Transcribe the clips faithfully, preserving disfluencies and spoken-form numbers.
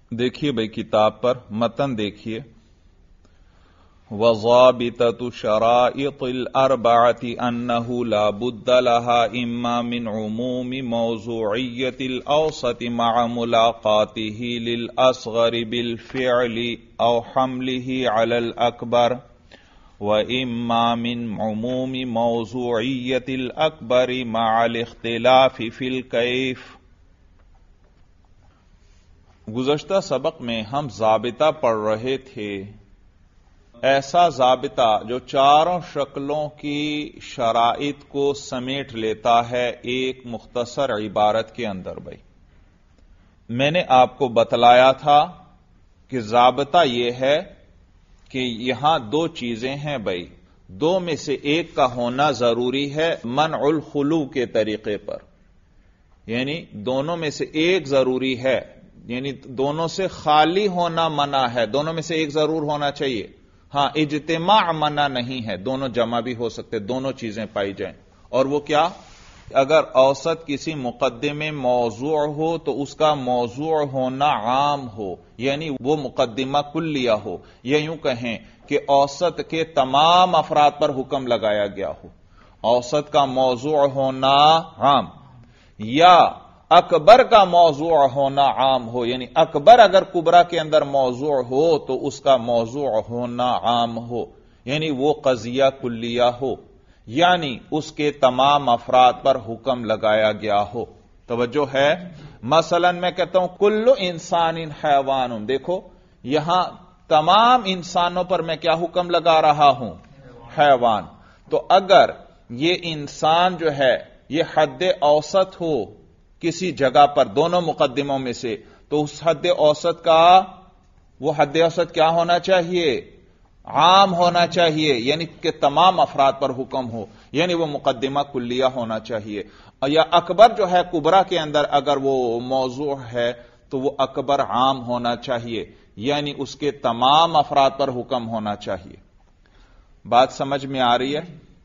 دیکھیے بھائی کتاب پر متن دیکھیے. وضابطة شرائط الأربعة أنه لا بد لها إما من عموم موضوعية الأوسط مع ملاقاته للأصغر بالفعل أو حمله على الأكبر وإما من عموم موضوعية الأكبر مع الاختلاف في الكيف. گزشتہ سبق میں ہم ضابطہ پڑھ رہے تھے، ایسا ضابطہ جو چاروں شکلوں کی شرائط کو سمیٹ لیتا ہے ایک مختصر عبارت کے اندر. بھائی میں نے آپ کو بتلایا تھا کہ ضابطہ یہ ہے کہ یہاں دو چیزیں ہیں بھائی، دو میں سے ایک کا ہونا ضروری ہے منع الخلو کے طریقے پر، یعنی دونوں میں سے ایک ضروری ہے، یعنی دونوں سے خالی ہونا منع ہے، دونوں میں سے ایک ضرور ہونا چاہیے. ہاں اجتماع منع نہیں ہے، دونوں جمع بھی ہو سکتے، دونوں چیزیں پائی جائیں. اور وہ کیا؟ اگر اوسط کسی مقدمے موضوع ہو تو اس کا موضوع ہونا عام ہو، یعنی وہ مقدمہ کلیہ ہو، یا یوں کہیں کہ اوسط کے تمام افراد پر حکم لگایا گیا ہو. اوسط کا موضوع ہونا عام، یا اکبر کا موضوع ہونا عام ہو، یعنی اکبر اگر کبرا کے اندر موضوع ہو تو اس کا موضوع ہونا عام ہو، یعنی وہ قضیہ کلیہ ہو، یعنی اس کے تمام افراد پر حکم لگایا گیا ہو. توجہ ہے؟ مثلا میں کہتا ہوں کل انسان حیوان، دیکھو یہاں تمام انسانوں پر میں کیا حکم لگا رہا ہوں؟ حیوان. تو اگر یہ انسان جو ہے یہ حد اوسط ہو کسی جگہ پر دونوں مقدموں میں سے، تو اس حد اوسط کا وہ حد اوسط کیا ہونا چاہیے؟ عام ہونا چاہیے، یعنی کہ تمام افراد پر حکم ہو، یعنی وہ مقدمہ کلیہ ہونا چاہیے. یا اکبر جو ہے کبرا کے اندر اگر وہ موضوع ہے تو وہ اکبر عام ہونا چاہیے، یعنی اس کے تمام افراد پر حکم ہونا چاہیے. بات سمجھ میں آ رہی ہے؟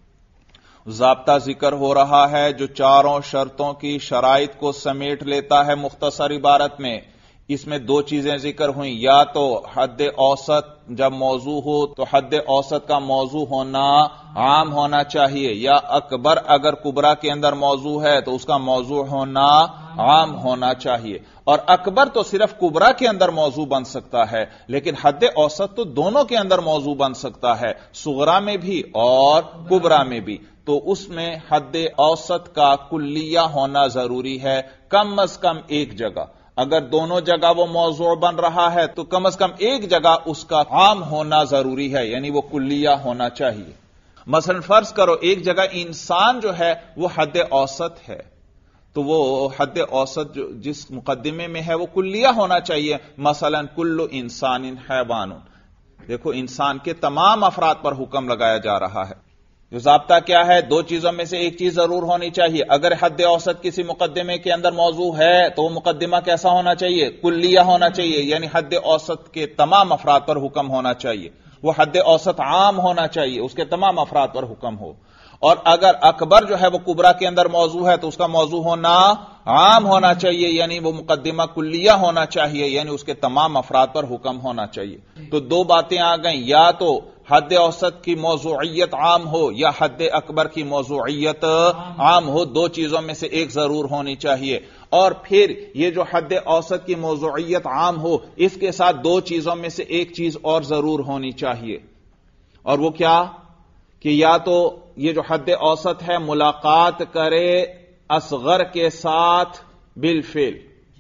ضابطہ ذکر ہو رہا ہے جو چاروں شرطوں کی شرائط کو سمیٹ لیتا ہے مختصر عبارت میں. اس میں دو چیزیں ذکر ہوئیں، یا تو حد اوسط جب موضوع ہو تو حد اوسط کا موضوع ہونا عام ہونا چاہیے، یا اکبر اگر کبرا کے اندر موضوع ہے تو اس کا موضوع ہونا عام ہونا چاہیے. اور اکبر تو صرف کبرا کے اندر موضوع بن سکتا ہے، لیکن حد اوسط تو دونوں کے اندر موضوع بن سکتا ہے، صغرا میں بھی اور کبرا میں بھی. تو اس میں حد اوسط کا کلیہ ہونا ضروری ہے، کم از کم ایک جگہ. اگر دونوں جگہ وہ موضوع بن رہا ہے تو کم از کم ایک جگہ اس کا عام ہونا ضروری ہے، یعنی وہ کلیہ ہونا چاہیے. مثلا فرض کرو ایک جگہ انسان جو ہے وہ حد اوسط ہے، تو وہ حد اوسط جو جس مقدمے میں ہے وہ کلیہ ہونا چاہیے. مثلا کل انسان حیوان، دیکھو انسان کے تمام افراد پر حکم لگایا جا رہا ہے. جو ضابطہ کیا ہے؟ دو چیزوں میں سے ایک چیز ضرور ہونی چاہیے. اگر حد اوسط کسی مقدمے کے اندر موضوع ہے تو وہ مقدمہ کیسا ہونا چاہیے؟ کلیہ ہونا چاہیے، یعنی حد اوسط کے تمام افراد پر حکم ہونا چاہیے. وہ حد اوسط عام ہونا چاہیے، اس کے تمام افراد پر حکم ہو. اور اگر اکبر جو ہے وہ کبرا کے اندر موضوع ہے تو اس کا موضوع ہونا عام ہونا چاہیے، یعنی وہ مقدمہ کلیہ ہونا چاہیے، یعنی اس کے تمام افراد پر حکم ہونا چاہیے. تو دو باتیں آ گئیں، یا تو حد اوسط کی موضوعیت عام ہو یا حد اکبر کی موضوعیت عام ہو، دو چیزوں میں سے ایک ضرور ہونی چاہیے. اور پھر یہ جو حد اوسط کی موضوعیت عام ہو اس کے ساتھ دو چیزوں میں سے ایک چیز اور ضرور ہونی چاہیے. اور وہ کیا؟ کہ یا تو یہ جو حد اوسط ہے ملاقات کرے اصغر کے ساتھ بالفعل،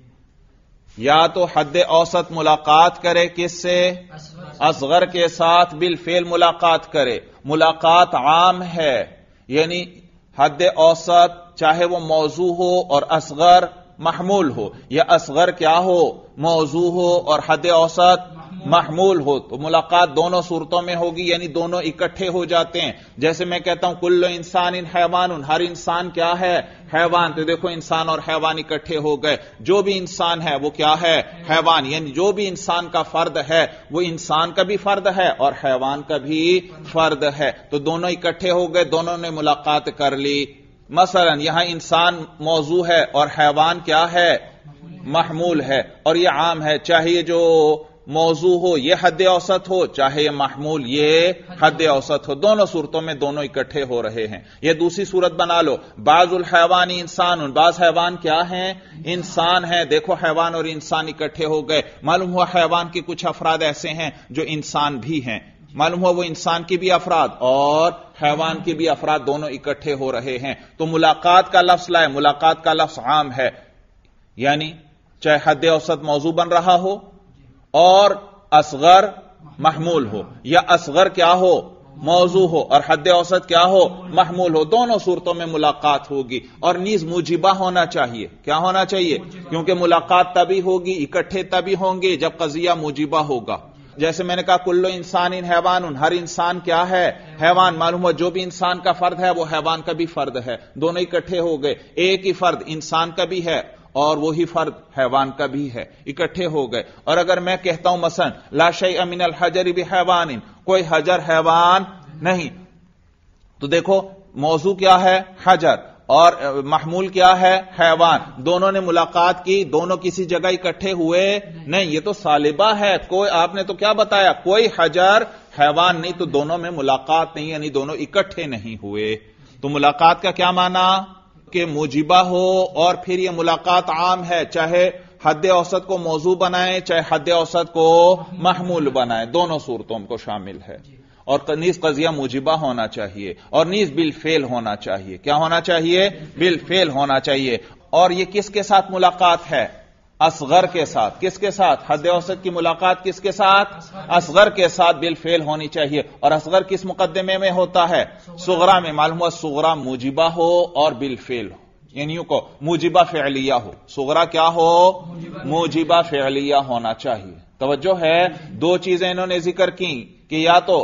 یا تو حد اوسط ملاقات کرے کس سے؟ اصغر کے ساتھ بالفعل ملاقات کرے. ملاقات عام ہے، یعنی حد اوسط چاہے وہ موضوع ہو اور اصغر محمول ہو، یا اصغر کیا ہو؟ موضوع ہو اور حد اوسط محمول ہو، تو ملاقات دونوں صورتوں میں ہوگی، یعنی دونوں اکٹھے ہو جاتے ہیں. جیسے میں کہتا ہوں کل انسان حیوان، ہر انسان کیا ہے؟ حیوان. تو دیکھو انسان اور حیوان اکٹھے ہو گئے. جو بھی انسان ہے وہ کیا ہے؟ حیوان. یعنی جو بھی انسان کا فرد ہے وہ انسان کا بھی فرد ہے اور حیوان کا بھی فرد ہے. تو دونوں اکٹھے ہو گئے، دونوں نے ملاقات کر لی. مثلا یہاں انسان موضوع ہے اور حیوان کیا ہے؟ محمول ہے، اور یہ عام ہے، چاہے یہ جو موضوع ہو یہ حد اوسط ہو، چاہے یہ محمول یہ حد اوسط ہو، دونوں صورتوں میں دونوں اکٹھے ہو رہے ہیں۔ یہ دوسری صورت بنا لو، بعض الحیوان انسان، بعض حیوان کیا ہیں؟ انسان ہیں۔ دیکھو حیوان اور انسان اکٹھے ہو گئے، معلوم ہوا حیوان کے کچھ افراد ایسے ہیں جو انسان بھی ہیں، معلوم ہوا وہ انسان کی بھی افراد اور حیوان کے بھی افراد دونوں اکٹھے ہو رہے ہیں، تو ملاقات کا لفظ لائے، ملاقات کا لفظ عام ہے، یعنی چاہے حد اوسط موضوع بن رہا ہو اور اصغر محمول ہو، یا اصغر کیا ہو؟ موضوع ہو، اور حد اوسط کیا ہو؟ محمول ہو، دونوں صورتوں میں ملاقات ہوگی، اور نیز موجبہ ہونا چاہیے۔ کیا ہونا چاہیے؟ کیونکہ ملاقات تبھی ہوگی، اکٹھے تبھی ہوں گے جب قضیہ موجبہ ہوگا۔ جیسے میں نے کہا کلو انسان حیوان، ہر انسان کیا ہے؟ حیوان، معلوم ہوا جو بھی انسان کا فرد ہے وہ حیوان کا بھی فرد ہے، دونوں اکٹھے ہو گئے، ایک ہی فرد انسان کا بھی ہے اور وہی فرد حیوان کا بھی ہے، اکٹھے ہو گئے۔ اور اگر میں کہتا ہوں مثلا لا شیء من الحجر بحیوان، کوئی حجر حیوان نہیں، تو دیکھو موضوع کیا ہے؟ حجر، اور محمول کیا ہے؟ حیوان، دونوں نے ملاقات کی، دونوں کسی جگہ اکٹھے ہوئے نہیں، یہ تو صالبہ ہے، کوئی آپ نے تو کیا بتایا؟ کوئی حجر حیوان نہیں، تو دونوں میں ملاقات نہیں، یعنی دونوں اکٹھے نہیں ہوئے۔ تو ملاقات کا کیا معنی؟ کہ موجبہ ہو، اور پھر یہ ملاقات عام ہے، چاہے حد اوسط کو موضوع بنائیں چاہے حد اوسط کو محمول بنائیں، دونوں صورتوں کو شامل ہے۔ اور نیز قضیہ موجبہ ہونا چاہیے، اور نیز بالفعل ہونا چاہیے۔ کیا ہونا چاہیے؟ بالفعل ہونا چاہیے۔ اور یہ کس کے ساتھ ملاقات ہے؟ اصغر کے ساتھ۔ کس کے ساتھ؟ حد اوسط کی ملاقات کس کے ساتھ؟ اصغر کے ساتھ بالفعل ہونی چاہیے، اور اصغر کس مقدمے میں ہوتا ہے؟ صغرا میں، معلوم ہوا صغرا موجبہ ہو اور بالفعل ہو، یعنی کو موجبہ فعلیہ ہو، صغرا کیا ہو؟ موجبہ فعلیہ ہونا چاہیے۔ توجہ ہے، دو چیزیں انہوں نے ذکر کی کہ یا تو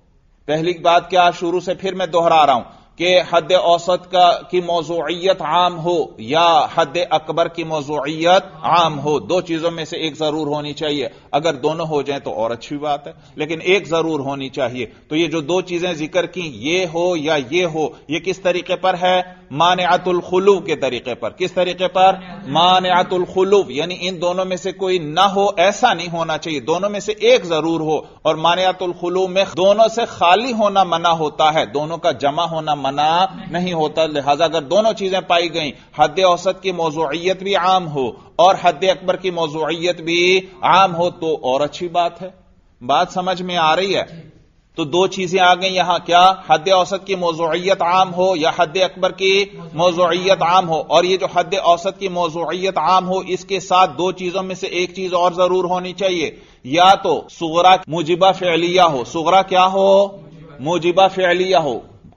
پہلی بات کیا، شروع سے پھر میں دوہرا رہا ہوں کہ حد اوسط کا کی موضوعیت عام ہو یا حد اکبر کی موضوعیت عام ہو، دو چیزوں میں سے ایک ضرور ہونی چاہیے۔ اگر دونوں ہو جائیں تو اور اچھی بات ہے، لیکن ایک ضرور ہونی چاہیے۔ تو یہ جو دو چیزیں ذکر کی، یہ ہو یا یہ ہو، یہ کس طریقے پر ہے؟ مانعۃ الخلو کے طریقے پر۔ کس طریقے پر؟ مانعۃ الخلو، یعنی ان دونوں میں سے کوئی نہ ہو ایسا نہیں ہونا چاہیے، دونوں میں سے ایک ضرور ہو۔ اور مانعۃ الخلو میں دونوں سے خالی ہونا منع ہوتا ہے، دونوں کا جمع ہونا منع نہیں ہوتا۔ لہذا اگر دونوں چیزیں پائی گئیں، حد اوسط کی موضوعیت بھی عام ہو اور حد اکبر کی موضوعیت بھی عام ہو تو اور اچھی بات ہے۔ بات سمجھ میں آ رہی ہے؟ تو دو چیزیں آ گئیں یہاں، کیا؟ حد اوسط کی موضوعیت عام ہو یا حد اکبر کی موضوعیت عام ہو۔ اور یہ جو حد اوسط کی موضوعیت عام ہو، اس کے ساتھ دو چیزوں میں سے ایک چیز اور ضرور ہونی چاہیے، یا تو صغرا موجبہ فعلیہ ہو۔ صغرا کیا ہو؟ موجبہ فعلیہ ہو،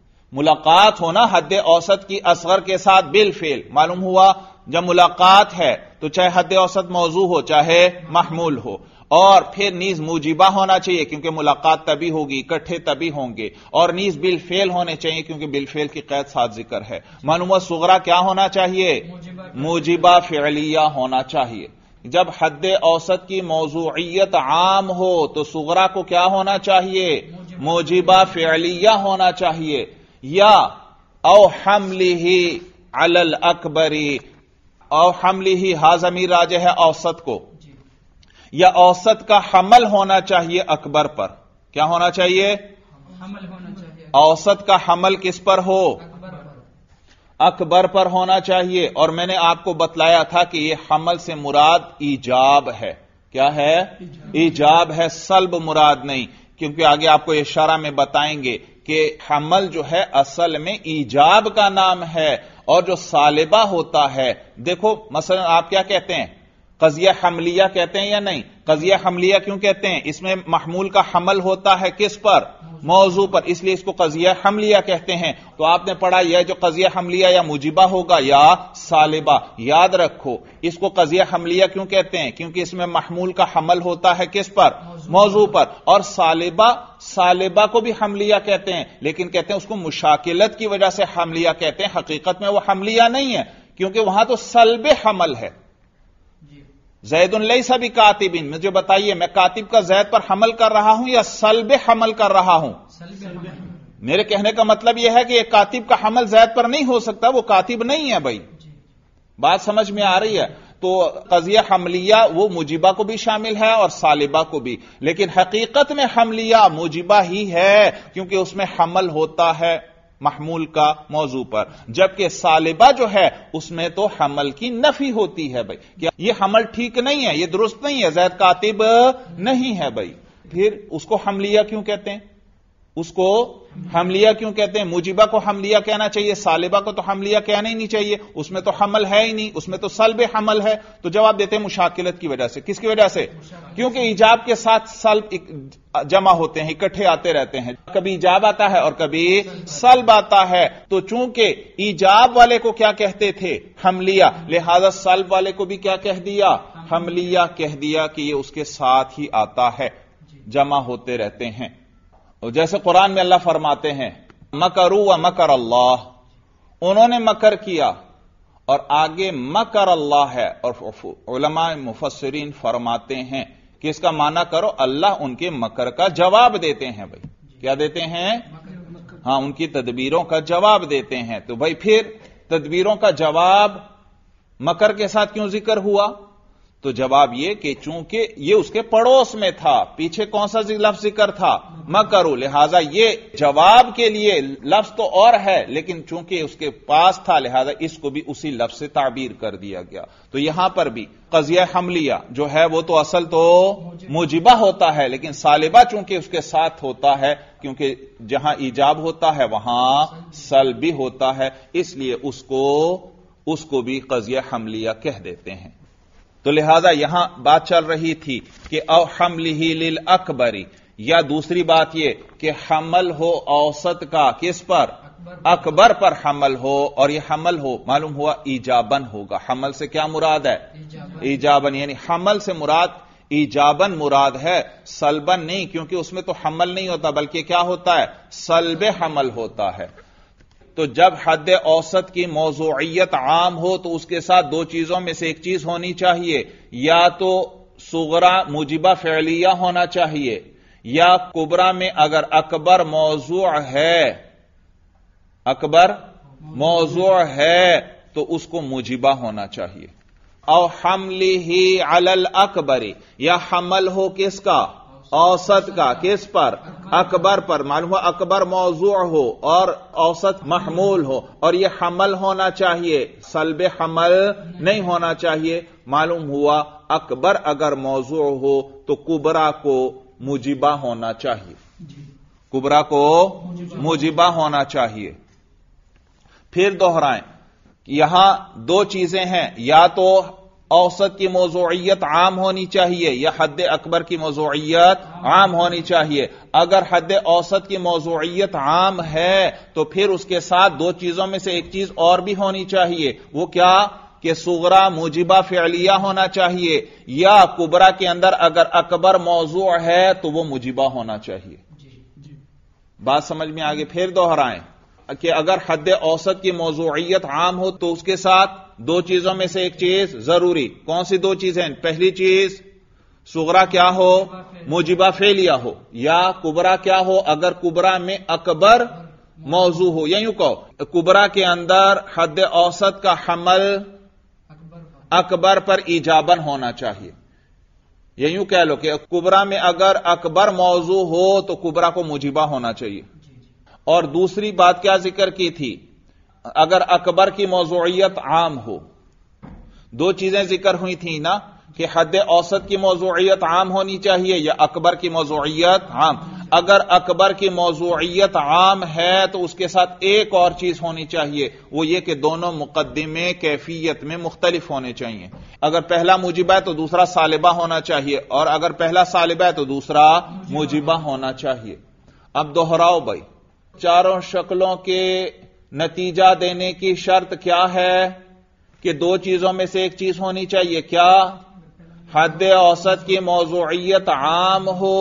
ملاقات ہونا حد اوسط کی اصغر کے ساتھ بالفعل۔ معلوم ہوا جب ملاقات ہے تو چاہے حد اوسط موضوع ہو چاہے محمول ہو، اور پھر نیز موجبہ ہونا چاہیے کیونکہ ملاقات تبھی ہوگی، اکٹھے تبھی ہوں گے، اور نیز بالفعل ہونے چاہیے کیونکہ بالفعل کی قید ساتھ ذکر ہے۔ معلوم ہوا صغرا کیا ہونا چاہیے؟ موجبہ فعلیہ ہونا چاہیے۔ جب حد اوسط کی موضوعیت عام ہو تو صغرا کو کیا ہونا چاہیے؟ موجبہ فعلیہ ہونا چاہیے، یا او حملہ علی الاکبر، او حملہ، ہا ضمیر راجع ہے اوسط کو، یا اوسط کا حمل ہونا چاہیے اکبر پر۔ کیا ہونا چاہیے؟ حمل ہونا چاہیے۔ اوسط کا حمل کس پر ہو؟ اکبر پر ہونا چاہیے۔ اور میں نے آپ کو بتلایا تھا کہ یہ حمل سے مراد ایجاب ہے۔ کیا ہے؟ ایجاب ہے، سلب مراد نہیں، کیونکہ آگے آپ کو اشارہ میں بتائیں گے کہ حمل جو ہے اصل میں ایجاب کا نام ہے، اور جو صالبہ ہوتا ہے، دیکھو مثلا آپ کیا کہتے ہیں؟ قضیہ حملیہ کہتے ہیں یا نہیں؟ قضیہ حملیہ کیوں کہتے ہیں؟ اس میں محمول کا حمل ہوتا ہے کس پر؟ موضوع پر، اس لیے اس کو قضیہ حملیہ کہتے ہیں۔ تو آپ نے پڑھا یہ جو قضیہ حملیہ یا موجبہ ہوگا یا صالبہ، یاد رکھو اس کو قضیہ حملیہ کیوں کہتے ہیں؟ کیونکہ اس میں محمول کا حمل ہوتا ہے کس پر؟ موضوع پر۔ اور صالبہ، صالبہ کو بھی حملیہ کہتے ہیں، لیکن کہتے ہیں اس کو مشاکلت کی وجہ سے حملیہ کہتے ہیں، حقیقت میں وہ حملیہ نہیں ہے کیونکہ وہاں تو سلب حمل ہے۔ زید لیس بکاتب، مجھے بتائیے میں کاتب کا زید پر حمل کر رہا ہوں یا سلب حمل کر رہا ہوں؟ میرے کہنے کا مطلب یہ ہے کہ ایک کاتب کا حمل زید پر نہیں ہو سکتا، وہ کاتب نہیں ہے بھائی۔ بات سمجھ میں آ رہی ہے؟ تو قضیہ حملیہ وہ موجبہ کو بھی شامل ہے اور سالبہ کو بھی، لیکن حقیقت میں حملیہ موجبہ ہی ہے کیونکہ اس میں حمل ہوتا ہے محمول کا موضوع پر، جبکہ سالبہ جو ہے اس میں تو حمل کی نفی ہوتی ہے بھائی کہ یہ حمل ٹھیک نہیں ہے، یہ درست نہیں ہے، زید کاتب نہیں ہے بھائی، پھر اس کو حملیہ کیوں کہتے ہیں؟ اس کو حملیہ کیوں کہتے ہیں؟ موجبہ کو حملیہ کہنا چاہیے، سالبہ کو تو حملیہ کہنا ہی نہیں چاہیے، اس میں تو حمل ہے ہی نہیں، اس میں تو سلب حمل ہے۔ تو جواب دیتے ہیں مشاکلت کی وجہ سے۔ کس کی وجہ سے؟ کیونکہ ایجاب کے ساتھ سلب جمع ہوتے ہیں، اکٹھے آتے رہتے ہیں، کبھی ایجاب آتا ہے اور کبھی سلب آتا ہے، تو چونکہ ایجاب والے کو کیا کہتے تھے؟ حملیہ، لہذا سلب والے کو بھی کیا کہہ دیا؟ حملیہ کہہ دیا کہ یہ اس کے ساتھ ہی آتا ہے، جمع ہوتے رہتے ہیں۔ جیسے قرآن میں اللہ فرماتے ہیں مکروا و مکر اللہ، انہوں نے مکر کیا، اور آگے مکر اللہ ہے، اور علماء مفسرین فرماتے ہیں کہ اس کا معنی کرو اللہ ان کے مکر کا جواب دیتے ہیں۔ بھائی کیا دیتے ہیں؟ ہاں، ان کی تدبیروں کا جواب دیتے ہیں۔ تو بھائی پھر تدبیروں کا جواب مکر کے ساتھ کیوں ذکر ہوا؟ تو جواب یہ کہ چونکہ یہ اس کے پڑوس میں تھا، پیچھے کون سا لفظ ذکر تھا؟ مکرو، لہذا یہ جواب کے لیے لفظ تو اور ہے لیکن چونکہ اس کے پاس تھا لہذا اس کو بھی اسی لفظ سے تعبیر کر دیا گیا۔ تو یہاں پر بھی قضیہ حملیہ جو ہے وہ تو اصل تو موجبہ ہوتا ہے، لیکن سالبہ چونکہ اس کے ساتھ ہوتا ہے کیونکہ جہاں ایجاب ہوتا ہے وہاں سلبی ہوتا ہے، اس لیے اس کو اس کو بھی قضیہ حملیہ کہہ دیتے ہیں۔ تو لہذا یہاں بات چل رہی تھی کہ او حملہ للاکبری، یا دوسری بات یہ کہ حمل ہو اوسط کا کس پر؟ اکبر پر حمل ہو، اور یہ حمل ہو معلوم ہوا ایجابن ہوگا۔ حمل سے کیا مراد ہے؟ ایجابن، یعنی حمل سے مراد ایجابن مراد ہے، سلبن نہیں، کیونکہ اس میں تو حمل نہیں ہوتا بلکہ کیا ہوتا ہے؟ سلب حمل ہوتا ہے۔ تو جب حد اوسط کی موضوعیت عام ہو تو اس کے ساتھ دو چیزوں میں سے ایک چیز ہونی چاہیے، یا تو صغرا موجبہ فعلیہ ہونا چاہیے، یا کبرا میں اگر اکبر موضوع ہے اکبر موضوع ہے تو اس کو موجبہ ہونا چاہیے۔ او حملہ علی الاکبر، یا حمل ہو کس کا؟ اوسط کا، کس پر؟ اکبر پر، معلوم ہوا اکبر موضوع ہو اور اوسط محمول ہو، اور یہ حمل ہونا چاہیے، سلب حمل نہیں ہونا چاہیے۔ معلوم ہوا اکبر اگر موضوع ہو تو کبرا کو موجبہ ہونا چاہیے، کبرا کو موجبہ ہونا چاہیے۔ پھر دوہرائیں، یہاں دو چیزیں ہیں، یا تو اوسط کی موضوعیت عام ہونی چاہیے یا حد اکبر کی موضوعیت عام ہونی چاہیے۔ اگر حد اوسط کی موضوعیت عام ہے تو پھر اس کے ساتھ دو چیزوں میں سے ایک چیز اور بھی ہونی چاہیے، وہ کیا؟ کہ صغرا موجبہ فعلیہ ہونا چاہیے، یا کبرا کے اندر اگر اکبر موضوع ہے تو وہ موجبہ ہونا چاہیے۔ بات سمجھ میں آگے؟ پھر دوہرائیں کہ اگر حد اوسط کی موضوعیت عام ہو تو اس کے ساتھ دو چیزوں میں سے ایک چیز ضروری، کون سی دو چیزیں؟ پہلی چیز صغرا کیا ہو؟ موجبہ فعلیہ ہو، یا کبرا کیا ہو؟ اگر کبرا میں اکبر موضوع ہو، یا یوں کہو کبرا کے اندر حد اوسط کا حمل اکبر پر ایجابن ہونا چاہیے، یا یوں کہہ لو کہ کبرا میں اگر اکبر موضوع ہو تو کبرا کو موجبہ ہونا چاہیے۔ اور دوسری بات کیا ذکر کی تھی؟ اگر اکبر کی موضوعیت عام ہو، دو چیزیں ذکر ہوئی تھیں نا، کہ حد اوسط کی موضوعیت عام ہونی چاہیے یا اکبر کی موضوعیت عام۔ اگر اکبر کی موضوعیت عام ہے تو اس کے ساتھ ایک اور چیز ہونی چاہیے، وہ یہ کہ دونوں مقدمے کیفیت میں مختلف ہونے چاہیے۔ اگر پہلا موجبہ ہے تو دوسرا سالبہ ہونا چاہیے، اور اگر پہلا سالبہ ہے تو دوسرا موجبہ ہونا چاہیے۔ اب دوہراؤ بھائی، چاروں شکلوں کے نتیجہ دینے کی شرط کیا ہے؟ کہ دو چیزوں میں سے ایک چیز ہونی چاہیے، کیا؟ حد اوسط کی موضوعیت عام ہو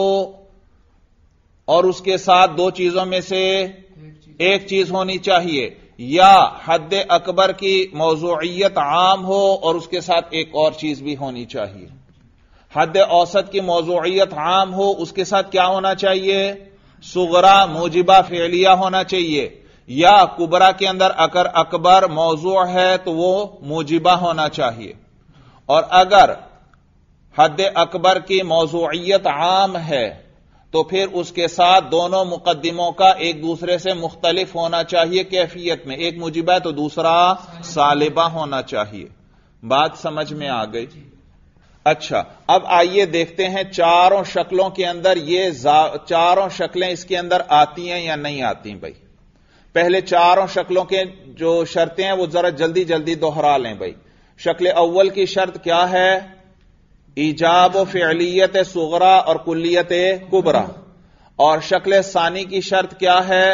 اور اس کے ساتھ دو چیزوں میں سے ایک چیز ہونی چاہیے، یا حد اکبر کی موضوعیت عام ہو اور اس کے ساتھ ایک اور چیز بھی ہونی چاہیے۔ حد اوسط کی موضوعیت عام ہو، اس کے ساتھ کیا ہونا چاہیے؟ صغرا موجبہ فعلیہ ہونا چاہیے، یا کبرا کے اندر اگر اکبر موضوع ہے تو وہ موجبہ ہونا چاہیے۔ اور اگر حد اکبر کی موضوعیت عام ہے تو پھر اس کے ساتھ دونوں مقدموں کا ایک دوسرے سے مختلف ہونا چاہیے کیفیت میں، ایک موجبہ ہے تو دوسرا سالبہ ہونا چاہیے. بات سمجھ میں آ گئی؟ اچھا، اب آئیے دیکھتے ہیں چاروں شکلوں کے اندر یہ چاروں شکلیں اس کے اندر آتی ہیں یا نہیں آتی. بھائی پہلے چاروں شکلوں کے جو شرطیں ہیں وہ ذرا جلدی جلدی دوہرا لیں. بھائی شکل اول کی شرط کیا ہے؟ ایجاب و فعلیت صغرا اور کلیت کبرا. اور شکل ثانی کی شرط کیا ہے؟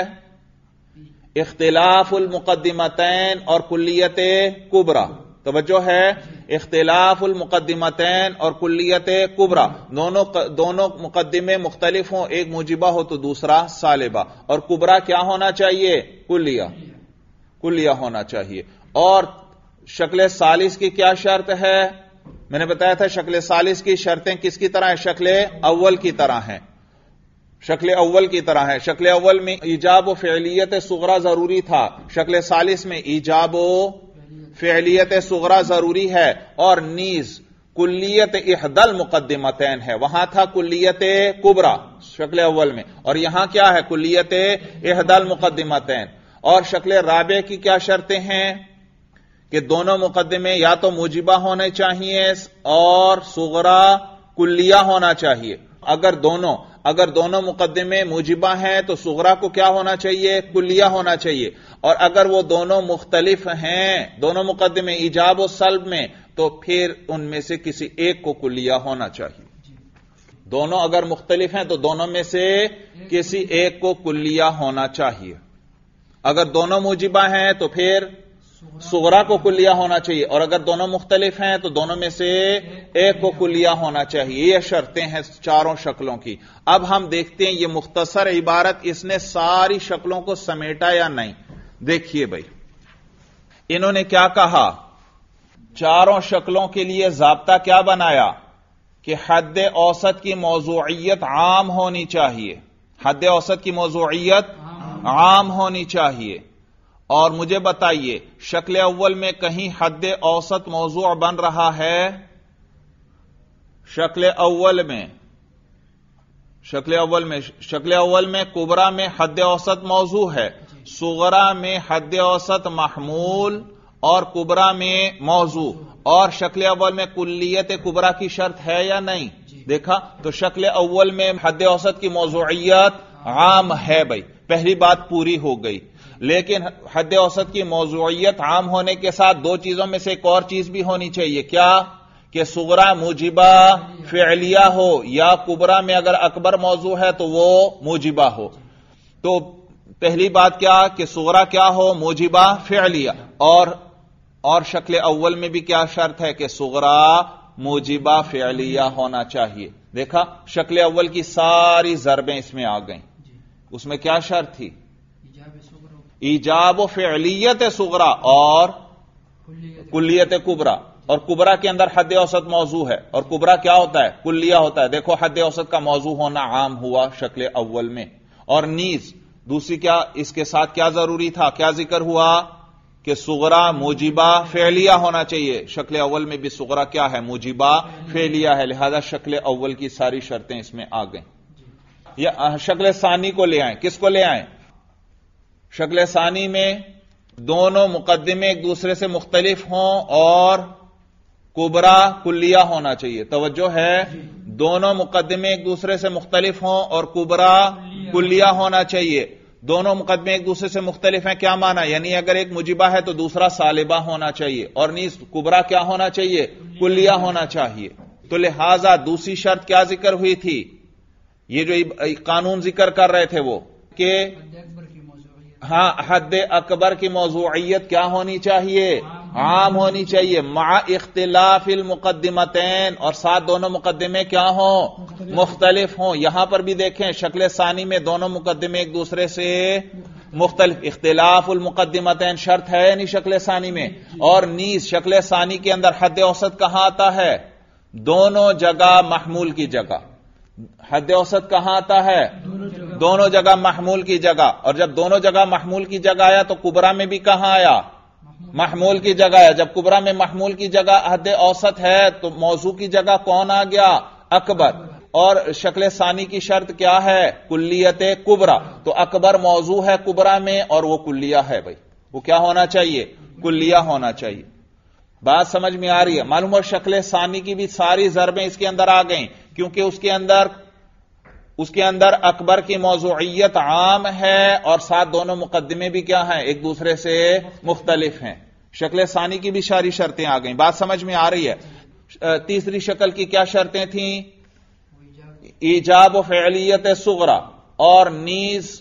اختلاف المقدمتین اور کلیت کبرا. توجہ ہے، اختلاف المقدمتین اور کلیت کبرا، دونوں دونوں مقدمے مختلف ہوں، ایک موجبہ ہو تو دوسرا سالبہ. اور کبرا کیا ہونا چاہیے؟ کلیہ کلیہ ہونا چاہیے. اور شکل ثالث کی کیا شرط ہے؟ میں نے بتایا تھا شکل ثالث کی شرطیں کس کی طرح ہیں؟ شکل اول کی طرح ہیں. شکل اول کی طرح ہے. شکل اول میں ایجاب و فعلیت صغرا ضروری تھا، شکل ثالث میں ایجاب و فعلیت صغرا ضروری ہے، اور نیز کلیت احدى المقدمتین ہے. وہاں تھا کلیت کبرا شکل اول میں، اور یہاں کیا ہے؟ کلیت احدى المقدمتین. اور شکل رابع کی کیا شرطیں ہیں؟ کہ دونوں مقدمے یا تو موجبہ ہونے چاہیے اور صغرا کلیہ ہونا چاہیے. اگر دونوں اگر دونوں مقدمے موجبہ ہیں تو صغرا کو کیا ہونا چاہیے؟ کلیہ ہونا چاہیے. اور اگر وہ دونوں مختلف ہیں، دونوں مقدمے ایجاب و سلب میں، تو پھر ان میں سے کسی ایک کو کلیہ ہونا چاہیے. دونوں اگر مختلف ہیں تو دونوں میں سے کسی ایک کو کلیہ ہونا چاہیے. اگر دونوں موجبہ ہیں تو پھر صغرا کو کلیہ ہونا چاہیے، اور اگر دونوں مختلف ہیں تو دونوں میں سے ایک کو کلیہ ہونا چاہیے. یہ شرطیں ہیں چاروں شکلوں کی. اب ہم دیکھتے ہیں یہ مختصر عبارت اس نے ساری شکلوں کو سمیٹا یا نہیں. دیکھیے بھائی انہوں نے کیا کہا، چاروں شکلوں کے لیے ضابطہ کیا بنایا کہ حد اوسط کی موضوعیت عام ہونی چاہیے. حد اوسط کی موضوعیت عام ہونی چاہیے. اور مجھے بتائیے شکل اول میں کہیں حد اوسط موضوع بن رہا ہے؟ شکل اول میں شکل اول میں شکل اول میں کبرا میں حد اوسط موضوع ہے، صغرا میں حد اوسط محمول اور کبرا میں موضوع. اور شکل اول میں کلیت کبرا کی شرط ہے یا نہیں؟ دیکھا تو شکل اول میں حد اوسط کی موضوعیت عام ہے. بھائی پہلی بات پوری ہو گئی. لیکن حد اوسط کی موضوعیت عام ہونے کے ساتھ دو چیزوں میں سے ایک اور چیز بھی ہونی چاہیے. کیا؟ کہ صغرا موجبہ فعلیہ ہو، یا کبرا میں اگر اکبر موضوع ہے تو وہ موجبہ ہو. تو پہلی بات کیا کہ صغرا کیا ہو؟ موجبہ فعلیہ. اور اور شکل اول میں بھی کیا شرط ہے کہ صغرا موجبہ فعلیہ ہونا چاہیے. دیکھا شکل اول کی ساری ضربیں اس میں آ گئیں. اس میں کیا شرط تھی؟ ایجاب و فعلیت صغرا اور کلیت کبرا. اور کبرا کے اندر حد اوسط موضوع ہے، اور کبرا کیا ہوتا ہے؟ کلیہ ہوتا ہے. دیکھو حد اوسط کا موضوع ہونا عام ہوا شکل اول میں. اور نیز دوسری کیا اس کے ساتھ کیا ضروری تھا؟ کیا ذکر ہوا کہ صغرا موجبہ فعلیہ ہونا چاہیے. شکل اول میں بھی صغرا کیا ہے؟ موجبہ فعلیہ ہے. لہذا شکل اول کی ساری شرطیں اس میں آ گئیں. یا شکل ثانی کو لے آئیں. کس کو لے آئیں؟ شکل ثانی میں دونوں مقدمے ایک دوسرے سے مختلف ہوں اور کبرا کلیہ ہونا چاہیے. توجہ ہے، دونوں مقدمے ایک دوسرے سے مختلف ہوں اور کبرا کلیہ ہونا چاہیے. دونوں مقدمے ایک دوسرے سے مختلف ہیں کیا معنی؟ یعنی اگر ایک موجبہ ہے تو دوسرا سالبہ ہونا چاہیے، اور نیز کبرا کیا ہونا چاہیے؟ کلیہ ہونا چاہیے. تو لہذا دوسری شرط کیا ذکر ہوئی تھی؟ یہ جو قانون ذکر کر رہے تھے وہ کہ ہاں حد اکبر کی موضوعیت کیا ہونی چاہیے؟ عام ہونی چاہیے، مع اختلاف المقدمتین، اور ساتھ دونوں مقدمے کیا ہوں؟ مختلف ہوں. یہاں پر بھی دیکھیں شکل ثانی میں دونوں مقدمے ایک دوسرے سے مختلف. اختلاف المقدمتین شرط ہے نہیں شکل ثانی میں. اور نیز شکل ثانی کے اندر حد اوسط کہاں آتا ہے؟ دونوں جگہ محمول کی جگہ. حد اوسط کہاں آتا ہے؟ دونوں جگہ محمول کی جگہ. اور جب دونوں جگہ محمول کی جگہ آیا تو کبرا میں بھی کہاں آیا؟ محمول کی جگہ ہے. جب کبرا میں محمول کی جگہ حد اوسط ہے تو موضوع کی جگہ کون آ گیا؟ اکبر. اور شکل ثانی کی شرط کیا ہے؟ کلیت کبرا. تو اکبر موضوع ہے کبرا میں اور وہ کلیہ ہے بھائی. وہ کیا ہونا چاہیے؟ کلیہ ہونا چاہیے. بات سمجھ میں آ رہی ہے؟ معلوم ہو شکل ثانی کی بھی ساری ضربیں اس کے اندر آ گئیں کیونکہ اس کے اندر اس کے اندر اکبر کی موضوعیت عام ہے اور ساتھ دونوں مقدمے بھی کیا ہیں؟ ایک دوسرے سے مختلف ہیں. شکل ثانی کی بھی ساری شرطیں آ گئیں. بات سمجھ میں آ رہی ہے؟ تیسری شکل کی کیا شرطیں تھیں؟ ایجاب و فعلیت صغرا اور نیز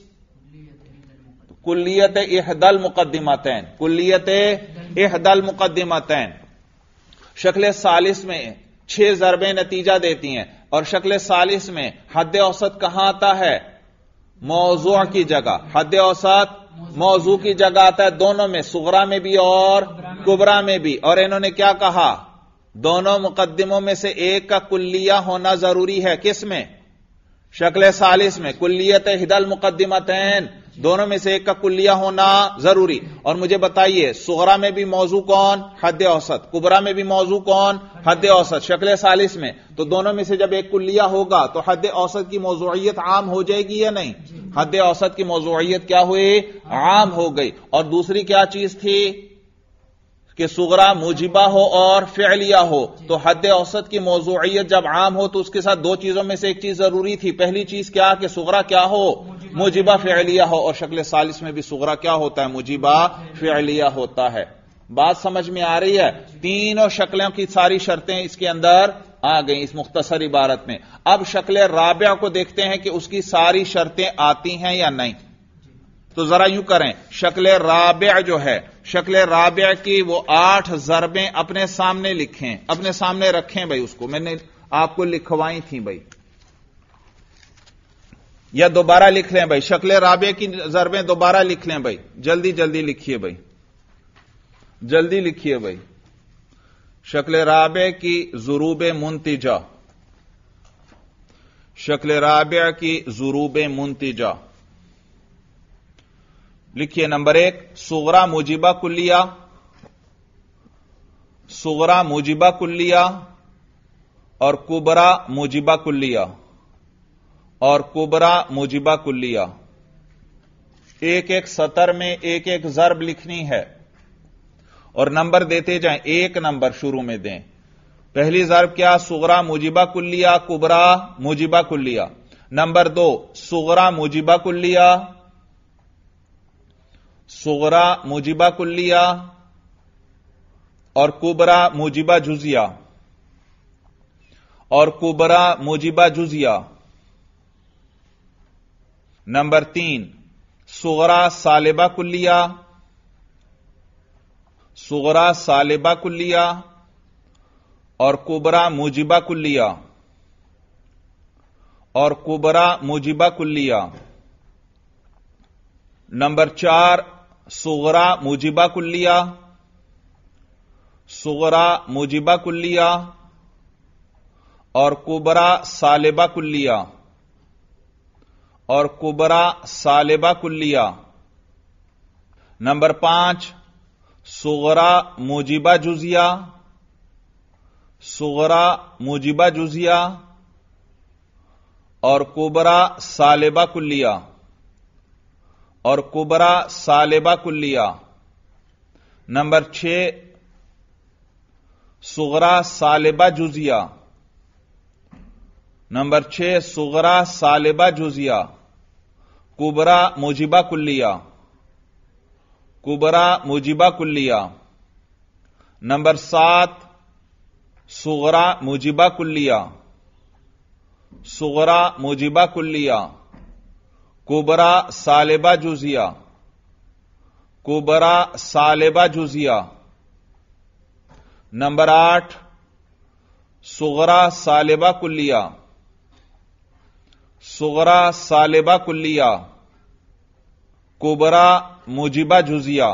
کلیت احدى المقدمتین. کلیت احدى المقدمتین. شکل ثالث میں چھ ضربیں نتیجہ دیتی ہیں اور شکل ثالث میں حد اوسط کہاں آتا ہے؟ موضوع کی جگہ. حد اوسط موضوع کی جگہ آتا ہے دونوں میں، صغرا میں بھی اور کبرا میں بھی. اور انہوں نے کیا کہا؟ دونوں مقدموں میں سے ایک کا کلیہ ہونا ضروری ہے. کس میں؟ شکل ثالث میں. کلیت احدى المقدمتین، دونوں میں سے ایک کا کلیہ ہونا ضروری. اور مجھے بتائیے صغرا میں بھی موضوع کون؟ حد اوسط. کبرا میں بھی موضوع کون؟ حد اوسط. شکل ثالث میں تو دونوں میں سے جب ایک کلیہ ہوگا تو حد اوسط کی موضوعیت عام ہو جائے گی یا نہیں؟ حد اوسط کی موضوعیت کیا ہوئی؟ عام ہو گئی. اور دوسری کیا چیز تھی؟ کہ صغرا موجبہ ہو اور فعلیہ ہو. تو حد اوسط کی موضوعیت جب عام ہو تو اس کے ساتھ دو چیزوں میں سے ایک چیز ضروری تھی. پہلی چیز کیا؟ کہ صغرا کیا ہو؟ موجبہ فعلیہ ہو. اور شکل ثالث میں بھی صغرا کیا ہوتا ہے؟ موجبہ فعلیہ ہوتا ہے. بات سمجھ میں آ رہی ہے؟ تینوں شکلوں کی ساری شرطیں اس کے اندر آ گئیں اس مختصر عبارت میں. اب شکل رابع کو دیکھتے ہیں کہ اس کی ساری شرطیں آتی ہیں یا نہیں. تو ذرا یوں کریں، شکل رابع جو ہے، شکل رابع کی وہ آٹھ ضربیں اپنے سامنے لکھیں، اپنے سامنے رکھیں بھائی. اس کو میں نے آپ کو لکھوائی تھیں بھائی، یا دوبارہ لکھ لیں بھائی. شکل رابع کی ضربیں دوبارہ لکھ لیں بھائی. جلدی جلدی لکھیے بھائی، جلدی لکھیے بھائی. شکل رابع کی ضروب منتجہ. شکل رابع کی ضروب منتجہ لکھیے. نمبر ایک، صغرا موجبہ کلیہ. صغرا موجبہ کلیہ اور کبرا موجبہ کلیہ اور کبرا موجبہ کلیہ. ایک ایک سطر میں ایک ایک ضرب لکھنی ہے اور نمبر دیتے جائیں. ایک نمبر شروع میں دیں. پہلی ضرب کیا؟ صغرا موجبہ کلیہ کبرا موجبہ کلیہ. نمبر دو، صغرا موجبہ کلیہ صغرا موجبہ کلیہ اور کبرا موجبہ جزیہ اور کبرا موجبہ جزیہ. نمبر تین، صغرا سالبہ کلیہ صغرا سالبہ کلیہ اور کبرا موجبہ کلیہ اور کبرا موجبہ کلیہ. نمبر چار، صغرا موجبہ کلیہ صغرا موجبہ کلیہ اور کبرا سالبہ کلیہ اور کبرا سالبہ کلیہ. نمبر پانچ، صغرا موجبہ جزیہ صغرا موجبہ جزیہ اور کبرا سالبہ کلیہ اور کبرا سالبہ کلیہ. نمبر چھ، صغرا سالبہ جزیہ نمبر چھ صغرا سالبہ جزیہ کبرا موجبہ کلیہ کبرا موجبہ کلیہ. نمبر سات، صغرا موجبہ کلیہ صغرا موجبہ کلیہ کبرا سالبہ جزیہ کبرا سالبہ جزیہ. نمبر آٹھ، صغرا سالبہ کلیہ صغرا سالبہ کلیہ کبرا موجبہ جزیہ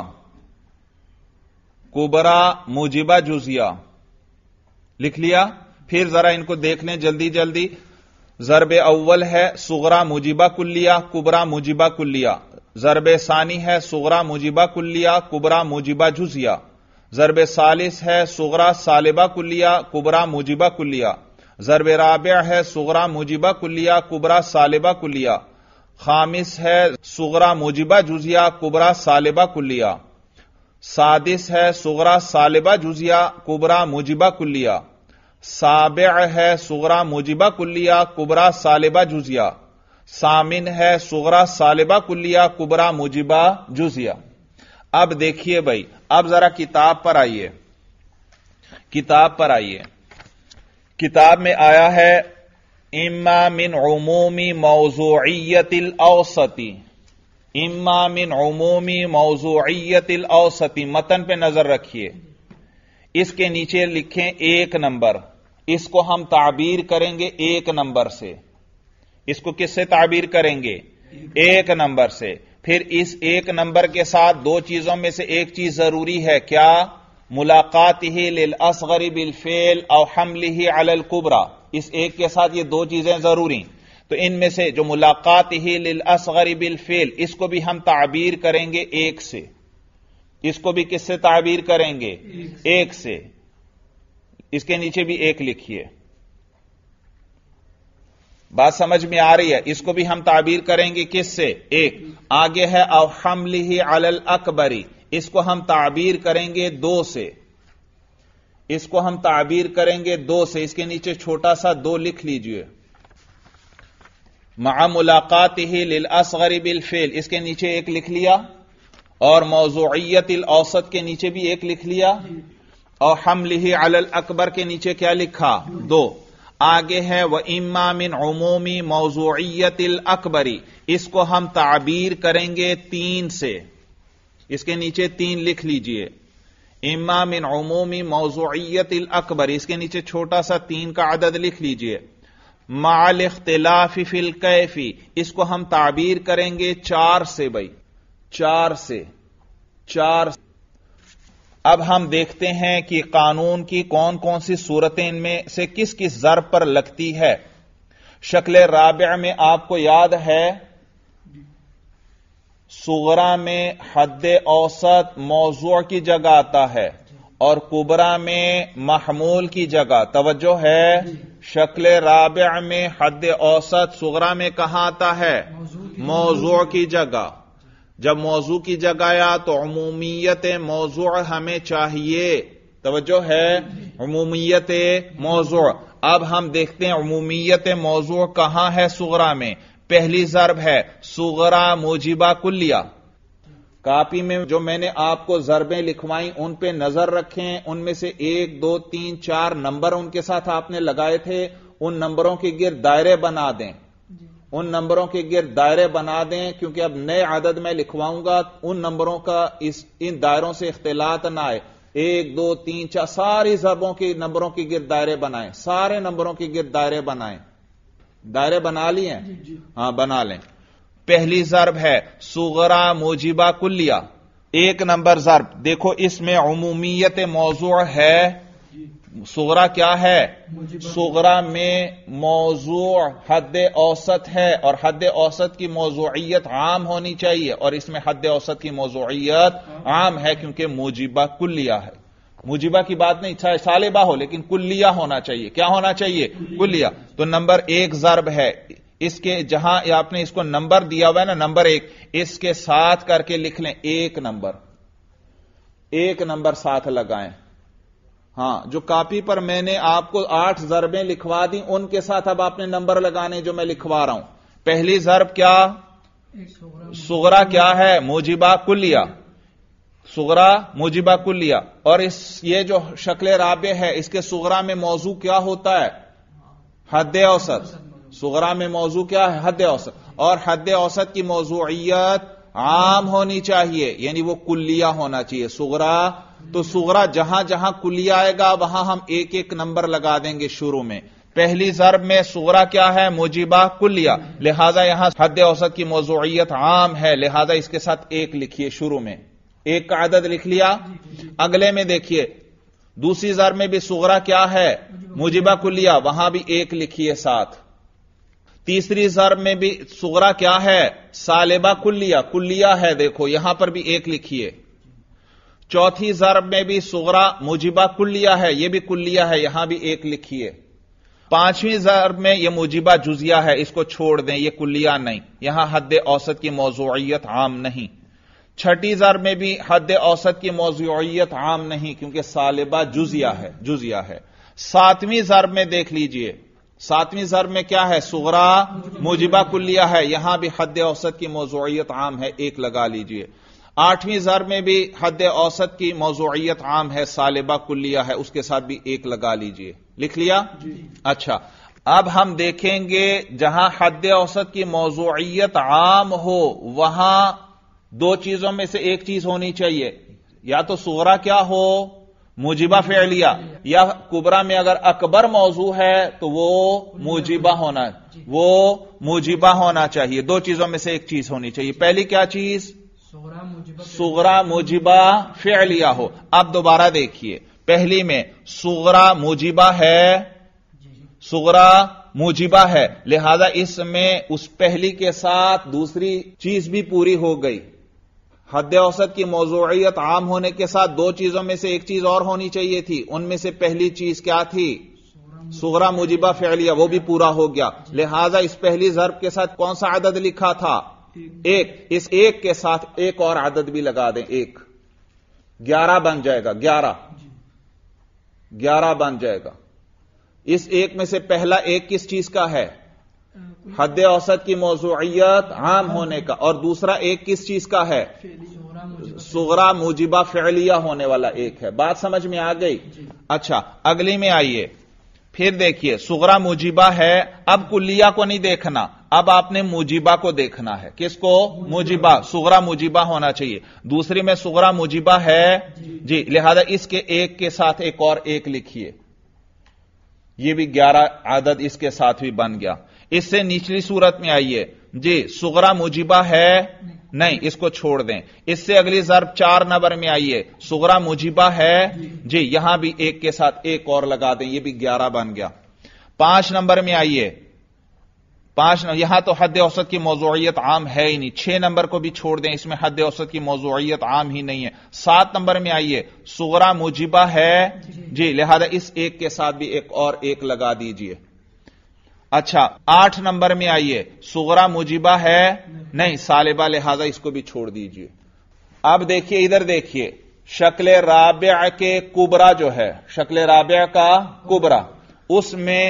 کبرا موجبہ جزیہ. لکھ لیا؟ پھر ذرا ان کو دیکھنے جلدی جلدی. ضرب اول ہے صغرا موجبہ کلیہ کبرا موجبہ کلیہ. ضرب ثانی ہے صغرا موجبہ کلیہ کبرا موجبہ جزیہ، ضرب ثالث ہے صغرا سالبہ کلیہ کبرا موجبہ کلیہ، ضرب رابع ہے صغرا موجبہ کلیہ کبرا سالبہ کلیہ، خامس ہے صغرا موجبہ جزیہ کبرا سالبہ کلیہ، سادس ہے صغرا سالبہ جزیہ کبرا موجبہ کلیہ، سابع ہے صغرا موجبہ کلیہ کبرا سالبہ جزیہ، ثامن ہے صغرا سالبہ کلیہ کبرا موجبہ جزیہ۔ اب دیکھیے بھائی، اب ذرا کتاب پر آئیے، کتاب پر آئیے، کتاب میں آیا ہے اما من عمومی موضوعیت الاوسطی، اما من عمومی موضوعیت الاوسطی، متن پہ نظر رکھیے، اس کے نیچے لکھیں ایک نمبر، اس کو ہم تعبیر کریں گے ایک نمبر سے، اس کو کس سے تعبیر کریں گے؟ ایک نمبر سے۔ پھر اس ایک نمبر کے ساتھ دو چیزوں میں سے ایک چیز ضروری ہے، کیا؟ ملاقاتہ للاصغر بالفعل او حملہ علی الکبری، اس ایک کے ساتھ یہ دو چیزیں ضروری، تو ان میں سے جو ملاقاتہ للاصغر بالفعل، اس کو بھی ہم تعبیر کریں گے ایک سے، اس کو بھی کس سے تعبیر کریں گے؟ ایک سے۔ اس کے نیچے بھی ایک لکھیے، بات سمجھ میں آ رہی ہے؟ اس کو بھی ہم تعبیر کریں گے کس سے؟ ایک۔ آگے ہے او حملہ علی الاکبری، اس کو ہم تعبیر کریں گے دو سے، اس کو ہم تعبیر کریں گے دو سے، اس کے نیچے چھوٹا سا دو لکھ لیجئے، مع ملاقاتہ للاصغر بالفعل، اس کے نیچے ایک لکھ لیا، اور موضوعیت الاوسط کے نیچے بھی ایک لکھ لیا، اور حملہ علی الاکبر کے نیچے کیا لکھا؟ دو۔ آگے ہے وَإِمَّا مِنْ عُمُومِ مَوْضُوعِيَّةِ الْأَكْبَرِ، اس کو ہم تعبیر کریں گے تین سے، اس کے نیچے تین لکھ لیجئے، اما من عمومی موضوعیت الاکبر، اس کے نیچے چھوٹا سا تین کا عدد لکھ لیجئے، مع الاختلاف فی الکیف، اس کو ہم تعبیر کریں گے چار سے، بھائی چار سے، چار سے۔ اب ہم دیکھتے ہیں کہ قانون کی کون کون سی صورتیں ان میں سے کس کس ضرب پر لگتی ہے۔ شکل رابع میں آپ کو یاد ہے صغرا میں حد اوسط موضوع کی جگہ آتا ہے اور کبرا میں محمول کی جگہ، توجہ ہے؟ شکل رابع میں حد اوسط صغرا میں کہاں آتا ہے؟ موضوع کی جگہ۔ جب موضوع کی جگہ آیا تو عمومیت موضوع ہمیں چاہیے، توجہ ہے؟ عمومیت موضوع۔ اب ہم دیکھتے ہیں عمومیت موضوع کہاں ہے صغرا میں۔ پہلی ضرب ہے صغرا موجبہ کلیہ۔ کاپی میں جو میں نے آپ کو ضربیں لکھوائیں ان پہ نظر رکھیں، ان میں سے ایک دو تین چار نمبر ان کے ساتھ آپ نے لگائے تھے، ان نمبروں کے گرد دائرے بنا دیں، ان نمبروں کے گرد دائرے بنا دیں، کیونکہ اب نئے عدد میں لکھواؤں گا، ان نمبروں کا اس ان دائروں سے اختلاط نہ آئے۔ ایک دو تین چار ساری ضربوں کے نمبروں کے گرد دائرے بنائیں، سارے نمبروں کے گرد دائرے بنائیں۔ دائرے بنا لیے ہیں؟ ہاں بنا لیں۔ پہلی ضرب ہے صغرا موجبہ کلیہ، ایک نمبر ضرب، دیکھو اس میں عمومیت موضوع ہے، صغرا کیا ہے؟ صغرا میں موضوع حد اوسط ہے، اور حد اوسط کی موضوعیت عام ہونی چاہیے، اور اس میں حد اوسط کی موضوعیت عام ہے کیونکہ موجبہ کلیہ ہے۔ موجبہ کی بات نہیں، چاہے سالبہ ہو لیکن کلیہ ہونا چاہیے۔ کیا ہونا چاہیے؟ کلیہ۔ تو نمبر ایک ضرب ہے، اس کے جہاں آپ نے اس کو نمبر دیا ہوا ہے نا، نمبر ایک، اس کے ساتھ کر کے لکھ لیں ایک نمبر، ایک نمبر ساتھ لگائیں۔ ہاں، جو کاپی پر میں نے آپ کو آٹھ ضربیں لکھوا دی ان کے ساتھ اب آپ نے نمبر لگانے جو میں لکھوا رہا ہوں۔ پہلی ضرب کیا؟ صغرا کیا ہے؟ موجبہ کلیہ، صغرا موجبہ کلیہ۔ اور اس یہ جو شکل رابع ہے اس کے صغرا میں موضوع کیا ہوتا ہے؟ حد اوسط۔ صغرا میں موضوع کیا ہے؟ حد اوسط، اور حد اوسط کی موضوعیت عام ہونی چاہیے، یعنی وہ کلیہ ہونا چاہیے صغرا۔ تو صغرا جہاں جہاں کلیہ آئے گا وہاں ہم ایک ایک نمبر لگا دیں گے شروع میں۔ پہلی ضرب میں صغرا کیا ہے؟ موجبہ کلیہ، لہذا یہاں حد اوسط کی موضوعیت عام ہے، لہذا اس کے ساتھ ایک لکھیے شروع میں، ایک کا عدد لکھ لیا۔ اگلے میں دیکھیے دوسری ضرب میں بھی صغرا کیا ہے؟ موجبہ کلیہ، وہاں بھی ایک لکھیے ساتھ۔ تیسری ضرب میں بھی صغرا کیا ہے؟ سالبہ کلیہ، کلیہ ہے، دیکھو یہاں پر بھی ایک لکھیے۔ چوتھی ضرب میں بھی صغرا موجبہ کلیہ ہے، یہ بھی کلیہ ہے، یہاں بھی ایک لکھیے۔ پانچویں ضرب میں یہ موجبہ جزیہ ہے، اس کو چھوڑ دیں، یہ کلیہ نہیں، یہاں حد اوسط کی موضوعیت عام نہیں۔ چھٹی ضرب میں بھی حد اوسط کی موضوعیت عام نہیں کیونکہ سالبہ جزیہ ہے، جزیہ ہے۔ ساتویں ضرب میں دیکھ لیجئے، ساتویں ضرب میں کیا ہے؟ صغرا موجبہ کلیہ ہے، یہاں بھی حد اوسط کی موضوعیت عام ہے، ایک لگا لیجئے۔ آٹھویں ضرب میں بھی حد اوسط کی موضوعیت عام ہے، سالبہ کلیہ ہے، اس کے ساتھ بھی ایک لگا لیجئے۔ لکھ لیا؟ جی۔ اچھا، اب ہم دیکھیں گے جہاں حد اوسط کی موضوعیت عام ہو وہاں دو چیزوں میں سے ایک چیز ہونی چاہیے، یا تو صغرا کیا ہو؟ موجبہ فعلیہ، یا کبرا میں اگر اکبر موضوع ہے تو وہ موجبہ ہونا، وہ موجبہ ہونا چاہیے، دو چیزوں میں سے ایک چیز ہونی چاہیے۔ پہلی کیا چیز؟ صغرا موجبہ فعلیہ ہو۔ اب دوبارہ دیکھیے، پہلی میں صغرا موجبہ ہے، صغرا موجبہ ہے، لہذا اس میں اس پہلی کے ساتھ دوسری چیز بھی پوری ہو گئی۔ حد اوسط کی موضوعیت عام ہونے کے ساتھ دو چیزوں میں سے ایک چیز اور ہونی چاہیے تھی، ان میں سے پہلی چیز کیا تھی؟ صغرا موجبہ فعلیہ، وہ بھی پورا ہو گیا، لہذا اس پہلی ضرب کے ساتھ کون سا عدد لکھا تھا؟ ایک۔ اس ایک کے ساتھ ایک اور عدد بھی لگا دیں، ایک، گیارہ بن جائے گا، گیارہ گیارہ بن جائے گا۔ اس ایک میں سے پہلا ایک کس چیز کا ہے؟ حد اوسط کی موضوعیت عام ہونے کا، اور دوسرا ایک کس چیز کا ہے؟ صغرا موجبہ فعلیہ ہونے والا ایک ہے۔ بات سمجھ میں آ گئی؟ اچھا، اگلی میں آئیے، پھر دیکھیے صغرا موجبہ ہے، اب کلیہ کو نہیں دیکھنا، اب آپ نے موجبہ کو دیکھنا ہے۔ کس کو؟ موجبہ، صغرا موجبہ ہونا چاہیے۔ دوسری میں صغرا موجبہ ہے جی، لہذا اس کے ایک کے ساتھ ایک اور ایک لکھیے، یہ بھی گیارہ عدد اس کے ساتھ بھی بن گیا۔ اس سے نچلی صورت میں آئیے جی، صغرا موجبہ ہے نہیں، اس کو چھوڑ دیں۔ اس سے اگلی ضرب چار نمبر میں آئیے، صغرا موجبہ ہے جی، یہاں بھی ایک کے ساتھ ایک اور لگا دیں، یہ بھی گیارہ بن گیا۔ پانچ نمبر میں آئیے، پانچ یہاں تو حد اوسط کی موضوعیت عام ہے ہی نہیں، چھ نمبر کو بھی چھوڑ دیں، اس میں حد اوسط کی موضوعیت عام ہی نہیں ہے۔ سات نمبر میں آئیے، صغرا موجبہ ہے جی، لہذا اس ایک کے ساتھ بھی ایک اور ایک لگا دیجئے۔ اچھا، آٹھ نمبر میں آئیے، صغرا موجبہ ہے نہیں، سالبہ، لہذا اس کو بھی چھوڑ دیجئے۔ اب دیکھیے، ادھر دیکھیے، شکل رابع کے کبرا جو ہے، شکل رابع کا کبرا، اس میں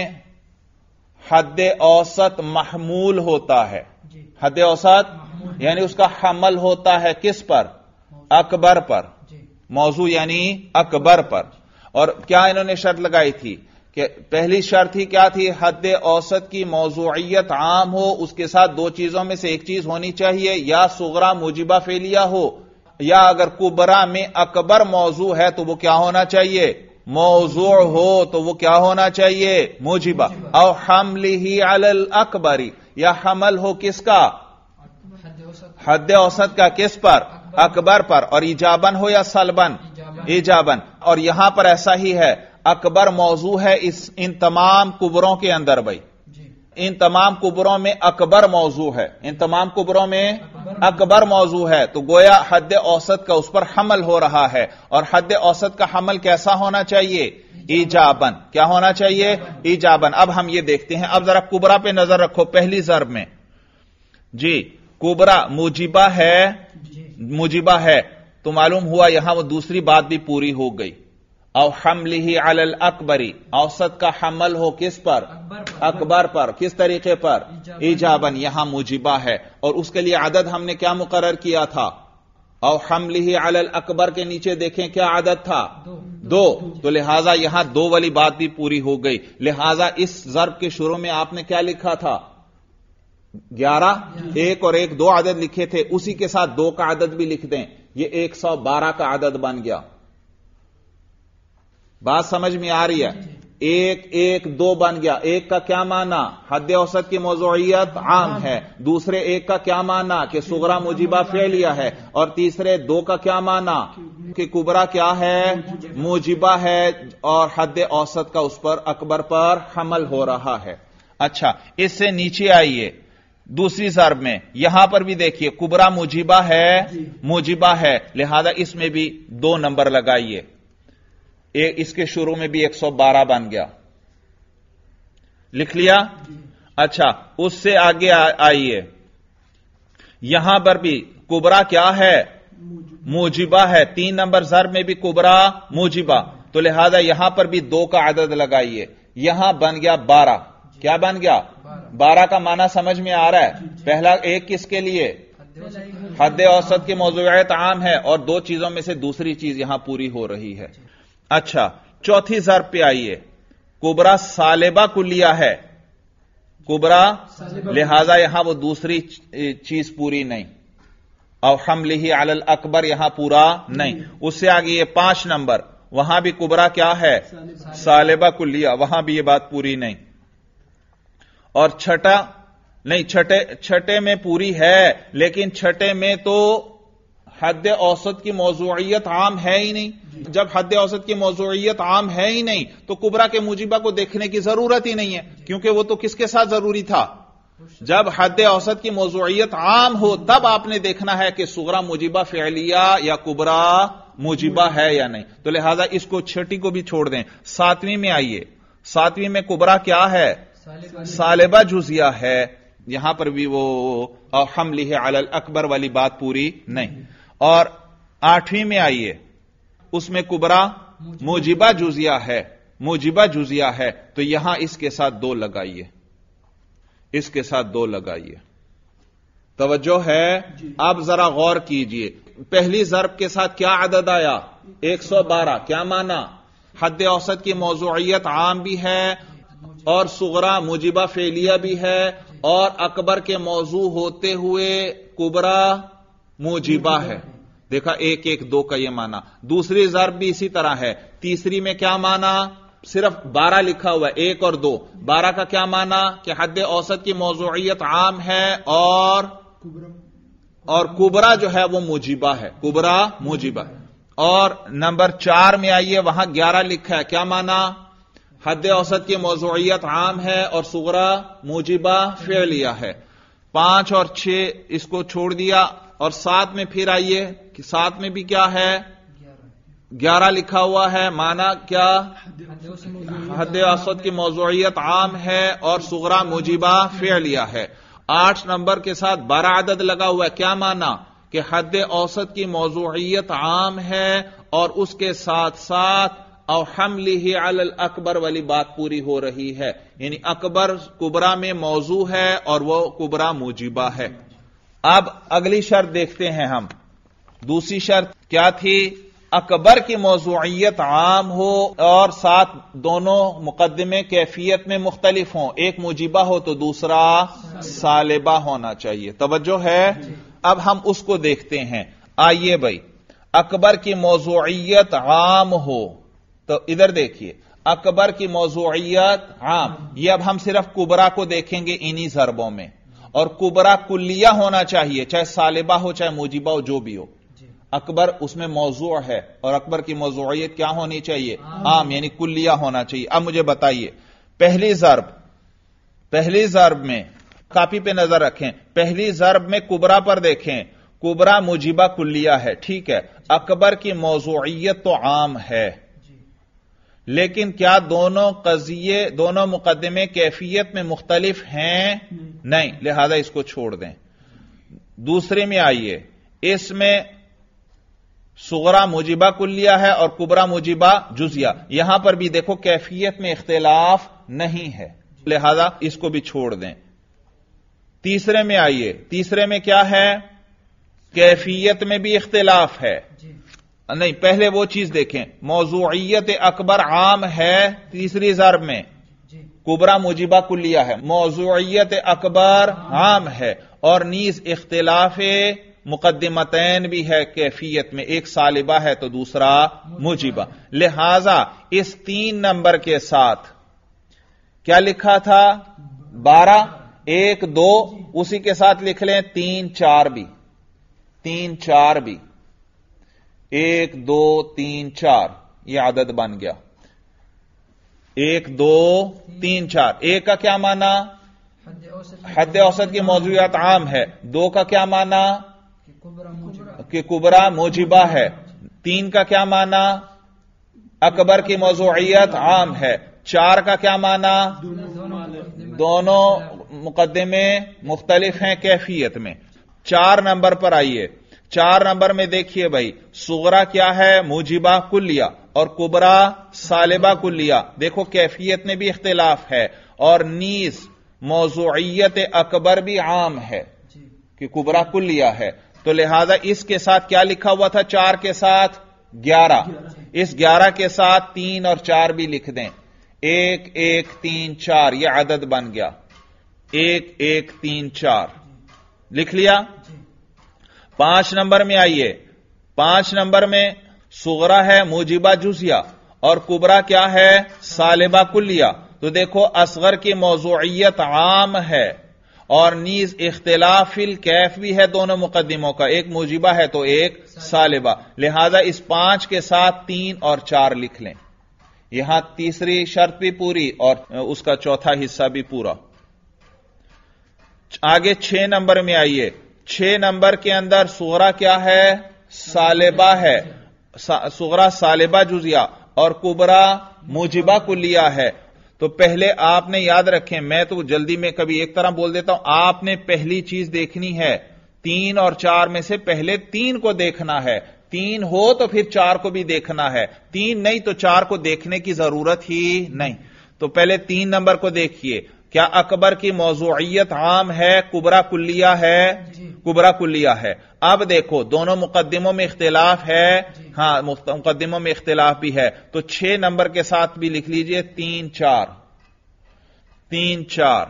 حد اوسط محمول ہوتا ہے، حد اوسط یعنی اس کا حمل ہوتا ہے کس پر؟ اکبر پر، موضوع یعنی اکبر پر۔ اور کیا انہوں نے شرط لگائی تھی کہ پہلی شرط تھی کیا تھی؟ حد اوسط کی موضوعیت عام ہو، اس کے ساتھ دو چیزوں میں سے ایک چیز ہونی چاہیے، یا صغرا موجبہ فعلیہ ہو، یا اگر کبرا میں اکبر موضوع ہے تو وہ کیا ہونا چاہیے؟ موضوع ہو تو وہ کیا ہونا چاہیے؟ موجبہ۔ او حملہ علی الاکبر، یا حمل ہو کس کا؟ حد اوسط کا، کس پر؟ اکبر پر، اور ایجابن ہو یا سلبن؟ ایجابن۔ اور یہاں پر ایسا ہی ہے، اکبر موضوع ہے اس ان تمام کبروں کے اندر، بھائی ان تمام کبروں میں اکبر موضوع ہے، ان تمام کبروں میں اکبر موضوع ہے، تو گویا حد اوسط کا اس پر حمل ہو رہا ہے، اور حد اوسط کا حمل کیسا ہونا چاہیے؟ ایجابن۔ کیا ہونا چاہیے؟ ایجابن۔ اب ہم یہ دیکھتے ہیں، اب ذرا کبرا پہ نظر رکھو، پہلی ضرب میں جی کبرا موجبہ ہے، موجبہ ہے، تو معلوم ہوا یہاں وہ دوسری بات بھی پوری ہو گئی۔ او حملہ علی الاکبر، اوسط کا حمل ہو کس پر؟ اکبر پر، کس طریقے پر؟ ایجابن، یہاں موجبہ ہے، اور اس کے لیے عدد ہم نے کیا مقرر کیا تھا؟ او حملہ علی الاکبر کے نیچے دیکھیں کیا عدد تھا؟ دو، تو لہذا یہاں دو والی بات بھی پوری ہو گئی، لہذا اس ضرب کے شروع میں آپ نے کیا لکھا تھا؟ گیارہ، ایک اور ایک دو عدد لکھے تھے، اسی کے ساتھ دو کا عدد بھی لکھ دیں، یہ ایک سو بارہ کا عدد بن گیا۔ بات سمجھ میں آ رہی ہے؟ ایک ایک دو بن گیا۔ ایک کا کیا معنی؟ حد اوسط کی موضوعیت عام ہے، دوسرے ایک کا کیا معنی؟ کہ صغرا موجبہ فعلیہ ہے، اور تیسرے دو کا کیا معنی؟ کہ کبرا کیا ہے؟ موجبہ ہے، اور حد اوسط کا اس پر اکبر پر حمل ہو رہا ہے۔ اچھا اس سے نیچے آئیے دوسری ضرب میں، یہاں پر بھی دیکھیے کبرا موجبہ ہے، موجبہ ہے، لہذا اس میں بھی دو نمبر لگائیے، اس کے شروع میں بھی ایک سو بارہ بن گیا، لکھ لیا؟ اچھا اس سے آگے آئیے، یہاں پر بھی کبرا کیا ہے؟ موجبہ ہے، تین نمبر ضرب میں بھی کبرا موجبہ، تو لہذا یہاں پر بھی دو کا عدد لگائیے، یہاں بن گیا بارہ، کیا بن گیا؟ بارہ کا معنی سمجھ میں آ رہا ہے؟ پہلا ایک کس کے لیے؟ حد اوسط کی موضوعیت عام ہے، اور دو چیزوں میں سے دوسری چیز یہاں پوری ہو رہی ہے۔ اچھا چوتھی ضرب پہ آئیے، کبرا سالبہ کلیہ ہے، کبرا، لہذا یہاں وہ دوسری چیز پوری نہیں، اور حملہ علی الاکبر یہاں پورا نہیں۔ اس سے آگے یہ پانچ نمبر، وہاں بھی کبرا کیا ہے؟ سالبہ کلیہ، وہاں بھی یہ بات پوری نہیں۔ اور چھٹا نہیں، چھٹے چھٹے میں پوری ہے، لیکن چھٹے میں تو حد اوسط کی موضوعیت عام ہے ہی نہیں، جب حد اوسط کی موضوعیت عام ہے ہی نہیں تو کبرا کے موجبہ کو دیکھنے کی ضرورت ہی نہیں ہے، کیونکہ وہ تو کس کے ساتھ ضروری تھا؟ جب حد اوسط کی موضوعیت عام ہو تب آپ نے دیکھنا ہے کہ صغرا موجبہ فعلیہ یا کبرا موجبہ ہے یا نہیں، تو لہذا اس کو چھٹی کو بھی چھوڑ دیں۔ ساتویں میں آئیے، ساتویں میں کبرا کیا ہے؟ سالبہ جزیہ ہے، یہاں پر بھی وہ حملہ علی الاکبر والی بات پوری نہیں۔ اور آٹھویں میں آئیے، اس میں کبرا موجبہ جزیہ ہے، موجبہ جزیہ ہے، تو یہاں اس کے ساتھ دو لگائیے، اس کے ساتھ دو لگائیے، توجہ ہے؟ اب ذرا غور کیجئے، پہلی ضرب کے ساتھ کیا عدد آیا؟ ایک سو بارہ، کیا معنی؟ حد اوسط کی موضوعیت عام بھی ہے اور صغرا موجبہ فعلیہ بھی ہے، اور اکبر کے موضوع ہوتے ہوئے کبرا موجبہ ہے۔ دیکھا ایک ایک دو کا یہ معنی۔ دوسری ضرب بھی اسی طرح ہے، تیسری میں کیا معنی؟ صرف بارہ لکھا ہوا ہے، ایک اور دو، بارہ کا کیا معنی؟ کہ حد اوسط کی موضوعیت عام ہے اور اور کبرا جو ہے وہ موجبہ ہے، کبرا موجبہ۔ اور نمبر چار میں آئیے، وہاں گیارہ لکھا ہے، کیا معنی؟ حد اوسط کی موضوعیت عام ہے اور صغرا موجبہ فعلیہ ہے۔ پانچ اور چھ اس کو چھوڑ دیا، اور سات میں پھر آئیے کہ سات میں بھی کیا ہے؟ گیارہ لکھا ہوا ہے، معنی کیا؟ حد اوسط کی موضوعیت عام ہے اور صغرا موجبہ فعلیہ ہے۔ آٹھ نمبر کے ساتھ بارہ عدد لگا ہوا ہے، کیا معنی؟ کہ حد اوسط کی موضوعیت عام ہے اور اس کے ساتھ ساتھ او حملہ علی الاکبر والی بات پوری ہو رہی ہے، یعنی اکبر کبرا میں موضوع ہے اور وہ کبرا موجبہ ہے۔ اب اگلی شرط دیکھتے ہیں ہم، دوسری شرط کیا تھی؟ اکبر کی موضوعیت عام ہو اور ساتھ دونوں مقدمے کیفیت میں مختلف ہوں، ایک موجبہ ہو تو دوسرا سالبہ ہونا چاہیے، توجہ ہے؟ اب ہم اس کو دیکھتے ہیں، آئیے بھائی، اکبر کی موضوعیت عام ہو تو ادھر دیکھیے، اکبر کی موضوعیت عام، یہ اب ہم صرف کبرا کو دیکھیں گے انہی ضربوں میں، اور کبرا کلیہ ہونا چاہیے، چاہے سالبہ ہو چاہے موجبہ ہو جو بھی ہو، اکبر اس میں موضوع ہے اور اکبر کی موضوعیت کیا ہونی چاہیے؟ عام، یعنی کلیہ ہونا چاہیے۔ اب مجھے بتائیے، پہلی ضرب پہلی ضرب میں کاپی پہ نظر رکھیں، پہلی ضرب میں کبرا پر دیکھیں، کبرا موجبہ کلیہ ہے، ٹھیک ہے، اکبر کی موضوعیت تو عام ہے، لیکن کیا دونوں قضیے دونوں مقدمے کیفیت میں مختلف ہیں؟ نہیں، لہذا اس کو چھوڑ دیں۔ دوسرے میں آئیے، اس میں صغرا موجبہ کلیہ ہے اور کبرا موجبہ جزیہ، یہاں پر بھی دیکھو کیفیت میں اختلاف نہیں ہے، لہذا اس کو بھی چھوڑ دیں۔ تیسرے میں آئیے، تیسرے میں کیا ہے؟ کیفیت میں بھی اختلاف ہے، نہیں پہلے وہ چیز دیکھیں، موضوعیت اکبر عام ہے تیسری ضرب میں، کبرا موجبہ کلیہ ہے، موضوعیت اکبر عام ہے اور نیز اختلاف مقدمتین بھی ہے کیفیت میں، ایک سالبہ ہے تو دوسرا موجبہ، لہذا اس تین نمبر کے ساتھ کیا لکھا تھا؟ بارہ، ایک دو، اسی کے ساتھ لکھ لیں تین چار بھی، تین چار بھی، ایک دو تین چار، یہ عدد بن گیا۔ ایک دو تین چار. ایک کا کیا معنی؟ حد اوسط حد اوسط کی موضوعیت عام ہے. دو کا کیا معنی؟ کہ کبرا موجبہ کہ کبرا موجبہ ہے. تین کا کیا معنی؟ اکبر کی موضوعیت عام ہے. چار کا کیا معنی؟ دونوں مقدمے مختلف ہیں کیفیت میں. چار نمبر پر آئیے. چار نمبر میں دیکھیے بھائی، صغرا کیا ہے؟ موجبہ کلیہ، اور کبرا سالبہ کلیہ. دیکھو کیفیت میں بھی اختلاف ہے، اور نیز موضوعیت اکبر بھی عام ہے کہ کبرا کلیہ ہے. تو لہذا اس کے ساتھ کیا لکھا ہوا تھا؟ چار کے ساتھ گیارہ. اس گیارہ کے ساتھ تین اور چار بھی لکھ دیں. ایک ایک تین چار، یہ عدد بن گیا. ایک ایک تین چار لکھ لیا. پانچ نمبر میں آئیے. پانچ نمبر میں صغرا ہے موجبہ جزیہ، اور کبرا کیا ہے؟ سالبہ کلیہ. تو دیکھو اصغر کی موضوعیت عام ہے، اور نیز اختلاف الکیف بھی ہے دونوں مقدموں کا، ایک موجبہ ہے تو ایک سالبہ. لہذا اس پانچ کے ساتھ تین اور چار لکھ لیں. یہاں تیسری شرط بھی پوری اور اس کا چوتھا حصہ بھی پورا. آگے چھ نمبر میں آئیے. چھ نمبر کے اندر صغرا کیا ہے؟ سالبہ ہے. صغرا سالبہ جزیہ اور کبرا موجبہ کلیہ ہے. تو پہلے آپ نے یاد رکھیں، میں تو جلدی میں کبھی ایک طرح بول دیتا ہوں، آپ نے پہلی چیز دیکھنی ہے تین اور چار میں سے پہلے تین کو دیکھنا ہے. تین ہو تو پھر چار کو بھی دیکھنا ہے، تین نہیں تو چار کو دیکھنے کی ضرورت ہی نہیں. تو پہلے تین نمبر کو دیکھیے. کیا اکبر کی موضوعیت عام ہے؟ کبرا کلیہ ہے؟ کبرا کلیہ ہے. اب دیکھو دونوں مقدموں میں اختلاف ہے. ہاں مقدموں میں اختلاف بھی ہے. تو چھ نمبر کے ساتھ بھی لکھ لیجئے تین چار. تین چار.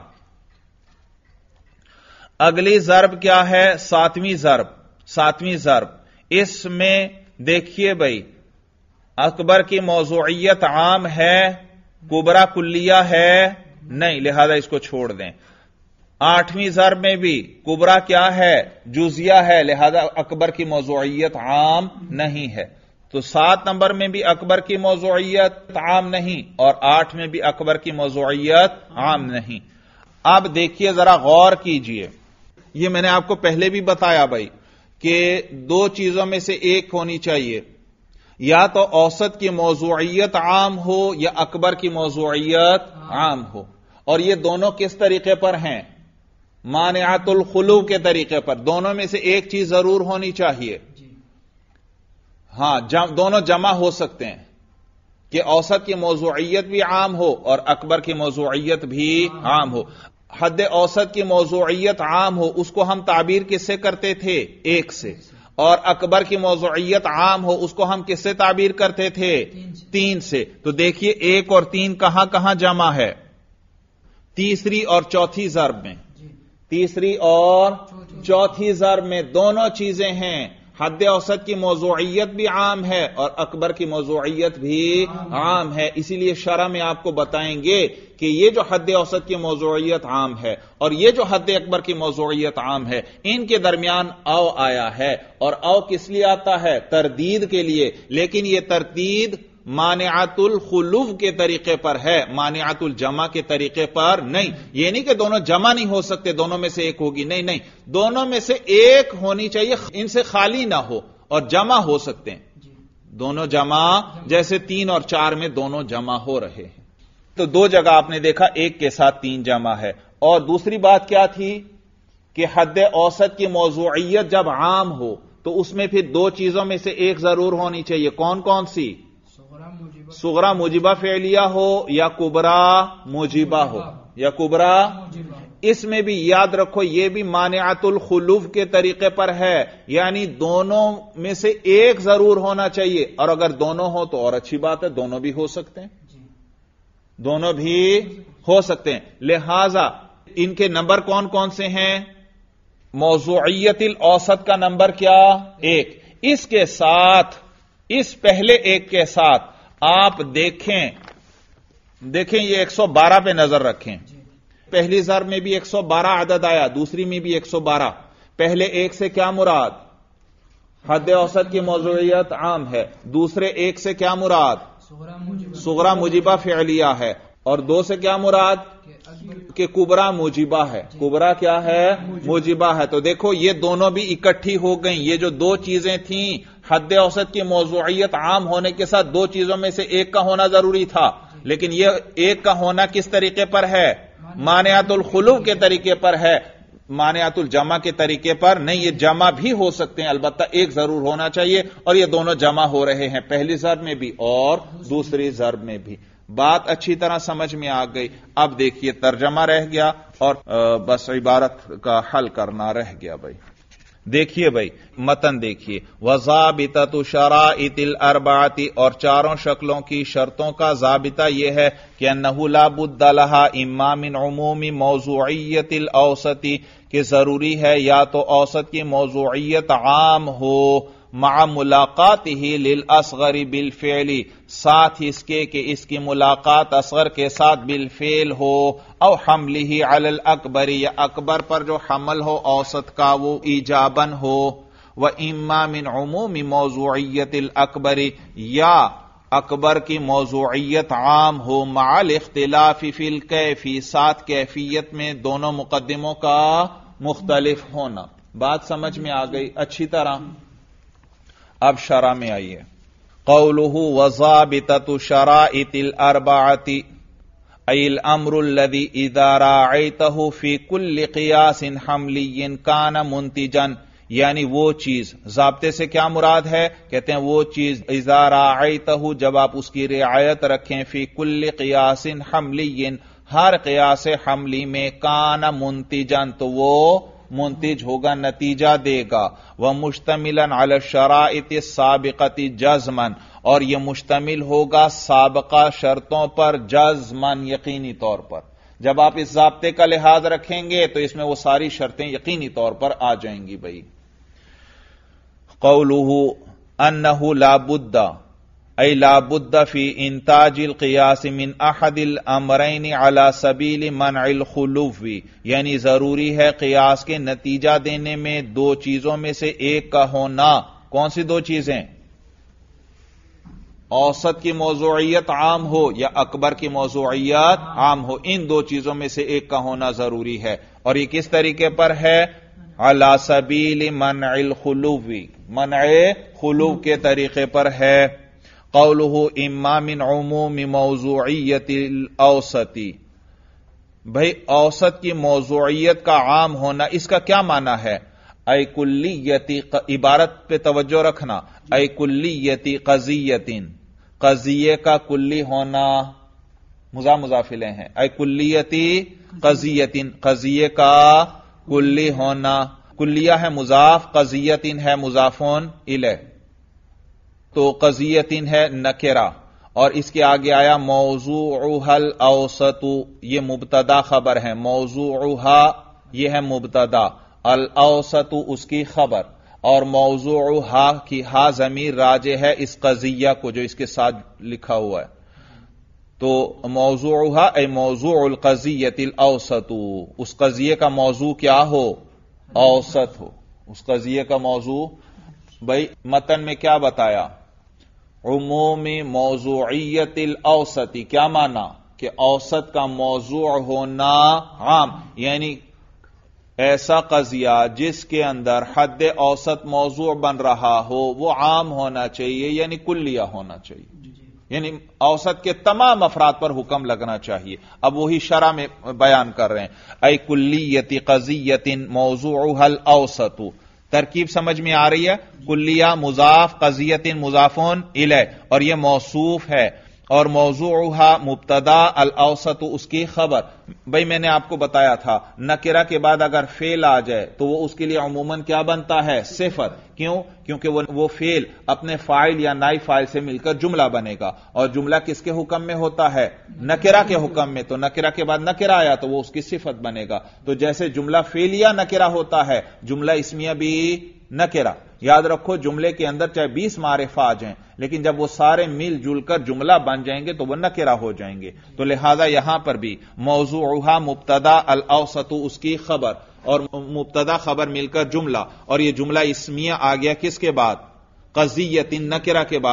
اگلی ضرب کیا ہے؟ ساتویں ضرب. ساتویں ضرب. اس میں دیکھیے بھائی، اکبر کی موضوعیت عام ہے، کبرا کلیہ ہے نہیں، لہذا اس کو چھوڑ دیں. آٹھویں ضرب میں بھی کبرا کیا ہے؟ جزیہ ہے، لہذا اکبر کی موضوعیت عام نہیں ہے. تو سات نمبر میں بھی اکبر کی موضوعیت عام نہیں، اور آٹھ میں بھی اکبر کی موضوعیت عام نہیں. اب دیکھیے ذرا غور کیجئے، یہ میں نے آپ کو پہلے بھی بتایا بھائی کہ دو چیزوں میں سے ایک ہونی چاہیے، یا تو اوسط کی موضوعیت عام ہو یا اکبر کی موضوعیت عام ہو. اور یہ دونوں کس طریقے پر ہیں؟ مانعۃ الخلو کے طریقے پر. دونوں میں سے ایک چیز ضرور ہونی چاہیے. ہاں جم دونوں جمع ہو سکتے ہیں کہ اوسط کی موضوعیت بھی عام ہو اور اکبر کی موضوعیت بھی عام ہو. حد اوسط کی موضوعیت عام ہو، اس کو ہم تعبیر کس سے کرتے تھے؟ ایک سے. اور اکبر کی موضوعیت عام ہو، اس کو ہم کس سے تعبیر کرتے تھے؟ تین سے. تو دیکھیے ایک اور تین کہاں کہاں جمع ہے؟ تیسری اور چوتھی ضرب میں. تیسری اور چوتھی ضرب میں دونوں چیزیں ہیں. حد اوسط کی موضوعیت بھی عام ہے اور اکبر کی موضوعیت بھی عام ہے. اسی لیے شرح میں آپ کو بتائیں گے کہ یہ جو حد اوسط کی موضوعیت عام ہے اور یہ جو حد اکبر کی موضوعیت عام ہے، ان کے درمیان او آیا ہے. اور او کس لیے آتا ہے؟ تردید کے لیے. لیکن یہ تردید مانعۃ الخلو کے طریقے پر ہے، مانعۃ الجمع کے طریقے پر نہیں. یہ نہیں کہ دونوں جمع نہیں ہو سکتے، دونوں میں سے ایک ہوگی، نہیں نہیں، دونوں میں سے ایک ہونی چاہیے، ان سے خالی نہ ہو، اور جمع ہو سکتے ہیں. دونوں جمع، جیسے تین اور چار میں دونوں جمع ہو رہے ہیں. تو دو جگہ آپ نے دیکھا ایک کے ساتھ تین جمع ہے. اور دوسری بات کیا تھی کہ حد اوسط کی موضوعیت جب عام ہو تو اس میں پھر دو چیزوں میں سے ایک ضرور ہونی چاہیے. کون کون سی؟ صغرا موجبہ فعلیہ ہو یا کبرا موجبہ ہو یا کبرا. اس میں بھی یاد رکھو یہ بھی مانعۃ الخلو کے طریقے پر ہے، یعنی دونوں میں سے ایک ضرور ہونا چاہیے. اور اگر دونوں ہو تو اور اچھی بات ہے، دونوں بھی ہو سکتے ہیں، دونوں بھی ہو سکتے ہیں. لہذا ان کے نمبر کون کون سے ہیں؟ موضوعیت الاوسط کا نمبر کیا؟ ایک. اس کے ساتھ، اس پہلے ایک کے ساتھ آپ دیکھیں دیکھیں یہ ایک سو بارہ پہ نظر رکھیں. پہلی ضرب میں بھی ایک سو بارہ عدد آیا، دوسری میں بھی ایک سو بارہ. پہلے ایک سے کیا مراد؟ حد اوسط کی موضوعیت عام ہے. دوسرے ایک سے کیا مراد؟ صغرا موجبہ فعلیہ ہے، اور دو سے کیا مراد کہ کبرا موجبہ ہے. کبرا کیا ہے؟ موجبہ ہے. تو دیکھو یہ دونوں بھی اکٹھی ہو گئیں. یہ جو دو چیزیں تھیں، حد اوسط کی موضوعیت عام ہونے کے ساتھ دو چیزوں میں سے ایک کا ہونا ضروری تھا، لیکن یہ ایک کا ہونا کس طریقے پر ہے؟ مانعات الخلو کے طریقے پر ہے، مانعات الجمع کے طریقے پر نہیں. یہ جمع بھی ہو سکتے ہیں، البتہ ایک ضرور ہونا چاہیے، اور یہ دونوں جمع ہو رہے ہیں، پہلی ضرب میں بھی اور دوسری ضرب میں بھی. بات اچھی طرح سمجھ میں آ گئی. اب دیکھیے ترجمہ رہ گیا اور بس عبارت کا حل کرنا رہ گیا. بھائی دیکھیے، بھائی متن دیکھیے. وَضَابِطَةُ شَرَائِطِ الْأَرْبَعَةِ، اور چاروں شکلوں کی شرطوں کا ضابطہ یہ ہے کہ أَنَّهُ لَا بُدَّ لَهَا إِمَّا مِنْ عُمُومِ مَوْضُوعِيَّةِ الْأَوْسَطِ، کہ ضروری ہے یا تو اوسط کی موضوعیت عام ہو، مع ملاقاتہ للأصغر بالفعل، ساتھ اس کے کہ اس کی ملاقات اصغر کے ساتھ بالفعل ہو، او حملہ علی الاکبر، یا اکبر پر جو حمل ہو اوسط کا وہ ایجاباً ہو. وإما من عموم موضوعیت الاکبر، یا اکبر کی موضوعیت عام ہو، مع الاختلاف فی الکیفی، ساتھ کیفیت میں دونوں مقدموں کا مختلف ہونا. بات سمجھ میں آ گئی اچھی طرح؟ اب شرح میں آئیے. قوله وضابطة شرائط الأربعة أي الأمر الذي إذا راعيته في كل قياس حملي كان منتجا، یعنی وہ چیز، ضابطے سے کیا مراد ہے؟ کہتے ہیں وہ چیز اذا راعيته، جب آپ اس کی رعایت رکھیں، فی کل قیاس حملی، ہر قیاس حملی میں، کان منتجا، تو وہ منتج ہوگا، نتیجہ دے گا. وَمُشْتَمِلًا عَلَى الشَّرَائِطِ السَّابِقَةِ جَزْمًا، اور یہ مشتمل ہوگا سابقہ شرطوں پر جزماً، یقینی طور پر. جب آپ اس ضابطے کا لحاظ رکھیں گے تو اس میں وہ ساری شرطیں یقینی طور پر آ جائیں گی. بھائی قَوْلُهُ أَنَّهُ لَا بُدَّ ای لا بد فی انتاج القیاس من احد الامرین علی سبیل منع الخلو، یعنی ضروری ہے قیاس کے نتیجہ دینے میں دو چیزوں میں سے ایک کا ہونا. کون سی دو چیزیں؟ اوسط کی موضوعیت عام ہو یا اکبر کی موضوعیت عام ہو، ان دو چیزوں میں سے ایک کا ہونا ضروری ہے. اور یہ کس طریقے پر ہے؟ علی سبیل منع الخلو، منع خلو کے طریقے پر ہے. قوله اما من عموم موضوعیت الاوسط، بھئی اوسط کی موضوعیت کا عام ہونا، اس کا کیا معنی ہے؟ اے کلیتی، عبارت پہ توجہ رکھنا، اے کلیتی قضیتن، قضیے کا کلی ہونا، مضاف مضاف الیہ ہیں، اے کلیتی قضیتن، قضیے کا کلی ہونا. کلیہ ہے مضاف، قضیتن ہے مضافون الیہ، تو قضیتن ہے نکرہ، اور اس کے آگے آیا موضوعها الاوسط، یہ مبتدا خبر ہے. موضوعها یہ ہے مبتدا، الاوسط اس کی خبر، اور موضوعها کی ہا ضمیر راجع ہے اس قضیہ کو جو اس کے ساتھ لکھا ہوا ہے. تو موضوعها ای موضوع القضیۃ الاوسط، اس قضیے کا موضوع کیا ہو؟ اوسط ہو. اس قضیے کا موضوع، بھائی متن میں کیا بتایا؟ عمومی موضوعیت الاوسطی، کیا معنی؟ کہ اوسط کا موضوع ہونا عام، یعنی ایسا قضیہ جس کے اندر حد اوسط موضوع بن رہا ہو وہ عام ہونا چاہیے، یعنی کلیہ ہونا چاہیے، یعنی اوسط کے تمام افراد پر حکم لگنا چاہیے. اب وہی شرح میں بیان کر رہے ہیں. اے کلیت قضیت موضوعها الاوسط، ترکیب سمجھ میں آ رہی ہے؟ کلیہ مضاف، قضیت مضافون الیہ، اور یہ موصوف ہے، اور موضوعها مبتدا، الاوسط اس کی خبر. بھئی میں نے آپ کو بتایا تھا نکرہ کے بعد اگر فعل آ جائے تو وہ اس کے لیے عموماً کیا بنتا ہے؟ صفت. کیوں؟ کیونکہ وہ وہ فعل اپنے فاعل یا نائب فاعل سے مل کر جملہ بنے گا، اور جملہ کس کے حکم میں ہوتا ہے؟ نکرہ کے حکم میں. تو نکرہ کے بعد نکرہ آیا تو وہ اس کی صفت بنے گا. تو جیسے جملہ فعلیہ نکرہ ہوتا ہے، جملہ اسمیہ بھی نکرہ. یاد رکھو جملے کے اندر چاہے بیس معرفہ آ جائیں، لیکن جب وہ سارے مل جل کر جملہ بن جائیں گے تو وہ نکرہ ہو جائیں گے. تو لہذا یہاں پر بھی موضوعها مبتدا، الاوسط اس کی خبر، اور مبتدا خبر مل کر جملہ، اور یہ جملہ اسمیہ آ گیا کس کے بعد؟ قضیت نکرہ کے بعد.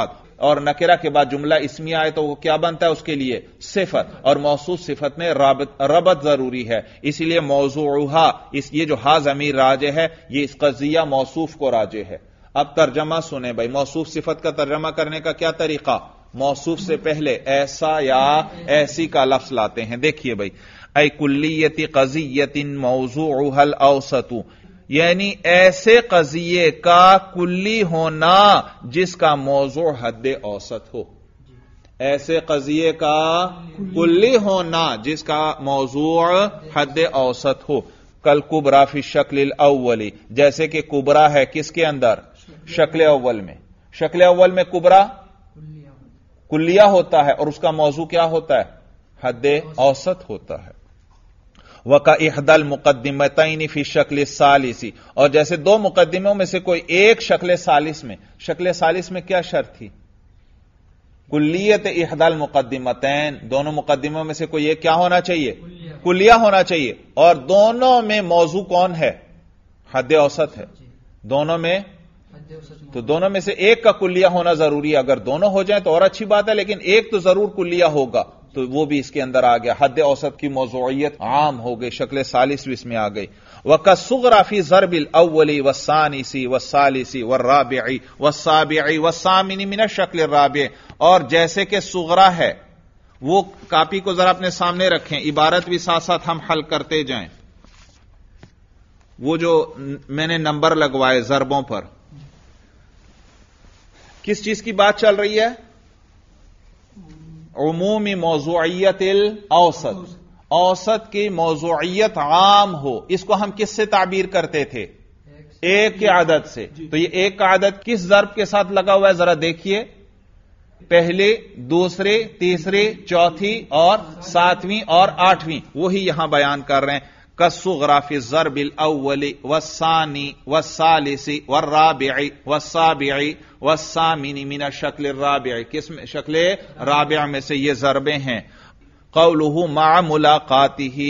اور نکرہ کے بعد جملہ اسمیہ آئے تو وہ کیا بنتا ہے اس کے لیے صفت، اور موصوف صفت میں رابط ربط ضروری ہے، اسی لیے موضوعها، اس یہ جو ہا ضمیر راجع ہے یہ اس قضیہ موصوف کو راجع ہے۔ اب ترجمہ سنیں بھائی، موصوف صفت کا ترجمہ کرنے کا کیا طریقہ؟ موصوف سے پہلے ایسا یا ایسی کا لفظ لاتے ہیں۔ دیکھیے بھائی، اے کلیت قضیت موضوعها الاوسط، یعنی ایسے قضیے کا کلی ہونا جس کا موضوع حد اوسط ہو، ایسے قضیے کا کلی ہونا جس کا موضوع حد اوسط ہو۔ کل کبرا فی الشکل الاولی، جیسے کہ کبرا ہے کس کے اندر؟ شکل اول میں۔ شکل اول میں کبرا کلیہ ہوتا ہے اور اس کا موضوع کیا ہوتا ہے؟ حد اوسط ہوتا ہے۔ وَكَإِحْدَى الْمُقَدِّمَتَيْنِ فِي الشَّكْلِ الثَّالِثِ، اور جیسے دو مقدموں میں سے کوئی ایک شکل ثالث میں، شکل ثالث میں کیا شرط تھی؟ کلیت احدى المقدمتین، دونوں مقدموں میں سے کوئی ایک کیا ہونا چاہیے؟ کلیہ ہونا چاہیے، اور دونوں میں موضوع کون ہے؟ حد اوسط ہے۔ دونوں میں تو دونوں میں سے ایک کا کلیہ ہونا ضروری ہے، اگر دونوں ہو جائیں تو اور اچھی بات ہے، لیکن ایک تو ضرور کلیہ ہوگا، تو وہ بھی اس کے اندر آ گیا، حد اوسط کی موضوعیت عام ہو گئی، شکل ثالث بھی اس میں آ گئی۔ وَكَالصُّغْرَى فِي ضَرْبِ الْأَوَّلِ وَالثَّانِثِ وَالثَّالِثِ وَالرَّابِعِ وَالسَّابِعِ وَالثَّامِنِ مِنَ الشَّكْلِ الرَّابِعِ، اور جیسے کہ صغرا ہے، وہ کاپی کو ذرا اپنے سامنے رکھیں، عبارت بھی ساتھ ساتھ ہم حل کرتے جائیں۔ وہ جو میں نے نمبر لگوائے ضربوں پر، کس چیز کی بات چل رہی ہے؟ عمومی موضوعیت الاوسط، اوسط کی موضوعیت عام ہو، اس کو ہم کس سے تعبیر کرتے تھے؟ ایک کے عدد سے۔ تو یہ ایک کا عدد کس ضرب کے ساتھ لگا ہوا ہے ذرا دیکھیے، پہلے، دوسرے، تیسرے، چوتھی اور ساتویں اور آٹھویں، وہی یہاں بیان کر رہے ہیں۔ كالصغرى في الضرب الأول والثاني والثالث والرابع والسابع والثامن من الشكل الرابع، کس میں؟ شکل رابع میں سے یہ ضربیں ہیں۔ قوله مع ملاقاته،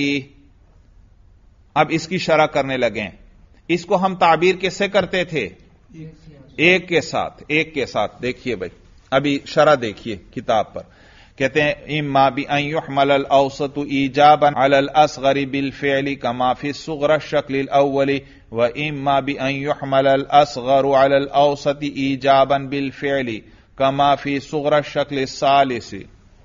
اب اس کی شرح کرنے لگیں، اس کو ہم تعبیر کس سے کرتے تھے؟ ایک کے ساتھ، ایک کے ساتھ۔ دیکھیے بھائی، ابھی شرح دیکھیے کتاب پر، کہتے ہیں اما بان يحمل الاوسط ایجابا علی الاصغر بالفعل كما في الصغرى الشكل الاول، واما بان يحمل الاصغر على الاوسط ایجابا بالفعل كما في صغرى الشكل الثالث۔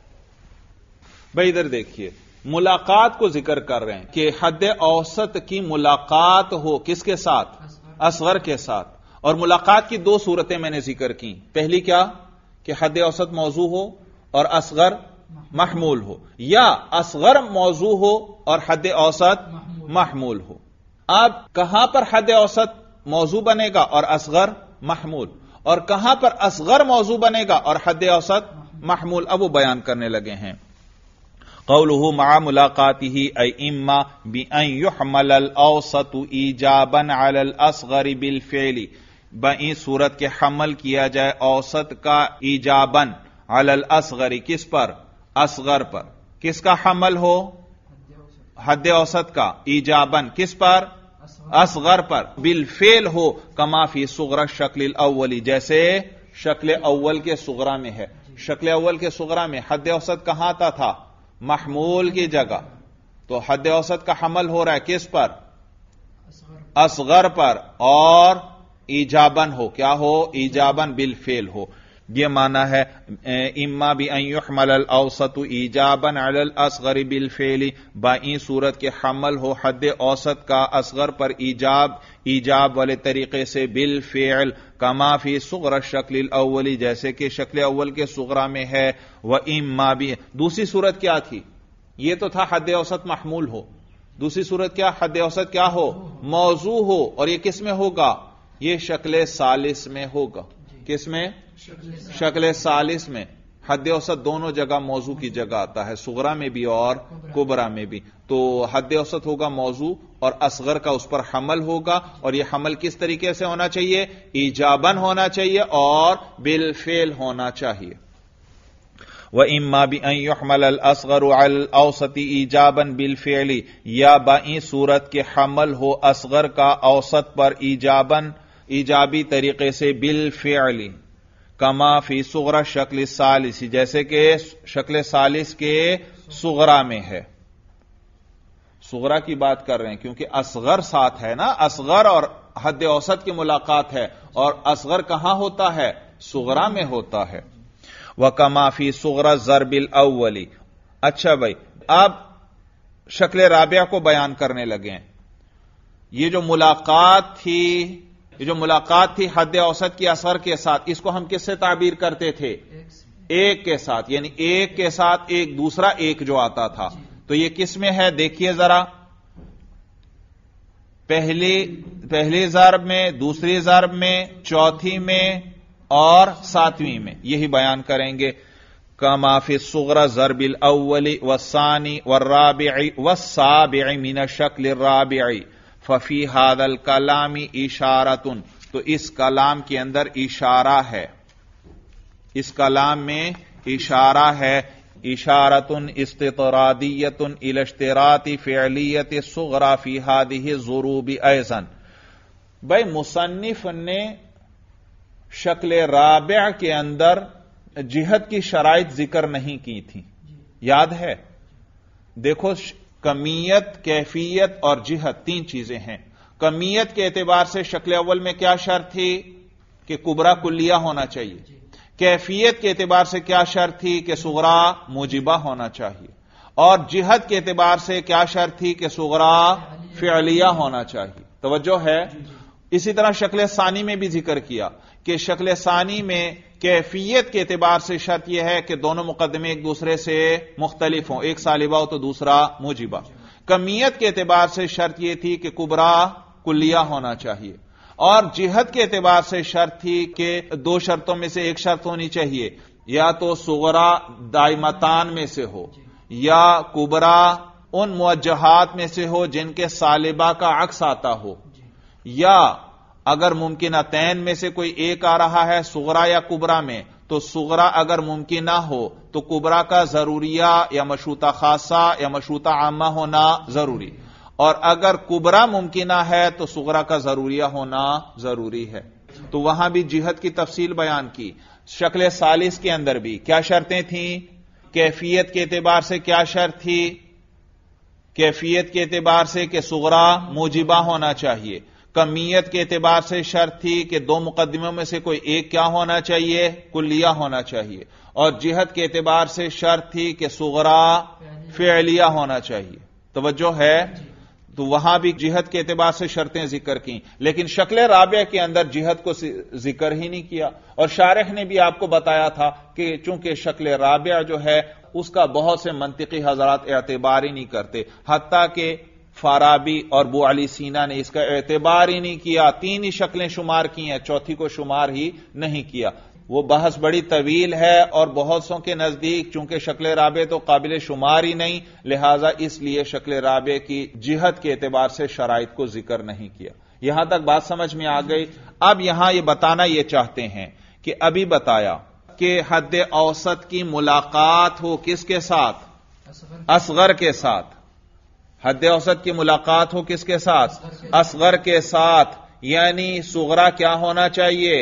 بھائی ادھر دیکھیے، ملاقات کو ذکر کر رہے ہیں کہ حد اوسط کی ملاقات ہو کس کے ساتھ؟ اصغر کے ساتھ، اور ملاقات کی دو صورتیں میں نے ذکر کی۔ پہلی کیا؟ کہ حد اوسط موضوع ہو اور اصغر محمول ہو، یا اصغر موضوع ہو اور حد اوسط محمول ہو۔ اب کہاں پر حد اوسط موضوع بنے گا اور اصغر محمول، اور کہاں پر اصغر موضوع بنے گا اور حد اوسط محمول، اب وہ بیان کرنے لگے ہیں۔ قوله مع ملاقاته اي اما بان يحمل الاوسط ایجابا على الاصغر بالفعل، بائیں صورت کے حمل کیا جائے اوسط کا ایجاباً علی الاصغر، کس پر؟ اصغر پر۔ کس کا حمل ہو؟ حد اوسط کا، ایجاباً کس پر؟ اصغر پر، بالفعل ہو، کما فی صغرى الشکل الاولی، جیسے شکل اول کے صغرا میں ہے۔ شکل اول کے صغرا میں حد اوسط کہاں آتا تھا؟ محمول کی جگہ، تو حد اوسط کا حمل ہو رہا ہے کس پر؟ اصغر پر، اور ایجاباً ہو، کیا ہو؟ ایجاباً بالفعل ہو۔ یہ معنی ہے اما بان يحمل الاوسط ایجابا علی الاصغر بالفعل، بائیں صورت کے حمل ہو حد اوسط کا اصغر پر ایجاب ایجاب والے طریقے سے، بالفعل کما فی صغرى الشکل الاولی، جیسے کہ شکل اول کے صغرا میں ہے۔ واما بھی دوسری صورت کیا تھی؟ یہ تو تھا حد اوسط محمول ہو، دوسری صورت کیا؟ حد اوسط کیا ہو؟ موضوع ہو، اور یہ کس میں ہوگا؟ یہ شکل ثالث میں ہوگا۔ کس میں؟ شکل ثالث میں۔ حد اوسط دونوں جگہ موضوع کی جگہ آتا ہے، صغرا میں بھی اور کبرا میں بھی۔ تو حد اوسط ہوگا موضوع اور اصغر کا اس پر حمل ہوگا، اور یہ حمل کس طریقے سے ہونا چاہیے؟ ایجاباً ہونا چاہیے اور بالفعل ہونا چاہیے۔ وَإِمَّا بِأَن يُحْمَلَ الْأَصْغَرُ عَلَى الْأَوْسَطِ ایجاباً بِالْفِعْلِ، یا بائیں صورت کے حمل ہو اصغر کا اوسط پر ایجاباً ایجابی طریقے سے، بالفعل کما فی صغرا شکل ثالث، جیسے کہ شکل ثالث کے صغرا میں ہے. صغرا کی بات کر رہے ہیں کیونکہ اصغر ساتھ ہے نا، اصغر اور حد اوسط کی ملاقات ہے، اور اصغر کہاں ہوتا ہے؟ صغرا میں ہوتا ہے. وَكَمَا فِي صُغْرَى الضَّرْبِ الْأَوَّلِ. اچھا بھائی، اب شکل رابعہ کو بیان کرنے لگے ہیں. یہ جو ملاقات تھی یہ جو ملاقات تھی حد اوسط کی اصغر کے ساتھ، اس کو ہم کس سے تعبیر کرتے تھے؟ ایک کے ساتھ، یعنی ایک کے ساتھ ایک دوسرا ایک جو آتا تھا. تو یہ کس میں ہے؟ دیکھیے ذرا، پہلی پہلی ضرب میں، دوسری ضرب میں، چوتھی میں اور ساتویں میں. یہی بیان کریں گے. کما فی الصغرى ضرب الاول والثانی والرابع والسابع من الشکل الرابع ففی هذا الکلام اشارۃ. تو اس کلام کے اندر اشارہ ہے، اس کلام میں اشارہ ہے. اشارۃ استطرادیۃ الی اشتراط فعلیت الصغرى فی هذه الضروب ایضا. بھائی مصنف نے شکل رابع کے اندر جہت کی شرائط ذکر نہیں کی تھی، یاد ہے؟ دیکھو، کمیت، کیفیت اور جہت تین چیزیں ہیں. کمیت کے اعتبار سے شکل اول میں کیا شرط تھی؟ کہ کبرا کلیہ ہونا چاہیے. کیفیت کے اعتبار سے کیا شرط تھی؟ کہ صغرا موجبہ ہونا چاہیے. اور جہت کے اعتبار سے کیا شرط تھی؟ کہ صغرا فعلیہ ہونا چاہیے. توجہ ہے؟ اسی طرح شکل ثانی میں بھی ذکر کیا کہ شکل ثانی میں کیفیت کے اعتبار سے شرط یہ ہے کہ دونوں مقدمے ایک دوسرے سے مختلف ہوں، ایک سالبہ ہو تو دوسرا موجبہ. کمیت کے اعتبار سے شرط یہ تھی کہ کبرا کلیہ ہونا چاہیے. اور جہت کے اعتبار سے شرط تھی کہ دو شرطوں میں سے ایک شرط ہونی چاہیے، یا تو صغرا دائمتان میں سے ہو یا کبرا ان موجہات میں سے ہو جن کے سالبہ کا عکس آتا ہو، یا اگر ممکنتین میں سے کوئی ایک آ رہا ہے صغرا یا کبرا میں، تو صغرا اگر ممکن نہ ہو تو کبرا کا ضروریہ یا مشروطہ خاصہ یا مشروطہ عامہ ہونا ضروری، اور اگر کبرا ممکنہ ہے تو صغرا کا ضروریہ ہونا ضروری ہے. تو وہاں بھی جہت کی تفصیل بیان کی. شکل ثالث کے اندر بھی کیا شرطیں تھیں؟ کیفیت کے اعتبار سے کیا شرط تھی؟ کیفیت کے اعتبار سے کہ صغرا موجبہ ہونا چاہیے. کمیت کے اعتبار سے شرط تھی کہ دو مقدموں میں سے کوئی ایک کیا ہونا چاہیے؟ کلیہ ہونا چاہیے. اور جہت کے اعتبار سے شرط تھی کہ صغرا فعلیہ ہونا چاہیے. توجہ ہے؟ تو وہاں بھی جہت کے اعتبار سے شرطیں ذکر کی، لیکن شکل رابعہ کے اندر جہت کو ذکر ہی نہیں کیا. اور شارح نے بھی آپ کو بتایا تھا کہ چونکہ شکل رابعہ جو ہے اس کا بہت سے منطقی حضرات اعتبار ہی نہیں کرتے، حتیٰ کہ فارابی اور بو علی سینا نے اس کا اعتبار ہی نہیں کیا. تین ہی شکلیں شمار کی ہیں، چوتھی کو شمار ہی نہیں کیا. وہ بحث بڑی طویل ہے اور بہت سوں کے نزدیک چونکہ شکل رابع تو قابل شمار ہی نہیں، لہذا اس لیے شکل رابع کی جہت کے اعتبار سے شرائط کو ذکر نہیں کیا. یہاں تک بات سمجھ میں آ گئی. اب یہاں یہ بتانا یہ چاہتے ہیں کہ ابھی بتایا کہ حد اوسط کی ملاقات ہو کس کے ساتھ؟ اصغر کے ساتھ. حد اوسط کی ملاقات ہو کس کے ساتھ؟ اصغر کے ساتھ. یعنی صغرا کیا ہونا چاہیے؟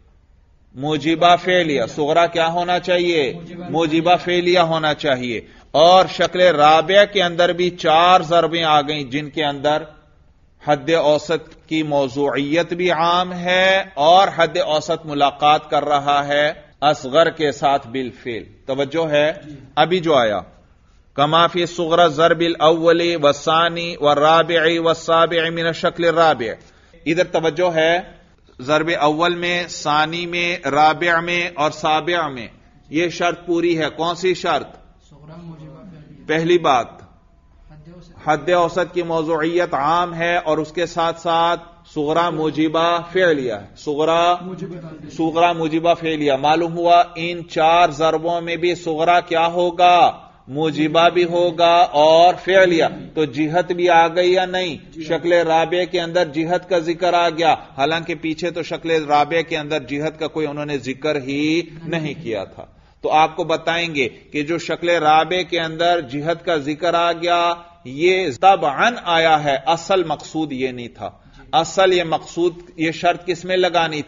موجبہ فعلیہ. صغرا کیا ہونا چاہیے؟ موجبہ فعلیہ ہونا چاہیے. اور شکل رابع کے اندر بھی چار ضربیں آ گئیں جن کے اندر حد اوسط کی موضوعیت بھی عام ہے اور حد اوسط ملاقات کر رہا ہے اصغر کے ساتھ بالفعل. توجہ ہے؟ ابھی جو آیا کما فی الصغرى ضرب الاول والثانی والرابع والسابع من الشکل الرابع. ادھر توجہ ہے، ضرب اول میں، ثانی میں، رابع میں اور سابع میں یہ شرط پوری ہے. کون سی شرط؟ پہلی بات، حد اوسط کی موضوعیت عام ہے اور اس کے ساتھ ساتھ صغرا موجبہ فعلیہ ہے. صغرا صغرا موجبہ فعلیہ. معلوم ہوا ان چار ضربوں میں بھی صغرا کیا ہوگا؟ موجبہ بھی ہوگا اور فعلیہ. تو جہت بھی آ گئی یا نہیں؟ شکل رابع کے اندر جہت کا ذکر آ گیا، حالانکہ پیچھے تو شکل رابع کے اندر جہت کا کوئی انہوں نے ذکر ہی نہیں کیا تھا. تو آپ کو بتائیں گے کہ جو شکل رابع کے اندر جہت کا ذکر آ گیا یہ طبعاً آیا ہے، اصل مقصود یہ نہیں تھا. اصل یہ مقصود، یہ شرط کس میں لگانی تھی؟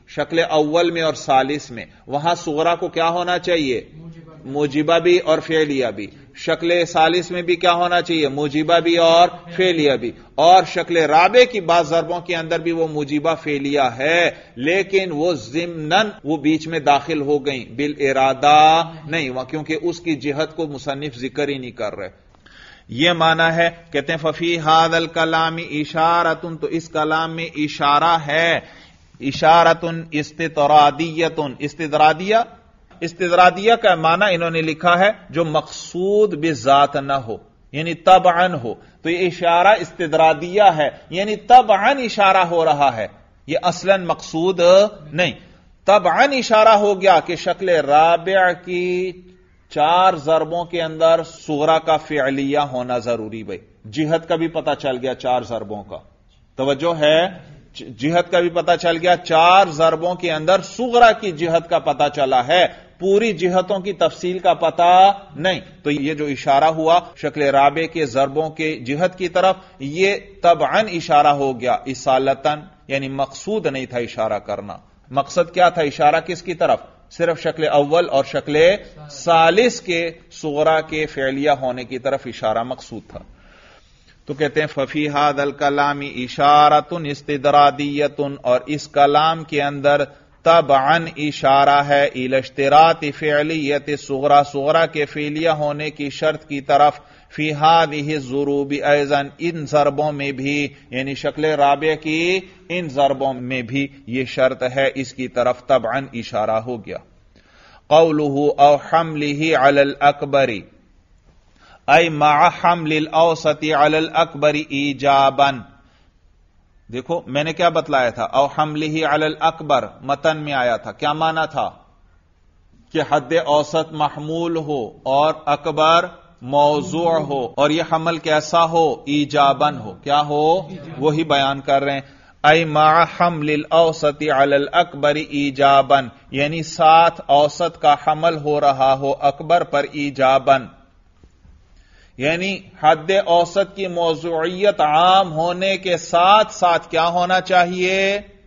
شکل اول میں اور ثالث میں، وہاں صغرا کو کیا ہونا چاہیے؟ موجبہ بھی اور فعلیہ بھی۔ شکل ثالث میں بھی کیا ہونا چاہیے؟ موجبہ بھی اور فعلیہ بھی۔ اور شکل رابع کی بعض ضربوں کے اندر بھی وہ موجبہ فعلیہ ہے، لیکن وہ ضمناً وہ بیچ میں داخل ہو گئیں، بالارادہ نہیں، کیونکہ اس کی جہت کو مصنف ذکر ہی نہیں کر رہے۔ یہ معنی ہے، کہتے ہیں ففی ھذا الکلام اشارۃ، تو اس کلام میں اشارہ ہے، اشارۃ استطرادیۃ، استطرادیہ استدرادیہ کا معنی انہوں نے لکھا ہے جو مقصود بذات نہ ہو، یعنی طبعاً ہو، تو یہ اشارہ استدرادیہ ہے، یعنی طبعاً اشارہ ہو رہا ہے، یہ اصلاً مقصود نہیں۔ طبعاً اشارہ ہو گیا کہ شکل رابع کی چار ضربوں کے اندر صغرا کا فعلیہ ہونا ضروری بھائی، جہت کا بھی پتہ چل گیا چار ضربوں کا، توجہ ہے، جہت کا بھی پتہ چل گیا، چار ضربوں کے اندر صغرا کی جہت کا پتہ چلا ہے، پوری جہتوں کی تفصیل کا پتہ نہیں، تو یہ جو اشارہ ہوا شکل رابع کے ضربوں کے جہت کی طرف، یہ طبعاً اشارہ ہو گیا، اصالتاً، یعنی مقصود نہیں تھا اشارہ کرنا۔ مقصد کیا تھا؟ اشارہ کس کی طرف؟ صرف شکل اول اور شکل ثالث کے صغرا کے فعلیہ ہونے کی طرف اشارہ مقصود تھا۔ تو کہتے ہیں ففی ھذا الکلام اشارۃ استدرادیۃ، اور اس کلام کے اندر طبعاً اشارہ ہے الی اشتراط فعلیت صغرا، صغرا کے فعلیہ ہونے کی شرط کی طرف، فی ھذہ الضروب ایضا، ان ضربوں میں بھی، یعنی شکل رابع کی ان ضربوں میں بھی یہ شرط ہے، اس کی طرف طبعاً اشارہ ہو گیا۔ قولہ او حملہ علی الاکبر، ای مع حمل الاوسط علی الاکبر ایجابا، دیکھو میں نے کیا بتلایا تھا، او حملہ علی الاکبر متن میں آیا تھا، کیا معنی تھا؟ کہ حد اوسط محمول ہو اور اکبر موضوع ہو، اور یہ حمل کیسا ہو؟ ایجابن ہو، کیا ہو؟ وہی بیان کر رہے ہیں، ای مع حمل الاوسط علی الاکبر ایجابن، یعنی ساتھ اوسط کا حمل ہو رہا ہو اکبر پر ایجابن، یعنی حد اوسط کی موضوعیت عام ہونے کے ساتھ ساتھ کیا ہونا چاہیے؟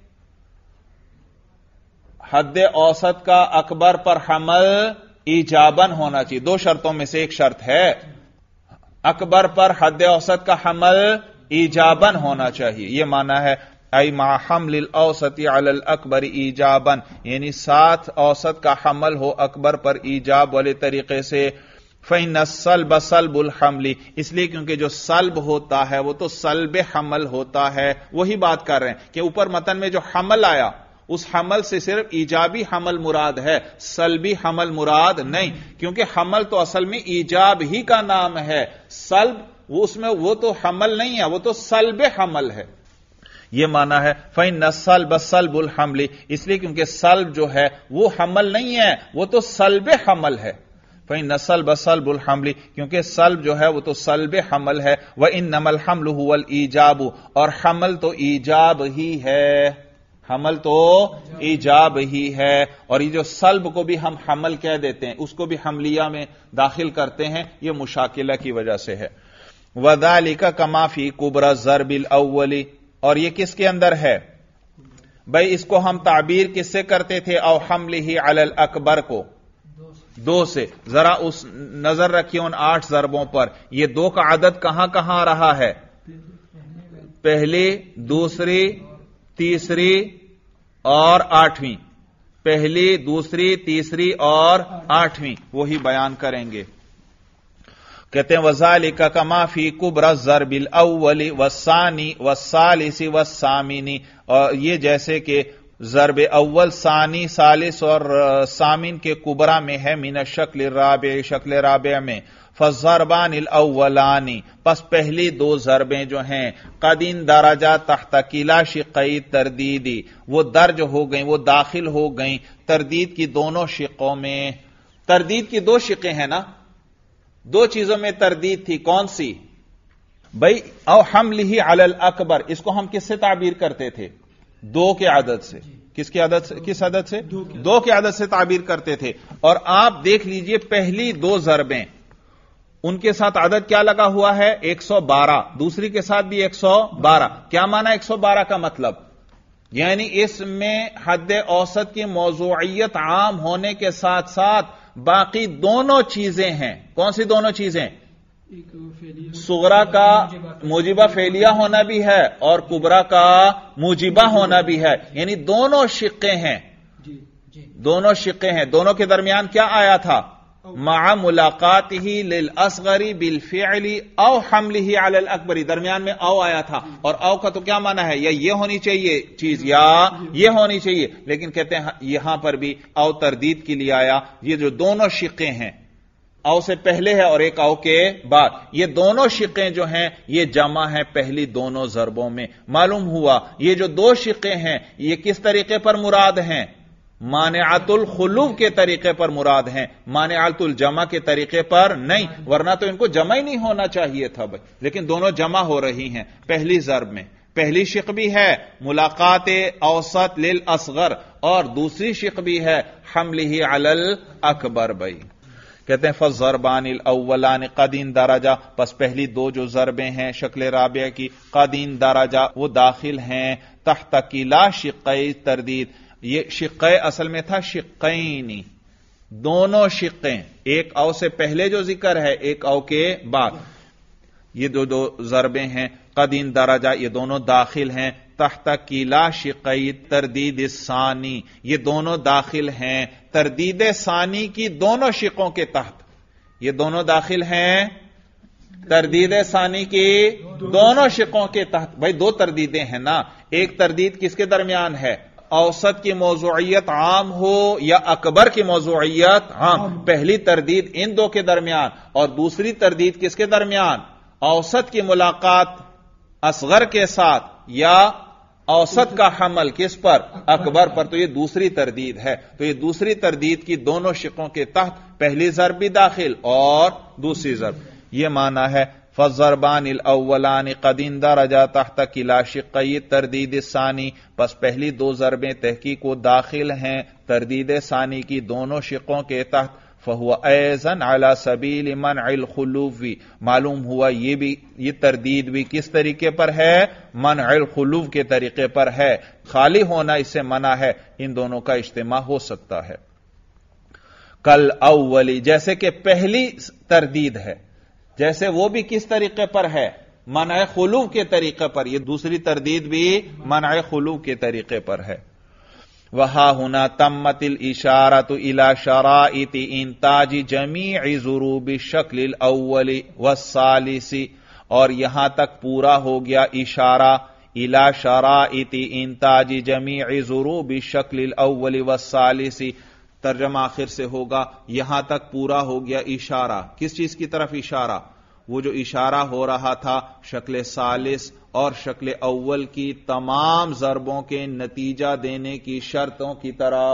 حد اوسط کا اکبر پر حمل ایجابن ہونا چاہیے۔ دو شرطوں میں سے ایک شرط ہے، اکبر پر حد اوسط کا حمل ایجابن ہونا چاہیے، یہ معنی ہے ای مع حمل الاوسط علی الاکبر ایجابن، یعنی ساتھ اوسط کا حمل ہو اکبر پر ایجاب والے طریقے سے۔ فإن السلب سلب الحمل، اس لیے کیونکہ جو سلب ہوتا ہے وہ تو سلب حمل ہوتا ہے، وہی بات کر رہے ہیں کہ اوپر متن میں جو حمل آیا اس حمل سے صرف ایجابی حمل مراد ہے، سلبی حمل مراد نہیں، کیونکہ حمل تو اصل میں ایجاب ہی کا نام ہے، سلب وہ اس میں وہ تو حمل نہیں ہے، وہ تو سلب حمل ہے، یہ معنی ہے فإن السلب سلب الحمل، اس لیے کیونکہ سلب جو ہے وہ حمل نہیں ہے، وہ تو سلب حمل ہے، فإن السلب سلب الحمل، کیونکہ سلب جو ہے وہ تو سلب حمل ہے، وإنما الحمل هو الایجاب، اور حمل تو ایجاب ہی ہے، حمل تو ایجاب ہی ہے، اور یہ جو سلب کو بھی ہم حمل کہہ دیتے ہیں اس کو بھی حملیہ میں داخل کرتے ہیں، یہ مشاکلہ کی وجہ سے ہے۔ وذالک کما فی کبری الضرب الاول، اور یہ کس کے اندر ہے بھائی؟ اس کو ہم تعبیر کس سے کرتے تھے؟ او حملہ علی الاکبر کو دو سے، ذرا اس نظر رکھیے ان آٹھ ضربوں پر، یہ دو کا عدد کہاں کہاں رہا ہے؟ پہلی، دوسری، تیسری اور آٹھویں، پہلی، دوسری، تیسری اور آٹھویں، وہی بیان کریں گے۔ کہتے ہیں وذالک کما فی کبری الضرب الاول والثانی والثالث والثامن، اور یہ جیسے کہ ضرب اول، ثانی، ثالث اور ثامن کے کبرا میں ہے، من الشکل الرابع، شکل رابع میں، فالضربان الاولان، پس پہلی دو ضربیں جو ہیں، قد اندرجا تحت کلا شقی تردیدی، وہ درج ہو گئیں، وہ داخل ہو گئیں تردید کی دونوں شقوں میں۔ تردید کی دو شقیں ہیں نا، دو چیزوں میں تردید تھی، کون سی بھائی؟ او حملہ علی الاکبر، اس کو ہم کس سے تعبیر کرتے تھے؟ دو کے عدد سے، کس کی عدد سے؟ کس عدد سے؟ دو کے عدد سے تعبیر کرتے تھے، اور آپ دیکھ لیجئے پہلی دو ضربیں ان کے ساتھ عدد کیا لگا ہوا ہے؟ ایک سو بارہ، دوسری کے ساتھ بھی ایک سو بارہ، کیا معنی ایک سو بارہ کا مطلب؟ یعنی اس میں حد اوسط کی موضوعیت عام ہونے کے ساتھ ساتھ باقی دونوں چیزیں ہیں. کون سی دونوں چیزیں؟ صغرا کا موجبہ فعلیہ ہونا بھی ہے اور کبرا کا موجبہ ہونا بھی ہے. یعنی دونوں شقیں ہیں. دونوں شقیں ہیں. دونوں کے درمیان کیا آیا تھا؟ مع ملاقاتہ للاصغر بالفعل او حملہ علی الاکبر. درمیان میں او آیا تھا اور او کا تو کیا معنی ہے؟ یا یہ ہونی چاہیے چیز یا یہ ہونی چاہیے. لیکن کہتے ہیں یہاں پر بھی او تردید کے لیے آیا. یہ جو دونوں شقیں ہیں او سے پہلے ہے اور ایک او کے بعد، یہ دونوں شقیں جو ہیں یہ جمع ہیں پہلی دونوں ضربوں میں. معلوم ہوا یہ جو دو شقیں ہیں یہ کس طریقے پر مراد ہیں؟ مانعۃ الخلو کے طریقے پر مراد ہیں، مانعۃ الجمع کے طریقے پر نہیں، ورنہ تو ان کو جمع ہی نہیں ہونا چاہیے تھا بھائی. لیکن دونوں جمع ہو رہی ہیں پہلی ضرب میں. پہلی شق بھی ہے ملاقات اوسط للاصغر اور دوسری شق بھی ہے حملہ علی الاکبر. بھائی کہتے ہیں فالضربان الاولان قد اندرجا، پس پہلی دو جو ضربیں ہیں شکل رابعہ کی قد اندرجا وہ داخل ہیں تحت کلا شقی تردید. یہ شقے اصل میں تھا شقینی، دونوں شقیں، ایک او سے پہلے جو ذکر ہے ایک او کے بعد. یہ دو دو ضربیں ہیں قد اندرجا، یہ دونوں داخل ہیں تحت کلا شقی تردید الثانی، یہ دونوں داخل ہیں تردید ثانی کی دونوں شقوں کے تحت. یہ دونوں داخل ہیں تردید ثانی کی دونوں شقوں کے تحت. بھائی دو تردیدیں ہیں نا، ایک تردید کس کے درمیان ہے؟ اوسط کی موضوعیت عام ہو یا اکبر کی موضوعیت عام. پہلی تردید ان دو کے درمیان اور دوسری تردید کس کے درمیان؟ اوسط کی ملاقات اصغر کے ساتھ یا اوسط کا حمل کس پر؟ اکبر پر. تو یہ دوسری تردید ہے. تو یہ دوسری تردید کی دونوں شقوں کے تحت پہلی ضرب بھی داخل اور دوسری ضرب. یہ معنی ہے فالضربان الاولان قد اندرجا تحت کلا شقی تردید الثانی، پس پہلی دو ضربیں تحقیق و داخل ہیں تردید ثانی کی دونوں شقوں کے تحت. فہو ایضاً علی سبیل منع الخلو، معلوم ہوا یہ بھی یہ تردید بھی کس طریقے پر ہے؟ منع الخلو کے طریقے پر ہے. خالی ہونا اس سے منع ہے، ان دونوں کا اجتماع ہو سکتا ہے. کل اولی، جیسے کہ پہلی تردید ہے، جیسے وہ بھی کس طریقے پر ہے؟ منع خلو کے طریقے پر. یہ دوسری تردید بھی منع خلو کے طریقے پر ہے. وہا ہونا تمت الاشارۃ الی شرائط انتاج جمیع ضروب الشکل الاول والثالث، اور یہاں تک پورا ہو گیا اشارہ الی شرائط انتاج جمیع ضروب الشکل الاول والثالث. ترجمہ آخر سے ہوگا یہاں تک پورا ہو گیا اشارہ. کس چیز کی طرف اشارہ؟ وہ جو اشارہ ہو رہا تھا شکل ثالث اور شکل اول کی تمام ضربوں کے نتیجہ دینے کی شرطوں کی طرف.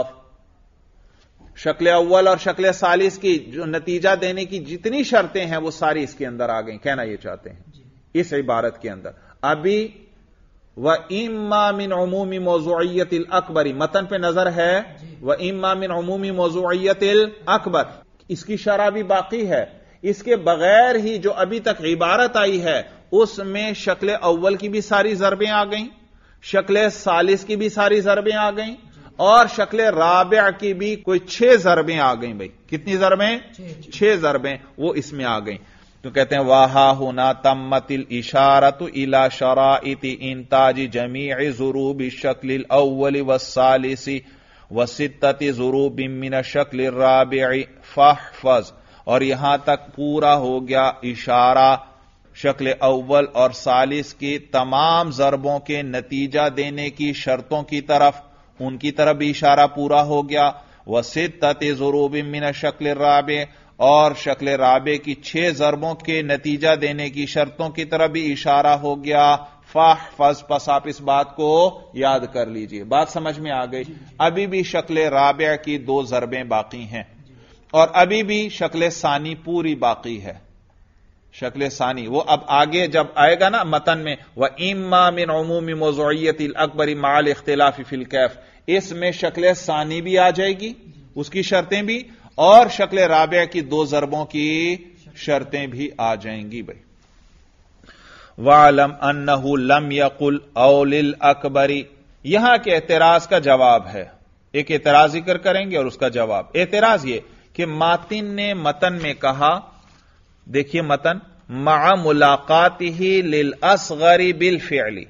شکل اول اور شکل ثالث کی جو نتیجہ دینے کی جتنی شرطیں ہیں وہ ساری اس کے اندر آ گئیں. کہنا یہ چاہتے ہیں اس عبارت کے اندر. ابھی وَإِمَّا مِنْ عُمُومِ مَوْضُوعِيَّةِ الْأَكْبَرِ متن پہ نظر ہے. وَإِمَّا مِنْ عُمُومِ مَوْضُوعِيَّةِ الْأَكْبَرِ اس کی شرح بھی باقی ہے. اس کے بغیر ہی جو ابھی تک عبارت آئی ہے اس میں شکل اول کی بھی ساری ضربیں آ گئیں، شکل ثالث کی بھی ساری ضربیں آ گئیں اور شکل رابع کی بھی کوئی چھ ضربیں آ گئیں. بھائی کتنی ضربیں؟ چھ ضربیں وہ اس میں آ گئیں. تو کہتے ہیں واہا ہونا تمت الاشارۃ الی شرائط انتاج جمیع ضروب الشکل الاول والثالث وستۃ ضروب من الشکل الرابع فاحفظ، اور یہاں تک پورا ہو گیا اشارہ شکل اول اور ثالث کی تمام ضربوں کے نتیجہ دینے کی شرطوں کی طرف، ان کی طرف بھی اشارہ پورا ہو گیا. وستۃ ضروب من الشکل الرابع اور شکل رابع کی چھ ضربوں کے نتیجہ دینے کی شرطوں کی طرف بھی اشارہ ہو گیا. فاحفظ، پس آپ اس بات کو یاد کر لیجئے. بات سمجھ میں آ گئی؟ ابھی بھی شکل رابع کی دو ضربیں باقی ہیں اور ابھی بھی شکل ثانی پوری باقی ہے. شکل ثانی وہ اب آگے جب آئے گا نا متن میں وَإِمَّا مِنْ عُمُومِ مَوْضُوعِيَّةِ الْأَكْبَرِ مَعَ الْاخْتِلَافِ فِي الْكَيْفِ، اس میں شکل ثانی بھی آ جائے گی، اس کی شرطیں بھی، اور شکل رابع کی دو ضربوں کی شرطیں بھی آ جائیں گی. بھائی وَعْلَمْ أَنَّهُ لَمْ يَقُلْ أَوْ لِلْأَكْبَرِ، یہاں کے اعتراض کا جواب ہے. ایک اعتراض ذکر کریں گے اور اس کا جواب. اعتراض یہ کہ ماتن نے متن میں کہا، دیکھیے متن، مع ملاقاتہ للاصغر بالفعل،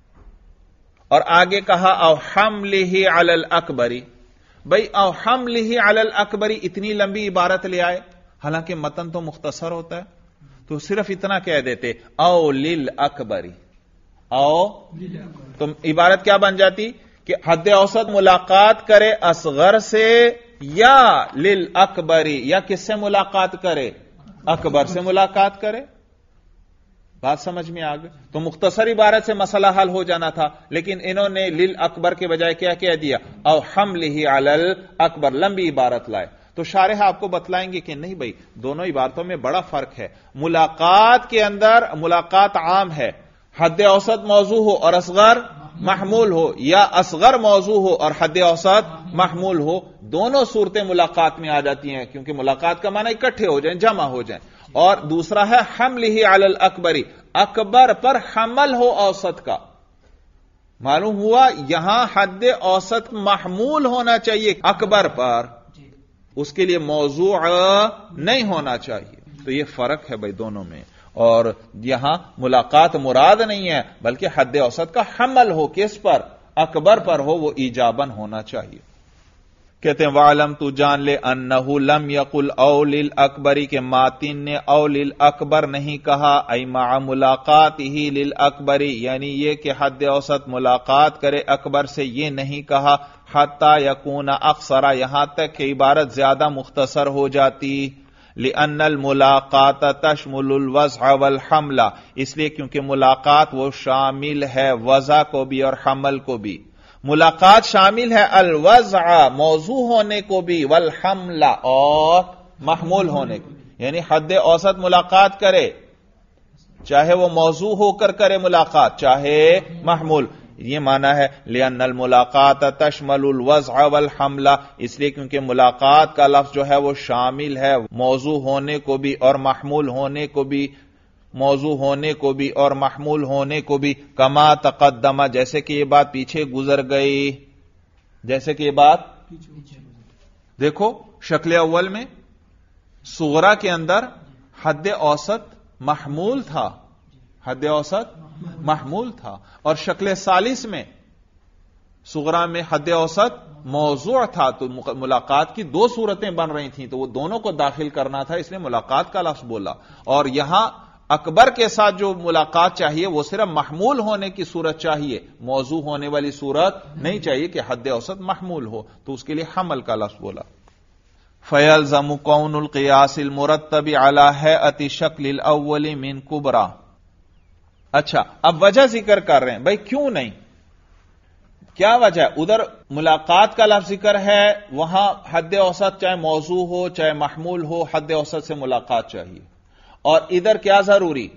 اور آگے کہا او حملہ علی الاکبر. بھئی او حملہ علی الاکبر اتنی لمبی عبارت لے آئے، حالانکہ متن تو مختصر ہوتا ہے، تو صرف اتنا کہہ دیتے او للاکبر. او تو عبارت کیا بن جاتی کہ حد اوسط ملاقات کرے اصغر سے یا للاکبری، یا کس سے ملاقات کرے؟ اکبر سے ملاقات کرے. بات سمجھ میں آ گئی؟ تو مختصر عبارت سے مسئلہ حل ہو جانا تھا، لیکن انہوں نے للاکبر کے بجائے کیا کہہ دیا؟ او حملہ علی الاکبر، لمبی عبارت لائے. تو شارح آپ کو بتلائیں گے کہ نہیں بھائی، دونوں عبارتوں میں بڑا فرق ہے. ملاقات کے اندر ملاقات عام ہے، حد اوسط موضوع ہو اور اصغر محمول ہو، یا اصغر موضوع ہو اور حد اوسط محمول ہو، دونوں صورتیں ملاقات میں آ جاتی ہیں، کیونکہ ملاقات کا معنی اکٹھے ہو جائیں، جمع ہو جائیں. اور دوسرا ہے حملہ علی الاکبری، اکبر پر حمل ہو اوسط کا. معلوم ہوا یہاں حد اوسط محمول ہونا چاہیے اکبر پر، اس کے لیے موضوع نہیں ہونا چاہیے. تو یہ فرق ہے بھائی دونوں میں. اور یہاں ملاقات مراد نہیں ہے، بلکہ حد اوسط کا حمل ہو، کس پر؟ اکبر پر ہو، وہ ایجابن ہونا چاہیے. کہتے ہیں وَعَلَمْ تو جان لے أَنَّهُ لَمْ يَقُلْ أَوْ لِلْأَكْبَرِ کہ ماتن نے أَوْ لِلْأَكْبَرِ نہیں کہا، أي مع ملاقاتہ للأكبر، یعنی یہ کہ حد اوسط ملاقات کرے اکبر سے، یہ نہیں کہا. حتى يكون أقصر، یہاں تک کہ عبارت زیادہ مختصر ہو جاتی. لأن الملاقات تشمل الوضع والحمل، اس لیے کیونکہ ملاقات وہ شامل ہے وضع کو بھی اور حمل کو بھی. ملاقات شامل ہے الوضع موضوع ہونے کو بھی، والحمل اور محمول ہونے کو. یعنی حد اوسط ملاقات کرے، چاہے وہ موضوع ہو کر کرے ملاقات، چاہے محمول. یہ معنی ہے لأن الملاقات تشمل الوضع والحمل، اس لیے کیونکہ ملاقات کا لفظ جو ہے وہ شامل ہے موضوع ہونے کو بھی اور محمول ہونے کو بھی، موضوع ہونے کو بھی اور محمول ہونے کو بھی. کما تقدم، جیسے کہ یہ بات پیچھے گزر گئی، جیسے کہ یہ بات دیکھو شکل اول میں صغرا کے اندر حد اوسط محمول تھا، حد اوسط محمول تھا، اور شکل ثالث میں صغرا میں حد اوسط موضوع تھا. تو ملاقات کی دو صورتیں بن رہی تھیں، تو وہ دونوں کو داخل کرنا تھا، اس لیے ملاقات کا لفظ بولا. اور یہاں اکبر کے ساتھ جو ملاقات چاہیے وہ صرف محمول ہونے کی صورت چاہیے، موضوع ہونے والی صورت نہیں چاہیے کہ حد اوسط محمول ہو، تو اس کے لیے حمل کا لفظ بولا. فَيَلْزَمُ كَوْنُ الْقِيَاسِ الْمُرَتَّبِ عَلَى هَيْئَةِ شَكْلِ الْأَوَّلِ مِنْ كُبْرَى. اچھا اب وجہ ذکر کر رہے ہیں بھائی کیوں نہیں، کیا وجہ ہے؟ ادھر ملاقات کا لفظ ذکر ہے، وہاں حد اوسط چاہے موضوع ہو چاہے محمول ہو، حد اوسط سے ملاقات چاہیے. اور ادھر کیا ضروری؟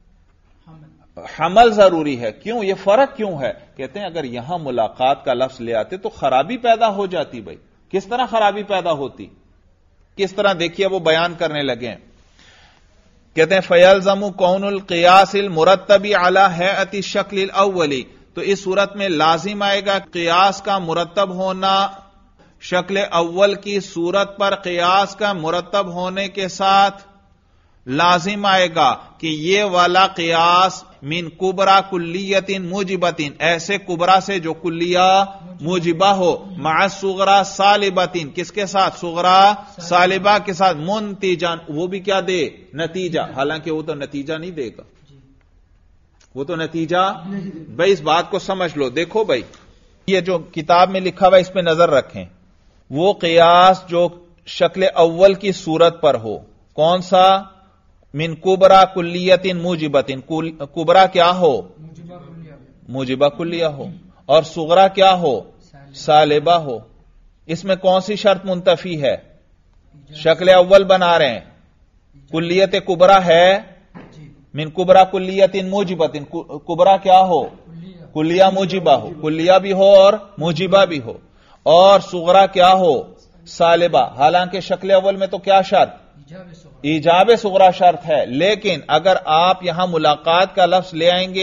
حمل ضروری ہے. کیوں؟ یہ فرق کیوں ہے؟ کہتے ہیں اگر یہاں ملاقات کا لفظ لے آتے تو خرابی پیدا ہو جاتی. بھائی کس طرح خرابی پیدا ہوتی، کس طرح؟ دیکھیے وہ بیان کرنے لگے ہیں. کہتے ہیں فَيَلْزَمُ كَوْنُ الْقِيَاسِ الْمُرَتَّبِ عَلَى هَيْئَةِ الشَّكْلِ الْأَوَّلِ، تو اس صورت میں لازم آئے گا قیاس کا مرتب ہونا شکل اول کی صورت پر، قیاس کا مرتب ہونے کے ساتھ لازم آئے گا کہ یہ والا قیاس من کبرا کلیت موجبت، ایسے کبرا سے جو کلیہ موجبہ ہو، مع صغرا سالبت، کس کے ساتھ؟ صغرا سالبہ کے ساتھ، منتجان، وہ بھی کیا دے؟ نتیجہ. حالانکہ وہ تو نتیجہ نہیں دے گا، وہ تو نتیجہ. بھائی اس بات کو سمجھ لو. دیکھو بھائی یہ جو کتاب میں لکھا ہوا اس پہ نظر رکھیں، وہ قیاس جو شکل اول کی صورت پر ہو، کون سا؟ من کبرا کلیت موجبت، کبرا کیا ہو؟ موجبہ کلیہ ہو، اور صغرا کیا ہو؟ سالبہ ہو. اس میں کون سی شرط منتفی ہے؟ شکل اول بنا رہے ہیں، کلیت کبرا ہے، من کبرا کلیت موجبت، کبرا کیا ہو؟ کلیہ موجبہ ہو، کلیہ بھی ہو اور موجبہ بھی ہو. اور صغرا کیا ہو؟ سالبہ. حالانکہ شکل اول میں تو کیا شرط؟ ایجاب صغرا شرط ہے. لیکن اگر آپ یہاں ملاقات کا لفظ لے آئیں گے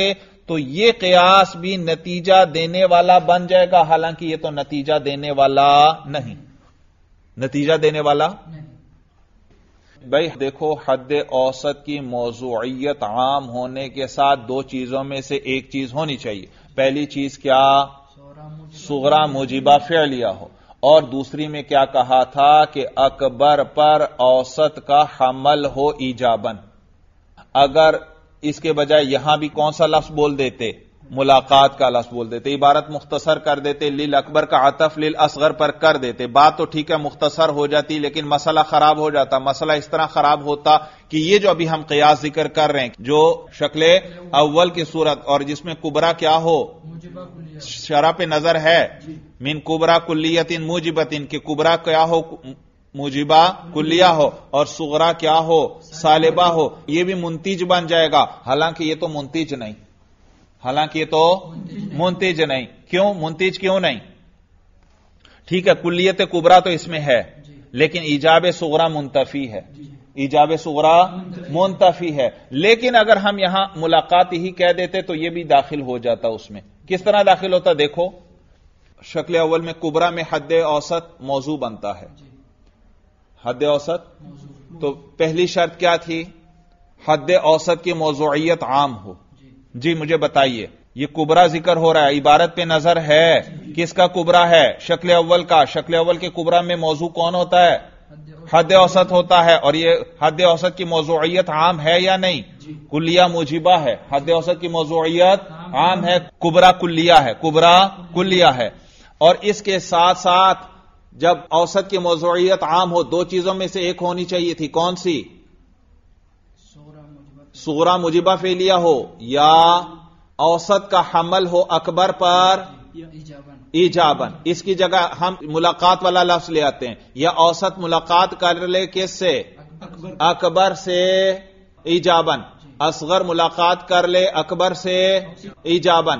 تو یہ قیاس بھی نتیجہ دینے والا بن جائے گا، حالانکہ یہ تو نتیجہ دینے والا نہیں، نتیجہ دینے والا بھائی دیکھو، حد اوسط کی موضوعیت عام ہونے کے ساتھ دو چیزوں میں سے ایک چیز ہونی چاہیے. پہلی چیز کیا؟ صغرا موجبہ فعلیہ ہو، اور دوسری میں کیا کہا تھا کہ اکبر پر اوسط کا حمل ہو ایجابن. اگر اس کے بجائے یہاں بھی کون سا لفظ بول دیتے؟ ملاقات کا لفظ بول دیتے، عبارت مختصر کر دیتے، لیل اکبر کا عطف لیل اصغر پر کر دیتے، بات تو ٹھیک ہے مختصر ہو جاتی، لیکن مسئلہ خراب ہو جاتا. مسئلہ اس طرح خراب ہوتا کہ یہ جو ابھی ہم قیاس ذکر کر رہے ہیں، جو شکل اول کی صورت اور جس میں کبرا کیا ہو، شرح پہ نظر ہے، من کبرا کلیت موجبت، کہ کبرا کیا ہو موجبہ کلیہ ہو اور صغرا کیا ہو سالبہ ہو، یہ بھی منتج بن جائے گا. حالانکہ یہ تو منتج نہیں، حالانکہ یہ تو منتج نہیں. کیوں منتج کیوں نہیں؟ ٹھیک ہے کلیت کبرا تو اس میں ہے، لیکن ایجاب صغرا منتفی ہے، ایجاب صغرا منتفی ہے. لیکن اگر ہم یہاں ملاقات ہی کہہ دیتے تو یہ بھی داخل ہو جاتا اس میں. کس طرح داخل ہوتا؟ دیکھو شکل اول میں کبرا میں حد اوسط موضوع بنتا ہے. حد اوسط تو پہلی شرط کیا تھی؟ حد اوسط کی موضوعیت عام ہو. جی مجھے بتائیے، یہ کبرا ذکر ہو رہا ہے، عبارت پہ نظر ہے، کس کا کبرا ہے؟ شکل اول کا. شکل اول کے کبرا میں موضوع کون ہوتا ہے؟ حد اوسط ہوتا ہے. اور یہ حد اوسط کی موضوعیت عام ہے یا نہیں؟ کلیہ موجبہ ہے. حد اوسط کی موضوعیت عام ہے، کبرا کلیہ ہے، کبرا کلیہ ہے. اور اس کے ساتھ ساتھ جب اوسط کی موضوعیت عام ہو، دو چیزوں میں سے ایک ہونی چاہیے تھی، کون سی؟ صغرا موجبہ فعلیہ ہو، یا اوسط کا حمل ہو اکبر پر ایجابن. اس کی جگہ ہم ملاقات والا لفظ لے آتے ہیں، یا اوسط ملاقات کر لے کس سے؟ اکبر سے ایجابن. اصغر ملاقات کر لے اکبر سے ایجابن.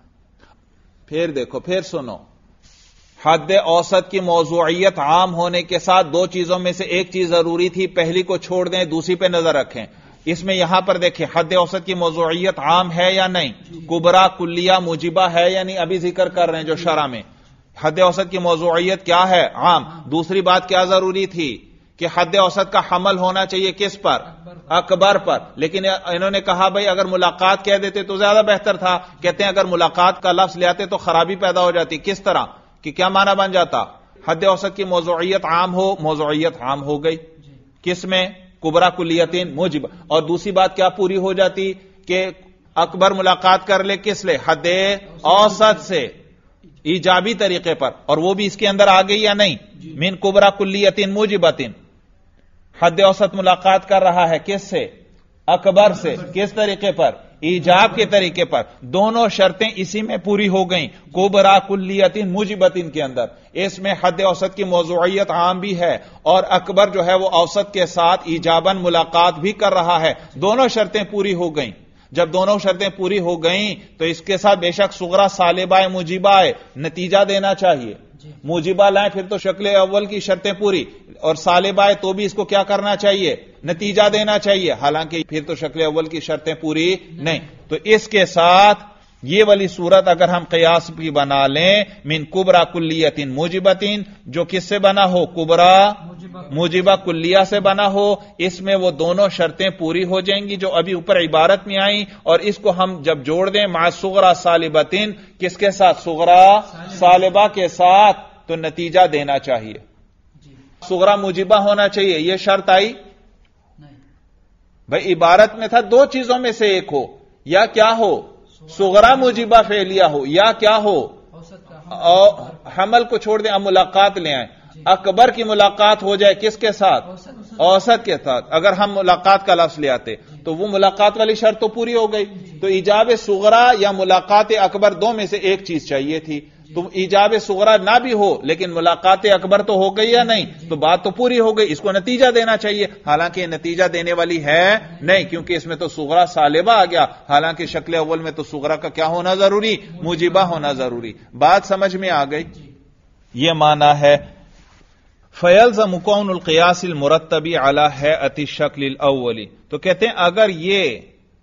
پھر دیکھو، پھر سنو، حد اوسط کی موضوعیت عام ہونے کے ساتھ دو چیزوں میں سے ایک چیز ضروری تھی، پہلی کو چھوڑ دیں، دوسری پہ نظر رکھیں. اس میں یہاں پر دیکھیں حد اوسط کی موضوعیت عام ہے یا نہیں؟ کبرا کلیہ موجبہ ہے یا نہیں؟ ابھی ذکر کر رہے ہیں جو شرح میں. حد اوسط کی موضوعیت کیا ہے؟ عام. دوسری بات کیا ضروری تھی؟ کہ حد اوسط کا حمل ہونا چاہیے کس پر؟ اکبر پر. لیکن انہوں نے کہا بھائی اگر ملاقات کہہ دیتے تو زیادہ بہتر تھا. کہتے ہیں اگر ملاقات کا لفظ لے آتے تو خرابی پیدا ہو جاتی. کس طرح کہ کیا معنی بن جاتا؟ حد اوسط کی موضوعیت عام ہو، موضوعیت عام ہو گئی کس میں؟ کبرا کلیتین موجب. اور دوسری بات کیا پوری ہو جاتی کہ اکبر ملاقات کر لے کس لے؟ حد اوسط سے ایجابی طریقے پر، اور وہ بھی اس کے اندر آ گئی یا نہیں؟ من کبرا کلیتین موجبتین. حد اوسط ملاقات کر رہا ہے کس سے؟ اکبر سے. کس طریقے پر؟ ایجاب کے طریقے پر. دونوں شرطیں اسی میں پوری ہو گئیں، کبرا کلیتین موجبتین کے اندر. اس میں حد اوسط کی موضوعیت عام بھی ہے، اور اکبر جو ہے وہ اوسط کے ساتھ ایجاباً ملاقات بھی کر رہا ہے. دونوں شرطیں پوری ہو گئیں. جب دونوں شرطیں پوری ہو گئیں تو اس کے ساتھ بے شک صغرا سالبہ موجبہ نتیجہ دینا چاہیے. موجبہ لائیں پھر تو شکل اول کی شرطیں پوری، اور سالبہ تو بھی اس کو کیا کرنا چاہیے؟ نتیجہ دینا چاہیے. حالانکہ پھر تو شکل اول کی شرطیں پوری نہیں. تو اس کے ساتھ یہ والی صورت اگر ہم قیاس بھی بنا لیں، من کبرا کلیتین موجبتین، جو کس سے بنا ہو؟ کبرا موجبہ کلیہ سے بنا ہو. اس میں وہ دونوں شرطیں پوری ہو جائیں گی جو ابھی اوپر عبارت میں آئیں، اور اس کو ہم جب جوڑ دیں مع صغرا سالبتین، کس کے ساتھ؟ صغرا سالبہ کے ساتھ، تو نتیجہ دینا چاہیے. صغرا موجبہ ہونا چاہیے، یہ شرط آئی بھائی عبارت میں تھا دو چیزوں میں سے ایک ہو، یا کیا ہو؟ صغرا موجبہ فعلیہ ہو، یا کیا ہو؟ حمل کو چھوڑ دیں، اب ملاقات لے آئیں. اکبر کی ملاقات ہو جائے کس کے ساتھ؟ اوسط کے ساتھ. اگر ہم ملاقات کا لفظ لے آتے تو وہ ملاقات والی شرط تو پوری ہو گئی. تو ایجاب صغرا یا ملاقات اکبر دو میں سے ایک چیز چاہیے تھی. تو ایجاب صغرا نہ بھی ہو لیکن ملاقات اکبر تو ہو گئی یا نہیں؟ تو بات تو پوری ہو گئی، اس کو نتیجہ دینا چاہیے. حالانکہ یہ نتیجہ دینے والی ہے نہیں، کیونکہ اس میں تو صغرا سالبہ آ گیا. حالانکہ شکل اول میں تو صغرا کا کیا ہونا ضروری؟ موجبہ ہونا ضروری. بات سمجھ میں آ گئی؟ یہ معنی ہے فَيَلْزَمُ كَوْنُ الْقِيَاسِ الْمُرَتَّبِ عَلَى هَيْئَةِ الشَّكْلِ الْأَوَّلِ. تو کہتے ہیں اگر یہ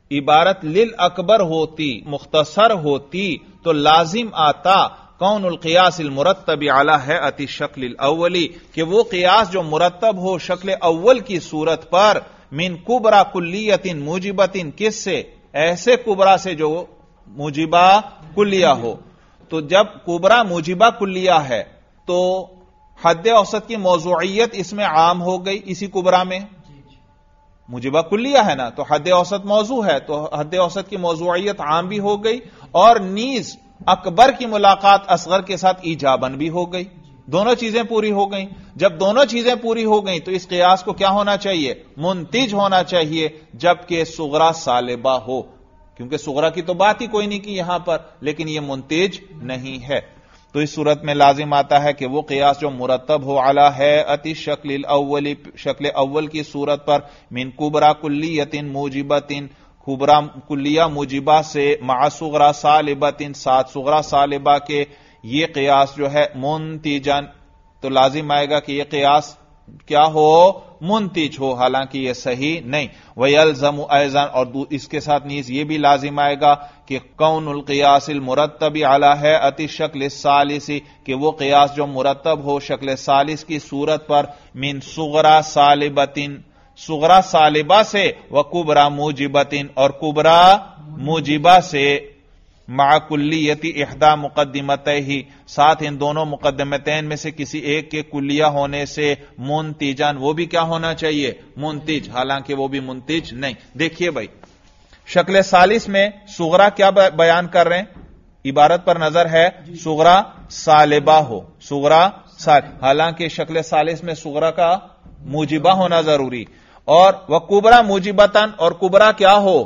عبارت لل اکبر ہوتی، مختصر ہوتی، تو لازم آتا کون القیاس المرتب علی ہیئت الشکل الاولی، کہ وہ قیاس جو مرتب ہو شکل اول کی صورت پر، من کبرا کلیت موجبت، کس سے؟ ایسے کبرا سے جو موجبہ کلیہ ہو۔ تو جب کبرا موجبہ کلیہ ہے تو حد اوسط کی موضوعیت اس میں عام ہو گئی، اسی کبرا میں موجبہ کلیہ ہے نا، تو حد اوسط موضوع ہے، تو حد اوسط کی موضوعیت عام بھی ہو گئی، اور نیز اکبر کی ملاقات اصغر کے ساتھ ایجابن بھی ہو گئی، دونوں چیزیں پوری ہو گئیں۔ جب دونوں چیزیں پوری ہو گئیں تو اس قیاس کو کیا ہونا چاہیے؟ منتج ہونا چاہیے، جبکہ صغرا سالبہ ہو، کیونکہ صغرا کی تو بات ہی کوئی نہیں کی یہاں پر، لیکن یہ منتج نہیں ہے۔ تو اس صورت میں لازم آتا ہے کہ وہ قیاس جو مرتب ہو علی ہیئت الشکل الاولی، شکل اول کی صورت پر، من کبرا کلیت موجبت، کبرا کلیہ موجبہ سے، مع صغرا سالبت، ساتھ صغرا سالبہ کے، یہ قیاس جو ہے منتجن، تو لازم آئے گا کہ یہ قیاس کیا ہو؟ منتج ہو، حالانکہ یہ صحیح نہیں۔ وَيَلْزَمُ أَيْضًا، اور اس کے ساتھ نیز یہ بھی لازم آئے گا کہ کون القیاس المرتب علی ہیئت الشکل الثالث، کہ وہ قیاس جو مرتب ہو شکل ثالث کی صورت پر، من صغرا سالبۃ، صغرا سالبہ سے، وکبرا موجبۃ، اور کبرا موجبہ سے، مع کلیت احدی مقدمتیہ، ساتھ ان دونوں مقدمتین میں سے کسی ایک کے کلیہ ہونے سے، منتجن، وہ بھی کیا ہونا چاہیے؟ منتج، حالانکہ وہ بھی منتج نہیں۔ دیکھیے بھائی، شکل ثالث میں صغرا کیا بیان کر رہے ہیں؟ عبارت پر نظر ہے صغرا سالبہ ہو، صغرا سالبہ، حالانکہ شکل ثالث میں صغرا کا موجبہ ہونا ضروری، اور وہ کبرا موجبتن، اور کبرا کیا ہو؟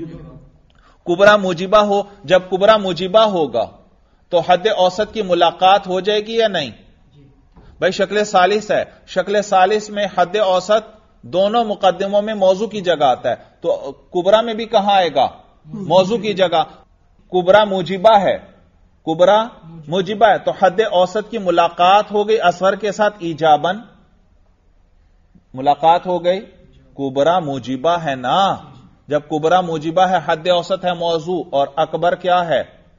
کبرا موجبہ ہو۔ جب کبرا موجبہ ہوگا تو حد اوسط کی ملاقات ہو جائے گی یا نہیں؟ بھائی شکل ثالث ہے، شکل ثالث میں حد اوسط دونوں مقدموں میں موضوع کی جگہ آتا ہے، تو کبرا میں بھی کہاں آئے گا؟ موضوع کی جگہ۔ کبرا موجبہ ہے، کبرا موجبہ ہے، تو حد اوسط کی ملاقات ہو گئی اصغر کے ساتھ ایجابن، ملاقات ہو گئی، کبرا موجبہ ہے نا۔ جب کبرا موجبہ ہے، حد اوسط ہے موضوع، اور اکبر کیا ہے؟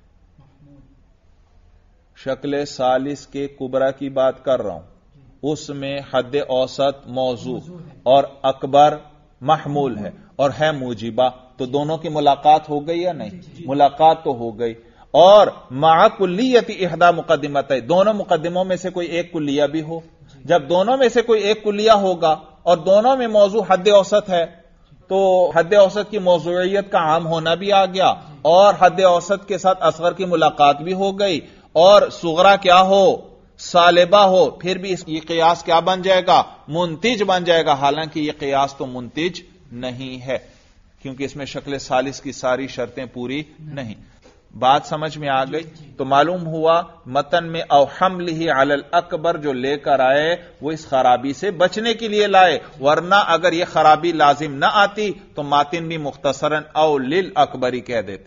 شکل ثالث کے کبرا کی بات کر رہا ہوں، اس میں حد اوسط موضوع اور اکبر محمول ہے اور ہے موجبہ، تو دونوں کی ملاقات ہو گئی یا نہیں؟ ملاقات تو ہو گئی۔ اور مع کلیت احدی مقدمتین، دونوں مقدموں میں سے کوئی ایک کلیہ بھی ہو، جب دونوں میں سے کوئی ایک کلیہ ہوگا اور دونوں میں موضوع حد اوسط ہے، تو حد اوسط کی موضوعیت کا عام ہونا بھی آ گیا، اور حد اوسط کے ساتھ اصغر کی ملاقات بھی ہو گئی، اور صغرا کیا ہو؟ سالبہ ہو، پھر بھی یہ قیاس کیا بن جائے گا؟ منتج بن جائے گا، حالانکہ یہ قیاس تو منتج نہیں ہے، کیونکہ اس میں شکل ثالث کی ساری شرطیں پوری نہیں۔ بات سمجھ میں آ گئی؟ تو معلوم ہوا متن میں او حملہ علی الاکبر جو لے کر آئے وہ اس خرابی سے بچنے کے لیے لائے، ورنہ اگر یہ خرابی لازم نہ آتی تو ماتن بھی مختصراً او للاکبری کہہ دیتے۔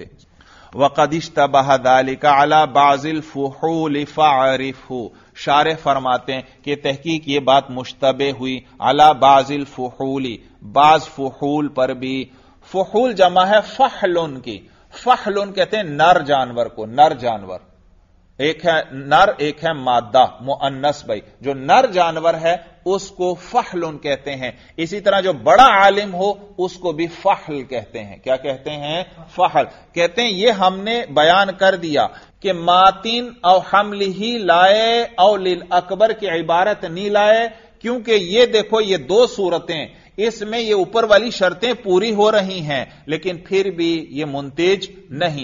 وقد اشتبہ ذلک علی بعض الفحول فاعرفہ، شارح فرماتے ہیں کہ تحقیق یہ بات مشتبہ ہوئی علی بعض الفحول، بعض فحول پر بھی۔ فحول جمع ہے فحلن کی، فحلن کہتے ہیں نر جانور کو، نر جانور، ایک ہے نر ایک ہے مادہ مؤنث، بھائی جو نر جانور ہے اس کو فحلن کہتے ہیں۔ اسی طرح جو بڑا عالم ہو اس کو بھی فحل کہتے ہیں۔ کیا کہتے ہیں؟ فحل کہتے ہیں۔ یہ ہم نے بیان کر دیا کہ ماتن او حمل ہی لائے او للاکبر کی عبارت نہیں لائے، کیونکہ یہ دیکھو یہ دو صورتیں، اس میں یہ اوپر والی شرطیں پوری ہو رہی ہیں، لیکن پھر بھی یہ منتج نہیں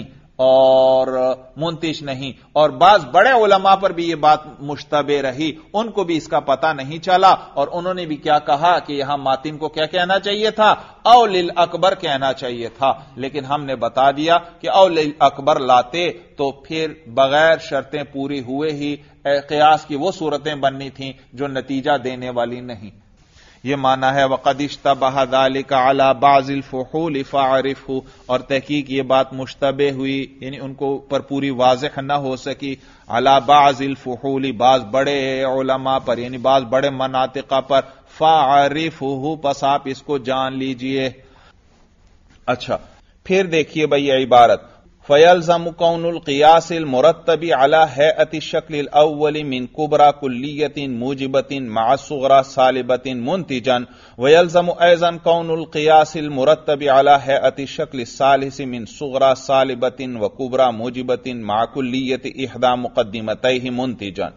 اور منتج نہیں، اور بعض بڑے علماء پر بھی یہ بات مشتبہ رہی، ان کو بھی اس کا پتہ نہیں چلا، اور انہوں نے بھی کیا کہا کہ یہاں ماتن کو کیا کہنا چاہیے تھا؟ او للاکبر کہنا چاہیے تھا، لیکن ہم نے بتا دیا کہ او للاکبر لاتے تو پھر بغیر شرطیں پوری ہوئے ہی قیاس کی وہ صورتیں بننی تھیں جو نتیجہ دینے والی نہیں۔ یہ معنی ہے وقد اشتبہ ذلک علی بعض الفحول فاعرفہ، اور تحقیق یہ بات مشتبہ ہوئی، یعنی ان کو پر پوری واضح نہ ہو سکی، علی بعض الفحول، بعض بڑے علماء پر، یعنی بعض بڑے مناطق پر، فاعرفہ، پس آپ اس کو جان لیجئے۔ اچھا، پھر دیکھیے بھائی یہ عبارت فَيَلْزَمُ كَوْنُ الْقِيَاسِ الْمُرَتَّبِ عَلَى هَيْئَةِ الشَّكْلِ الْأَوَّلِ مِنْ كُبْرَى كُلِّيَّةٍ مُوجِبَةٍ مَعَ الصُّغْرَى سَالِبَةٍ مُنْتِجًا وَيَلْزَمُ أَيْضًا كَوْنُ الْقِيَاسِ الْمُرَتَّبِ عَلَى هَيْئَةِ الشَّكْلِ الثَّالِثِ مِنْ صُغْرَى سَالِبَةٍ وَكُبْرَى مُوجِبَةٍ مَعَ كُلِّيَّةِ إِحْدَى مُقَدِّمَتَيْهِ مُنْتِجًا۔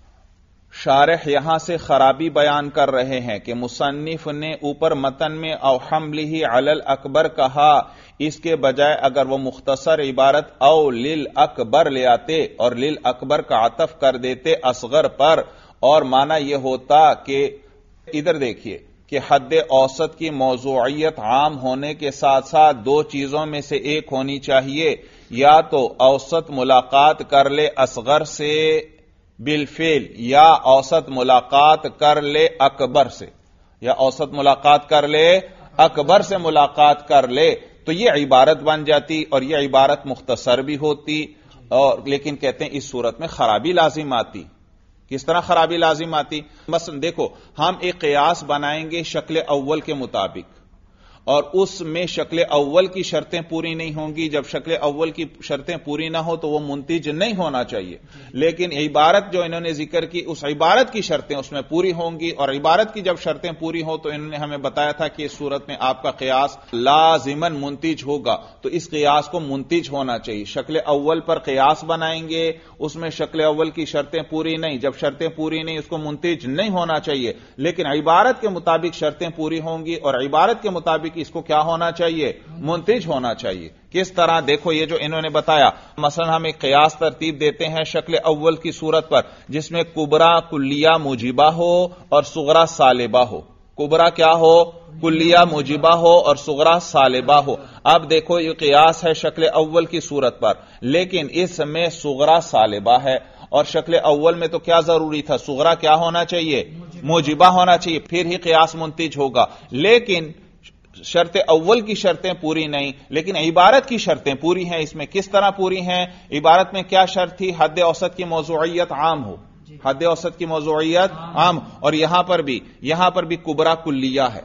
شارح یہاں سے خرابی بیان کر رہے ہیں کہ مصنف نے اوپر متن میں او حملہ علی الاکبر کہا، اس کے بجائے اگر وہ مختصر عبارت او للاکبر لے آتے اور للاکبر کا عطف کر دیتے اصغر پر، اور معنی یہ ہوتا کہ ادھر دیکھیے کہ حد اوسط کی موضوعیت عام ہونے کے ساتھ ساتھ دو چیزوں میں سے ایک ہونی چاہیے، یا تو اوسط ملاقات کر لے اصغر سے بالفعل، یا اوسط ملاقات کر لے اکبر سے، یا اوسط ملاقات کر لے اکبر سے ملاقات کر لے، تو یہ عبارت بن جاتی اور یہ عبارت مختصر بھی ہوتی، اور لیکن کہتے ہیں اس صورت میں خرابی لازم آتی۔ کس طرح خرابی لازم آتی؟ مثلا دیکھو، ہم ایک قیاس بنائیں گے شکل اول کے مطابق، اور اس میں شکل اول کی شرطیں پوری نہیں ہوں گی۔ جب شکل اول کی شرطیں پوری نہ ہو تو وہ منتج نہیں ہونا چاہیے، لیکن عبارت جو انہوں نے ذکر کی اس عبارت کی شرطیں اس میں پوری ہوں گی، اور عبارت کی جب شرطیں پوری ہوں تو انہوں نے ہمیں بتایا تھا کہ اس صورت میں آپ کا قیاس لازماً منتج ہوگا، تو اس قیاس کو منتج ہونا چاہیے۔ شکل اول پر قیاس بنائیں گے، اس میں شکل اول کی شرطیں پوری نہیں، جب شرطیں پوری نہیں اس کو منتج نہیں ہونا چاہیے، لیکن عبارت کے مطابق شرطیں پوری ہوں گی اور عبارت کے مطابق اس کو کیا ہونا چاہیے؟ منتج ہونا چاہیے۔ کس طرح؟ دیکھو یہ جو انہوں نے بتایا، مثلا ہم ایک قیاس ترتیب دیتے ہیں شکل اول کی صورت پر جس میں کبرا کلیہ موجبہ ہو اور صغرا سالبہ ہو۔ کبرا کیا ہو؟ کلیہ موجبہ ہو اور صغرا سالبہ ہو۔ اب دیکھو یہ قیاس ہے شکل اول کی صورت پر، لیکن اس میں صغرا سالبہ ہے، اور شکل اول میں تو کیا ضروری تھا؟ صغرا کیا ہونا چاہیے؟ موجبہ ہونا چاہیے، پھر ہی قیاس منتج ہوگا۔ لیکن شرط اول کی شرطیں پوری نہیں، لیکن عبارت کی شرطیں پوری ہیں۔ اس میں کس طرح پوری ہیں؟ عبارت میں کیا شرط تھی؟ حد اوسط کی موضوعیت عام ہو، حد اوسط کی موضوعیت عام، اور یہاں پر بھی یہاں پر بھی کبرا کلیہ ہے،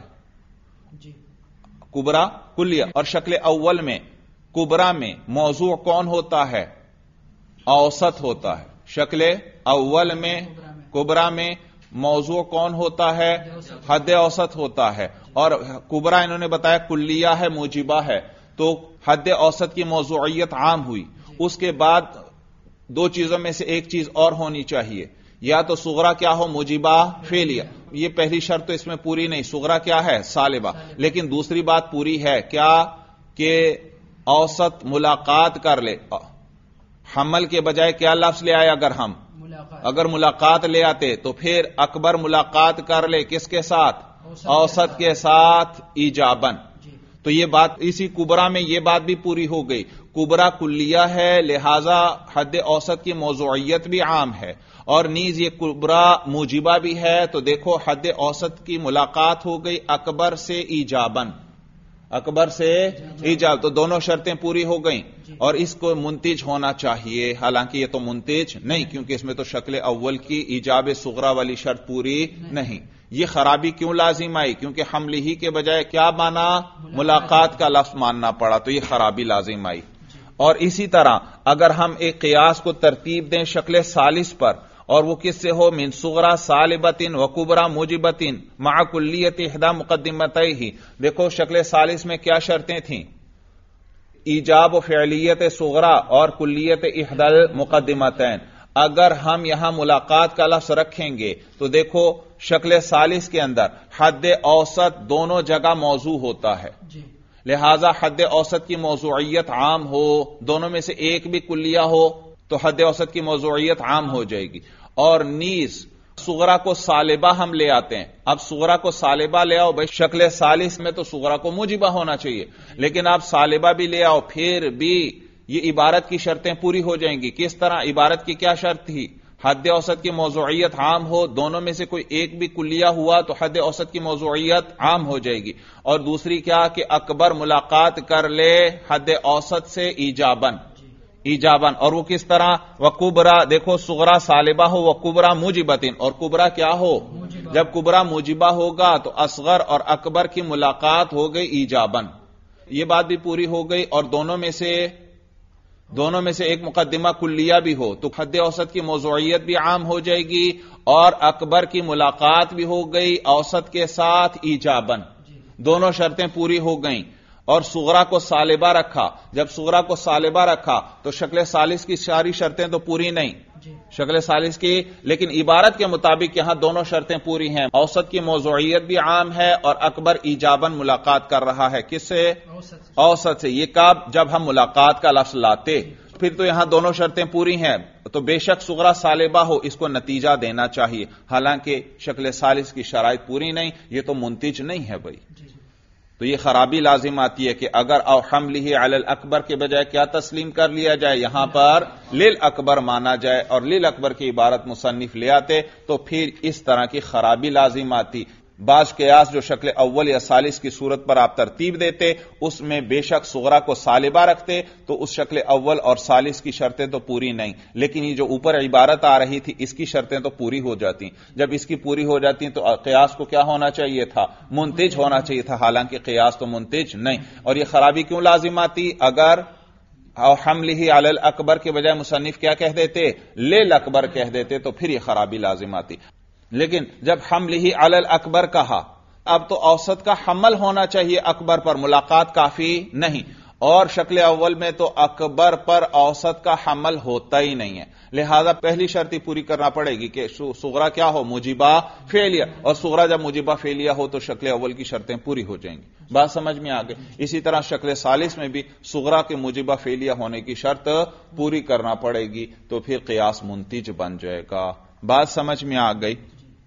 کبرا کلیہ۔ اور شکل اول میں کبرا میں موضوع کون ہوتا ہے؟ اوسط ہوتا ہے۔ شکل اول میں کبرا میں موضوع کون ہوتا ہے؟ حد اوسط ہوتا ہے، اور کبرا انہوں نے بتایا کلیہ ہے، موجبہ ہے، تو حد اوسط کی موضوعیت عام ہوئی۔ اس کے بعد دو چیزوں میں سے ایک چیز اور ہونی چاہیے، یا تو صغرا کیا ہو؟ موجبہ فعلیہ۔ یہ پہلی شرط تو اس میں پوری نہیں، صغرا کیا ہے؟ سالبہ۔ لیکن دوسری بات پوری ہے، کیا کہ اوسط ملاقات کر لے۔ حمل کے بجائے کیا لفظ لے آئے؟ اگر ہم اگر ملاقات لے آتے تو پھر اکبر ملاقات کر لے کس کے ساتھ؟ اوسط کے ساتھ ایجابن۔ تو یہ بات اسی کبرا میں یہ بات بھی پوری ہو گئی، کبرا کلیہ ہے لہذا حد اوسط کی موضوعیت بھی عام ہے، اور نیز یہ کبرا موجبہ بھی ہے، تو دیکھو حد اوسط کی ملاقات ہو گئی اکبر سے ایجابن، اکبر سے ایجاب، تو دونوں شرطیں پوری ہو گئیں، اور اس کو منتج ہونا چاہیے، حالانکہ یہ تو منتج نہیں، کیونکہ اس میں تو شکل اول کی ایجاب صغرا والی شرط پوری نہیں۔ یہ خرابی کیوں لازم آئی؟ کیونکہ حمل ہی کے بجائے کیا مانا؟ ملاقات کا لفظ ماننا پڑا، تو یہ خرابی لازم آئی۔ اور اسی طرح اگر ہم ایک قیاس کو ترتیب دیں شکل ثالث پر، اور وہ کس سے ہو؟ من صغرا سالبتن و کبرا موجبتن مع کلیت احدی مقدمتیہ۔ دیکھو شکل ثالث میں کیا شرطیں تھیں؟ ایجاب و فعلیت صغرا اور کلیت احدی مقدمتین۔ اگر ہم یہاں ملاقات کا لفظ رکھیں گے تو دیکھو شکل ثالث کے اندر حد اوسط دونوں جگہ موضوع ہوتا ہے، لہذا حد اوسط کی موضوعیت عام ہو، دونوں میں سے ایک بھی کلیہ ہو تو حد اوسط کی موضوعیت عام ہو جائے گی۔ اور نیز صغرا کو سالبہ ہم لے آتے ہیں، اب صغرا کو سالبہ لے آؤ بھائی، شکل ثالث میں تو صغرا کو موجبہ ہونا چاہیے، لیکن آپ سالبہ بھی لے آؤ پھر بھی یہ عبارت کی شرطیں پوری ہو جائیں گی۔ کس طرح؟ عبارت کی کیا شرط تھی؟ حد اوسط کی موضوعیت عام ہو، دونوں میں سے کوئی ایک بھی کلیہ ہوا تو حد اوسط کی موضوعیت عام ہو جائے گی۔ اور دوسری کیا کہ اکبر ملاقات کر لے حد اوسط سے ایجابن، ایجابن، اور وہ کس طرح؟ وکبرا، دیکھو صغرا سالبہ ہو وکبرا موجبتن، اور کبرا کیا ہو؟ جب کبرا موجبہ ہوگا تو اصغر اور اکبر کی ملاقات ہو گئی ایجابن، یہ بات بھی پوری ہو گئی، اور دونوں میں سے دونوں میں سے ایک مقدمہ کلیہ بھی ہو تو حد اوسط کی موضوعیت بھی عام ہو جائے گی، اور اکبر کی ملاقات بھی ہو گئی اوسط کے ساتھ ایجابن، دونوں شرطیں پوری ہو گئیں۔ اور صغرا کو سالبہ رکھا، جب صغرا کو سالبہ رکھا تو شکل ثالث کی ساری شرطیں تو پوری نہیں، شکل ثالث کی، لیکن عبارت کے مطابق یہاں دونوں شرطیں پوری ہیں، اوسط کی موضوعیت بھی عام ہے اور اکبر ایجابن ملاقات کر رہا ہے، کس سے؟ اوسط سے۔ یہ کب؟ جب ہم ملاقات کا لفظ لاتے، پھر تو یہاں دونوں شرطیں پوری ہیں، تو بے شک صغرا سالبہ ہو اس کو نتیجہ دینا چاہیے، حالانکہ شکل ثالث کی شرائط پوری نہیں، یہ تو منتج نہیں ہے بھائی۔ تو یہ خرابی لازم آتی ہے کہ اگر او حملہ علی الاکبر کے بجائے کیا تسلیم کر لیا جائے، یہاں پر للاکبر مانا جائے اور للاکبر کی عبارت مصنف لے آتے تو پھر اس طرح کی خرابی لازم آتی۔ بعض قیاس جو شکل اول یا ثالث کی صورت پر آپ ترتیب دیتے اس میں بے شک صغرا کو سالبہ رکھتے تو اس شکل اول اور ثالث کی شرطیں تو پوری نہیں، لیکن یہ جو اوپر عبارت آ رہی تھی اس کی شرطیں تو پوری ہو جاتی، جب اس کی پوری ہو جاتی تو قیاس کو کیا ہونا چاہیے تھا؟ منتج ہونا چاہیے تھا، حالانکہ قیاس تو منتج نہیں۔ اور یہ خرابی کیوں لازم آتی؟ اگر او حملہ علی الاکبر کے بجائے مصنف کیا کہہ دیتے؟ للاکبر کہہ دیتے تو پھر یہ خرابی لازم آتی، لیکن جب حملہ علی الاکبر کہا اب تو اوسط کا حمل ہونا چاہیے اکبر پر، ملاقات کافی نہیں، اور شکل اول میں تو اکبر پر اوسط کا حمل ہوتا ہی نہیں ہے، لہذا پہلی شرطی پوری کرنا پڑے گی کہ صغرا کیا ہو؟ موجبہ فعلیہ، اور صغرا جب موجبہ فعلیہ ہو تو شکل اول کی شرطیں پوری ہو جائیں گی۔ بات سمجھ میں آ گئی؟ اسی طرح شکل ثالث میں بھی صغرا کے موجبہ فعلیہ ہونے کی شرط پوری کرنا پڑے گی تو پھر قیاس منتج بن جائے گا۔ بات سمجھ میں آ گئی؟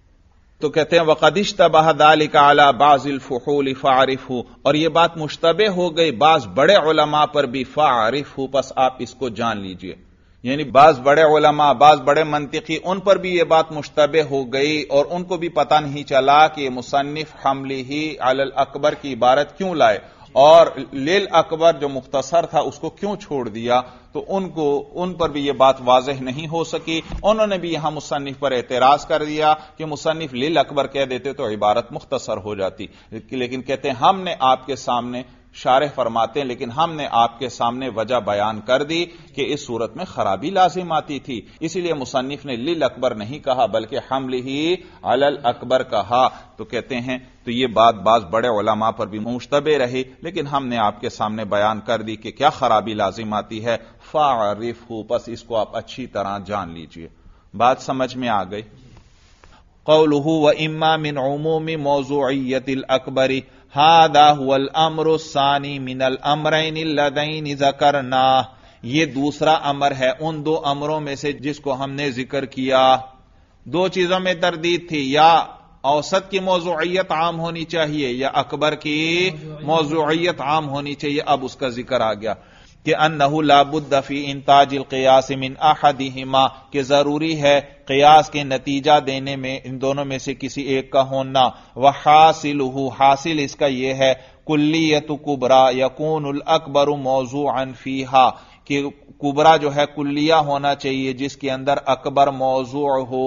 تو کہتے ہیں وَقَدِ اشْتَبَهَ ذَلِكَ عَلَى بَعْضِ الْفُحُولِ فَاعْرِفْهُ، اور یہ بات مشتبہ ہو گئی بعض بڑے علماء پر بھی، فَاعْرِفْهُ، پس آپ اس کو جان لیجئے، یعنی بعض بڑے علماء، بعض بڑے منطقی، ان پر بھی یہ بات مشتبہ ہو گئی اور ان کو بھی پتہ نہیں چلا کہ مصنف حملہ علی الاکبر کی عبارت کیوں لائے اور لیل اکبر جو مختصر تھا اس کو کیوں چھوڑ دیا، تو ان کو ان پر بھی یہ بات واضح نہیں ہو سکی، انہوں نے بھی یہاں مصنف پر اعتراض کر دیا کہ مصنف لیل اکبر کہہ دیتے تو عبارت مختصر ہو جاتی، لیکن کہتے ہیں ہم نے آپ کے سامنے، شارح فرماتے ہیں لیکن ہم نے آپ کے سامنے وجہ بیان کر دی کہ اس صورت میں خرابی لازم آتی تھی، اسی لیے مصنف نے لیل اکبر نہیں کہا بلکہ حملہ علی الاکبر کہا۔ تو کہتے ہیں تو یہ بات بعض بڑے علماء پر بھی مشتبہ رہی، لیکن ہم نے آپ کے سامنے بیان کر دی کہ کیا خرابی لازم آتی ہے، فَاعْرِفْهُ، پس اس کو آپ اچھی طرح جان لیجئے۔ بات سمجھ میں آ گئی؟ قوله وَإِمَّا مِنْ عُمُومِ مَوْضُوعِيَّةِ الْأَكْبَرِ هَذَا هُوَ الْأَمْرُ الثَّانِي مِنَ الْأَمْرَيْنِ اللَّذَيْنِ ذَكَرْنَاهُ، یہ دوسرا امر ہے ان دو امروں میں سے جس کو ہم نے ذکر کیا۔ دو چیزوں میں تردید تھی، یا اوسط کی موضوعیت عام ہونی چاہیے یا اکبر کی موضوعیت عام ہونی چاہیے، اب اس کا ذکر آ گیا کہ انہ لا بد فی انتاج القیاس من احدہما، کہ ضروری ہے قیاس کے نتیجہ دینے میں ان دونوں میں سے کسی ایک کا ہونا، وحاصلہ، حاصل اس کا یہ ہے کلیت کبرا یکون الاکبر موضوعا فیہا، کہ کبرا جو ہے کلیہ ہونا چاہیے جس کے اندر اکبر موضوع ہو،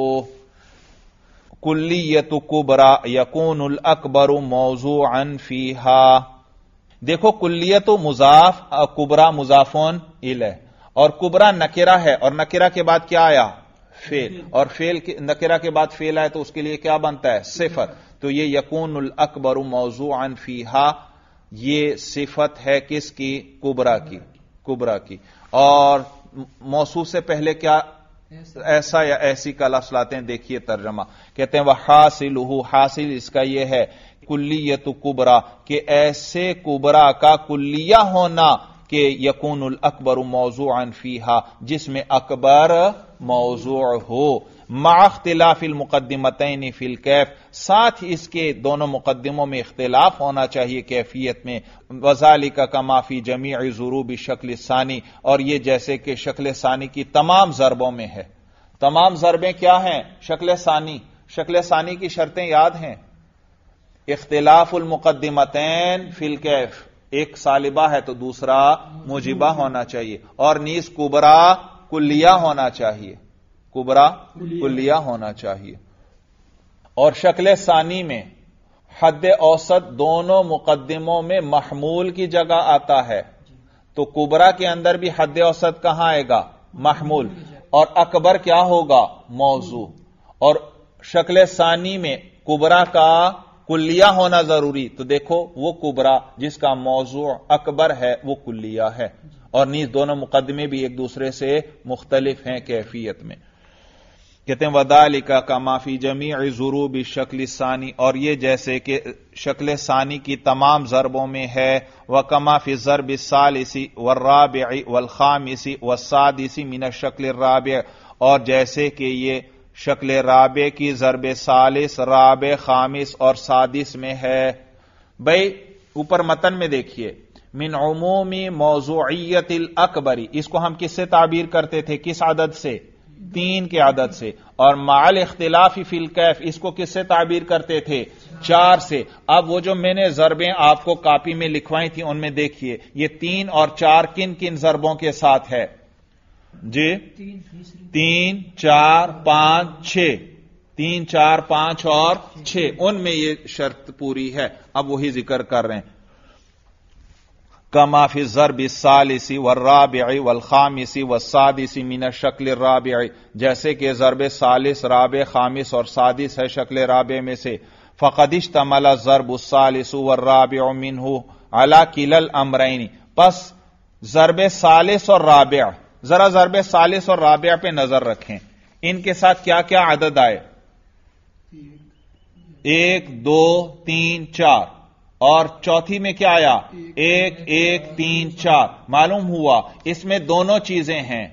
کلیت کبرا یکون الاکبر موضوعا فیہا۔ دیکھو کلیت مضاف، کبرا مضافون الیہ، اور کبرا نکرہ ہے اور نکرہ کے بعد کیا آیا؟ فعل، اور فعل نکرہ کے بعد فعل آئے تو اس کے لیے کیا بنتا ہے؟ صفت، تو یہ یکون الاکبر موضوعا فیہا، یہ صفت ہے کس کی؟ کبرا کی، کبرا کی، اور موصوف سے پہلے کیا ایسا یا ایسی کا لفظ لاتے ہیں، دیکھیے ترجمہ، کہتے ہیں وحاصلہ، حاصل اس کا یہ ہے کلیت کبرا، کہ ایسے کبرا کا کلیہ ہونا کہ یکون الاکبر موضوعا فیہا، جس میں اکبر موضوع ہو، مع اختلاف المقدمتین فی الکیف، ساتھ اس کے دونوں مقدموں میں اختلاف ہونا چاہیے کیفیت میں، وذالک کما فی جمیع ضروب الشکل الثانی، اور یہ جیسے کہ شکل ثانی کی تمام ضربوں میں ہے۔ تمام ضربیں کیا ہیں؟ شکل ثانی، شکل ثانی کی شرطیں یاد ہیں، اختلاف المقدمتین فی الکیف، ایک سالبہ ہے تو دوسرا موجبہ ہونا چاہیے، اور نیز کبرا کلیہ ہونا چاہیے، کبرا کلیہ ہونا چاہیے، اور شکل ثانی میں حد اوسط دونوں مقدموں میں محمول کی جگہ آتا ہے، تو کبرا کے اندر بھی حد اوسط کہاں آئے گا؟ محمول، اور اکبر کیا ہوگا؟ موضوع. اور شکل ثانی میں کبرا کا کلیہ ہونا ضروری، تو دیکھو وہ کبرا جس کا موضوع اکبر ہے وہ کلیہ ہے، اور نیز دونوں مقدمے بھی ایک دوسرے سے مختلف ہیں کیفیت میں. کہتے ہیں وَذَلِكَ كَمَا فِي جَمِيعِ ضُرُوبِ الشَّكْلِ الثَّانِي، اور یہ جیسے کہ شکل ثانی کی تمام ضربوں میں ہے، وَكَمَا فِي الضَّرْبِ الثَّالِثِ وَالرَّابِعِ وَالْخَامِسِ وَالسَّادِسِ مِنَ الشَّكْلِ الرَّابِعِ، اور جیسے کہ یہ شکل رابع کی ضرب ثالث، رابع، خامس اور سادس میں ہے. بھئی اوپر متن میں دیکھیے، من عمومی موضوعیت الاکبری، اس کو ہم کس سے تعبیر کرتے تھے؟ کس عدد سے؟ تین کے عدد سے. اور مع الاختلاف فی الکیف، اس کو کس سے تعبیر کرتے تھے؟ چار سے. اب وہ جو میں نے ضربیں آپ کو کاپی میں لکھوائی تھی ان میں دیکھیے یہ تین اور چار کن کن ضربوں کے ساتھ ہے؟ جی تین، چار، پانچ، چھ. تین، چار، پانچ اور چھ، ان میں یہ شرط پوری ہے. اب وہی ذکر کر رہے ہیں. کما فی الضرب الثالث والرابع والخامس والسادس من الشکل الرابع، جیسے کہ ضرب ثالث، رابع، خامس اور سادس ہے شکل رابع میں سے. فقد اشتمل الضرب الثالث والرابع منه على كلا الامرين، پس ضرب ثالث اور رابع، ذرا ضرب ثالث اور رابع پہ نظر رکھیں، ان کے ساتھ کیا کیا عدد آئے؟ ایک، دو، تین، چار. اور چوتھی میں کیا آیا؟ ایک، ایک، تین، چار. معلوم ہوا اس میں دونوں چیزیں ہیں،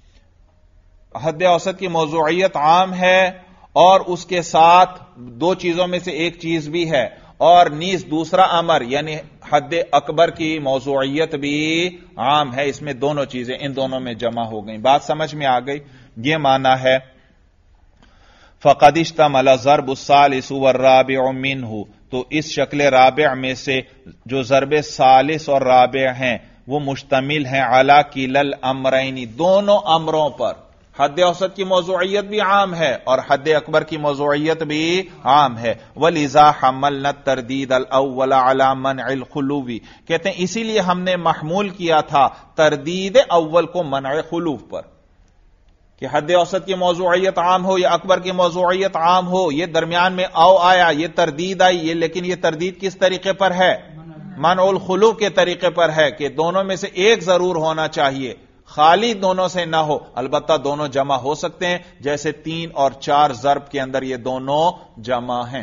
حد اوسط کی موضوعیت عام ہے اور اس کے ساتھ دو چیزوں میں سے ایک چیز بھی ہے، اور نیز دوسرا امر یعنی حد اکبر کی موضوعیت بھی عام ہے. اس میں دونوں چیزیں ان دونوں میں جمع ہو گئیں. بات سمجھ میں آ گئی؟ یہ معنی ہے فقد اشتمل ضرب الثالث والرابع منه، تو اس شکل رابع میں سے جو ضرب ثالث اور رابع ہیں وہ مشتمل ہیں علی کلا الامرین، دونوں امروں پر. حد اوسط کی موضوعیت بھی عام ہے اور حد اکبر کی موضوعیت بھی عام ہے. وَلِذَا حَمَّلْنَا التَّرْدِيدَ الْأَوَّلَ عَلَى مَنْعِ الْخُلُوِّ، کہتے ہیں اسی لیے ہم نے محمول کیا تھا تردید اول کو منع خلوف پر، کہ حد اوسط کی موضوعیت عام ہو یا اکبر کی موضوعیت عام ہو، یہ درمیان میں او آیا، یہ تردید آئی، یہ لیکن یہ تردید کس طریقے پر ہے؟ منع الخلو کے طریقے پر ہے، کہ دونوں میں سے ایک ضرور ہونا چاہیے، خالی دونوں سے نہ ہو. البتہ دونوں جمع ہو سکتے ہیں، جیسے تین اور چار ضرب کے اندر یہ دونوں جمع ہیں.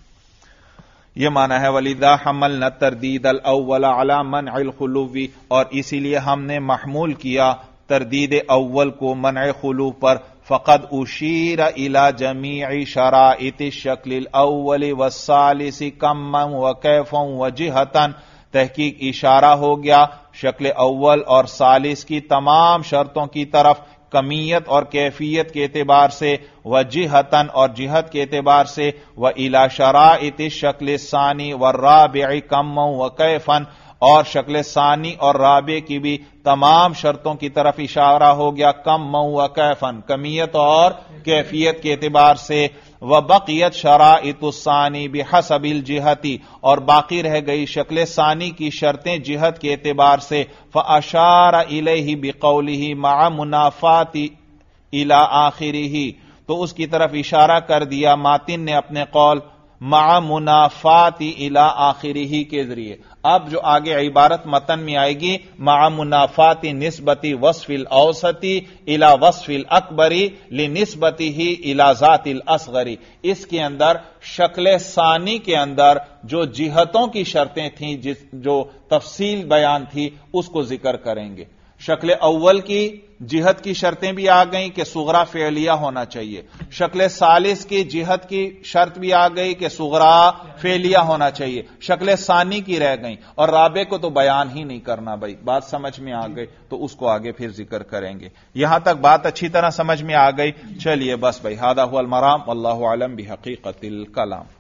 یہ معنی ہے وَلِذَا حَمَّلْنَا التَّرْدِيدَ الْأَوَّلَ عَلَى مَنْعِ الْخُلُوِّ، اور اسی لیے ہم نے محمول کیا تردید اول کو منع خلو پر. فقد اشیر الى جمیع شرائط الشکل الاول والثالث کما وکیفا وجہتا، تحقیق اشارہ ہو گیا شکل اول اور ثالث کی تمام شرطوں کی طرف، کمیت اور کیفیت کے اعتبار سے، وجہتا اور جہت کے اعتبار سے، وإلی شرائط الشکل الثانی والرابع کما وکیفا، اور شکل ثانی اور رابع کی بھی تمام شرطوں کی طرف اشارہ ہو گیا، کم و کیفن، کمیت اور کیفیت کے اعتبار سے. وبقیت شرائط الثانی بحسب الجہتی، اور باقی رہ گئی شکل ثانی کی شرطیں جہت کے اعتبار سے. فاشار الیہ بقولہ مع منافات الی آخرہ، تو اس کی طرف اشارہ کر دیا ماتن نے اپنے قول مع منافات الی آخرہ کے ذریعے. اب جو آگے عبارت متن میں آئے گی، مع منافات نسبتی وصف الاوسطی الی وصف الاکبری لنسبتہ الی ذات الاصغری، اس کے اندر شکل ثانی کے اندر جو جہتوں کی شرطیں تھیں، جس جو تفصیل بیان تھی، اس کو ذکر کریں گے. شکل اول کی جہت کی شرطیں بھی آ گئیں کہ صغرا فعلیہ ہونا چاہیے، شکل ثالث کی جہت کی شرط بھی آ گئی کہ صغرا فعلیہ ہونا چاہیے، شکل ثانی کی رہ گئیں، اور رابع کو تو بیان ہی نہیں کرنا. بھائی بات سمجھ میں آ گئی تو اس کو آگے پھر ذکر کریں گے. یہاں تک بات اچھی طرح سمجھ میں آ گئی. چلیے بس بھائی، ھذا ھو المرام واللہ اعلم بحقیقت الکلام.